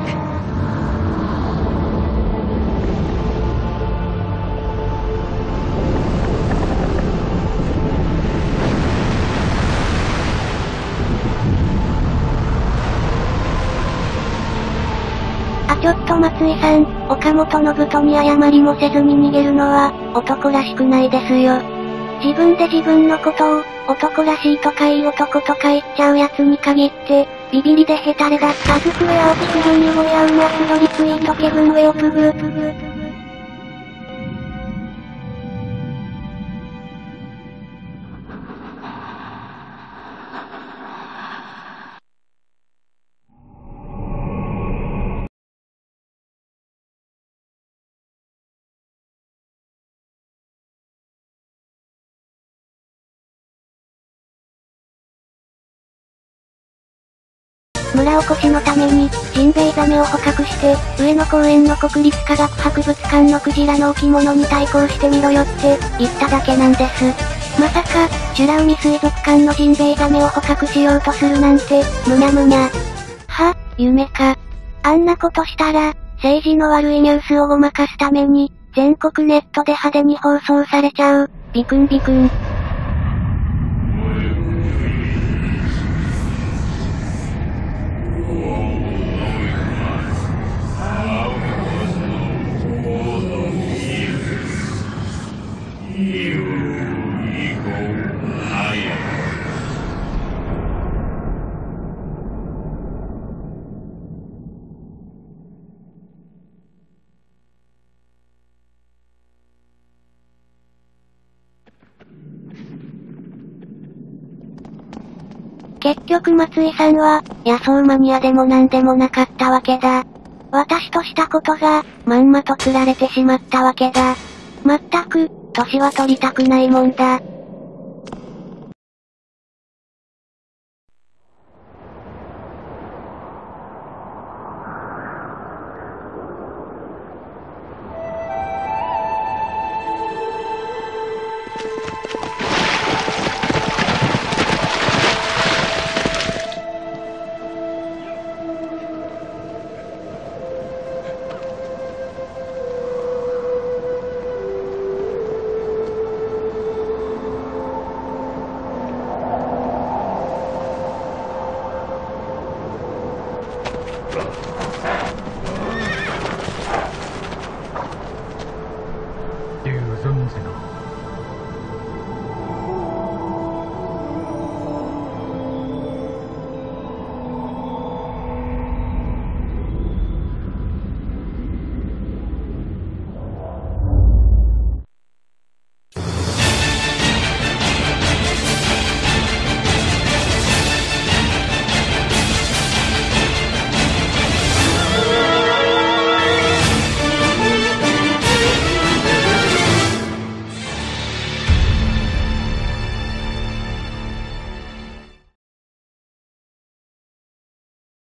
ちょっと松井さん、岡本信人に謝りもせずに逃げるのは、男らしくないですよ。自分で自分のことを、男らしいとかいい男とか言っちゃうやつに限って、ビビリでヘタレだったずくウェアオピクブンユゴヤウナスドリツイートケブンウェオプグ。村おこしのために、ジンベエザメを捕獲して、上野公園の国立科学博物館のクジラの置物に対抗してみろよって言っただけなんです。まさか、美ら海水族館のジンベエザメを捕獲しようとするなんて、むにゃむにゃ。は、夢か。あんなことしたら、政治の悪いニュースをごまかすために、全国ネットで派手に放送されちゃう。ビクンビクン。結局松井さんは、野草マニアでもなんでもなかったわけだ。私としたことが、まんまと釣られてしまったわけだ。まったく、年は取りたくないもんだ。 竜尊寺の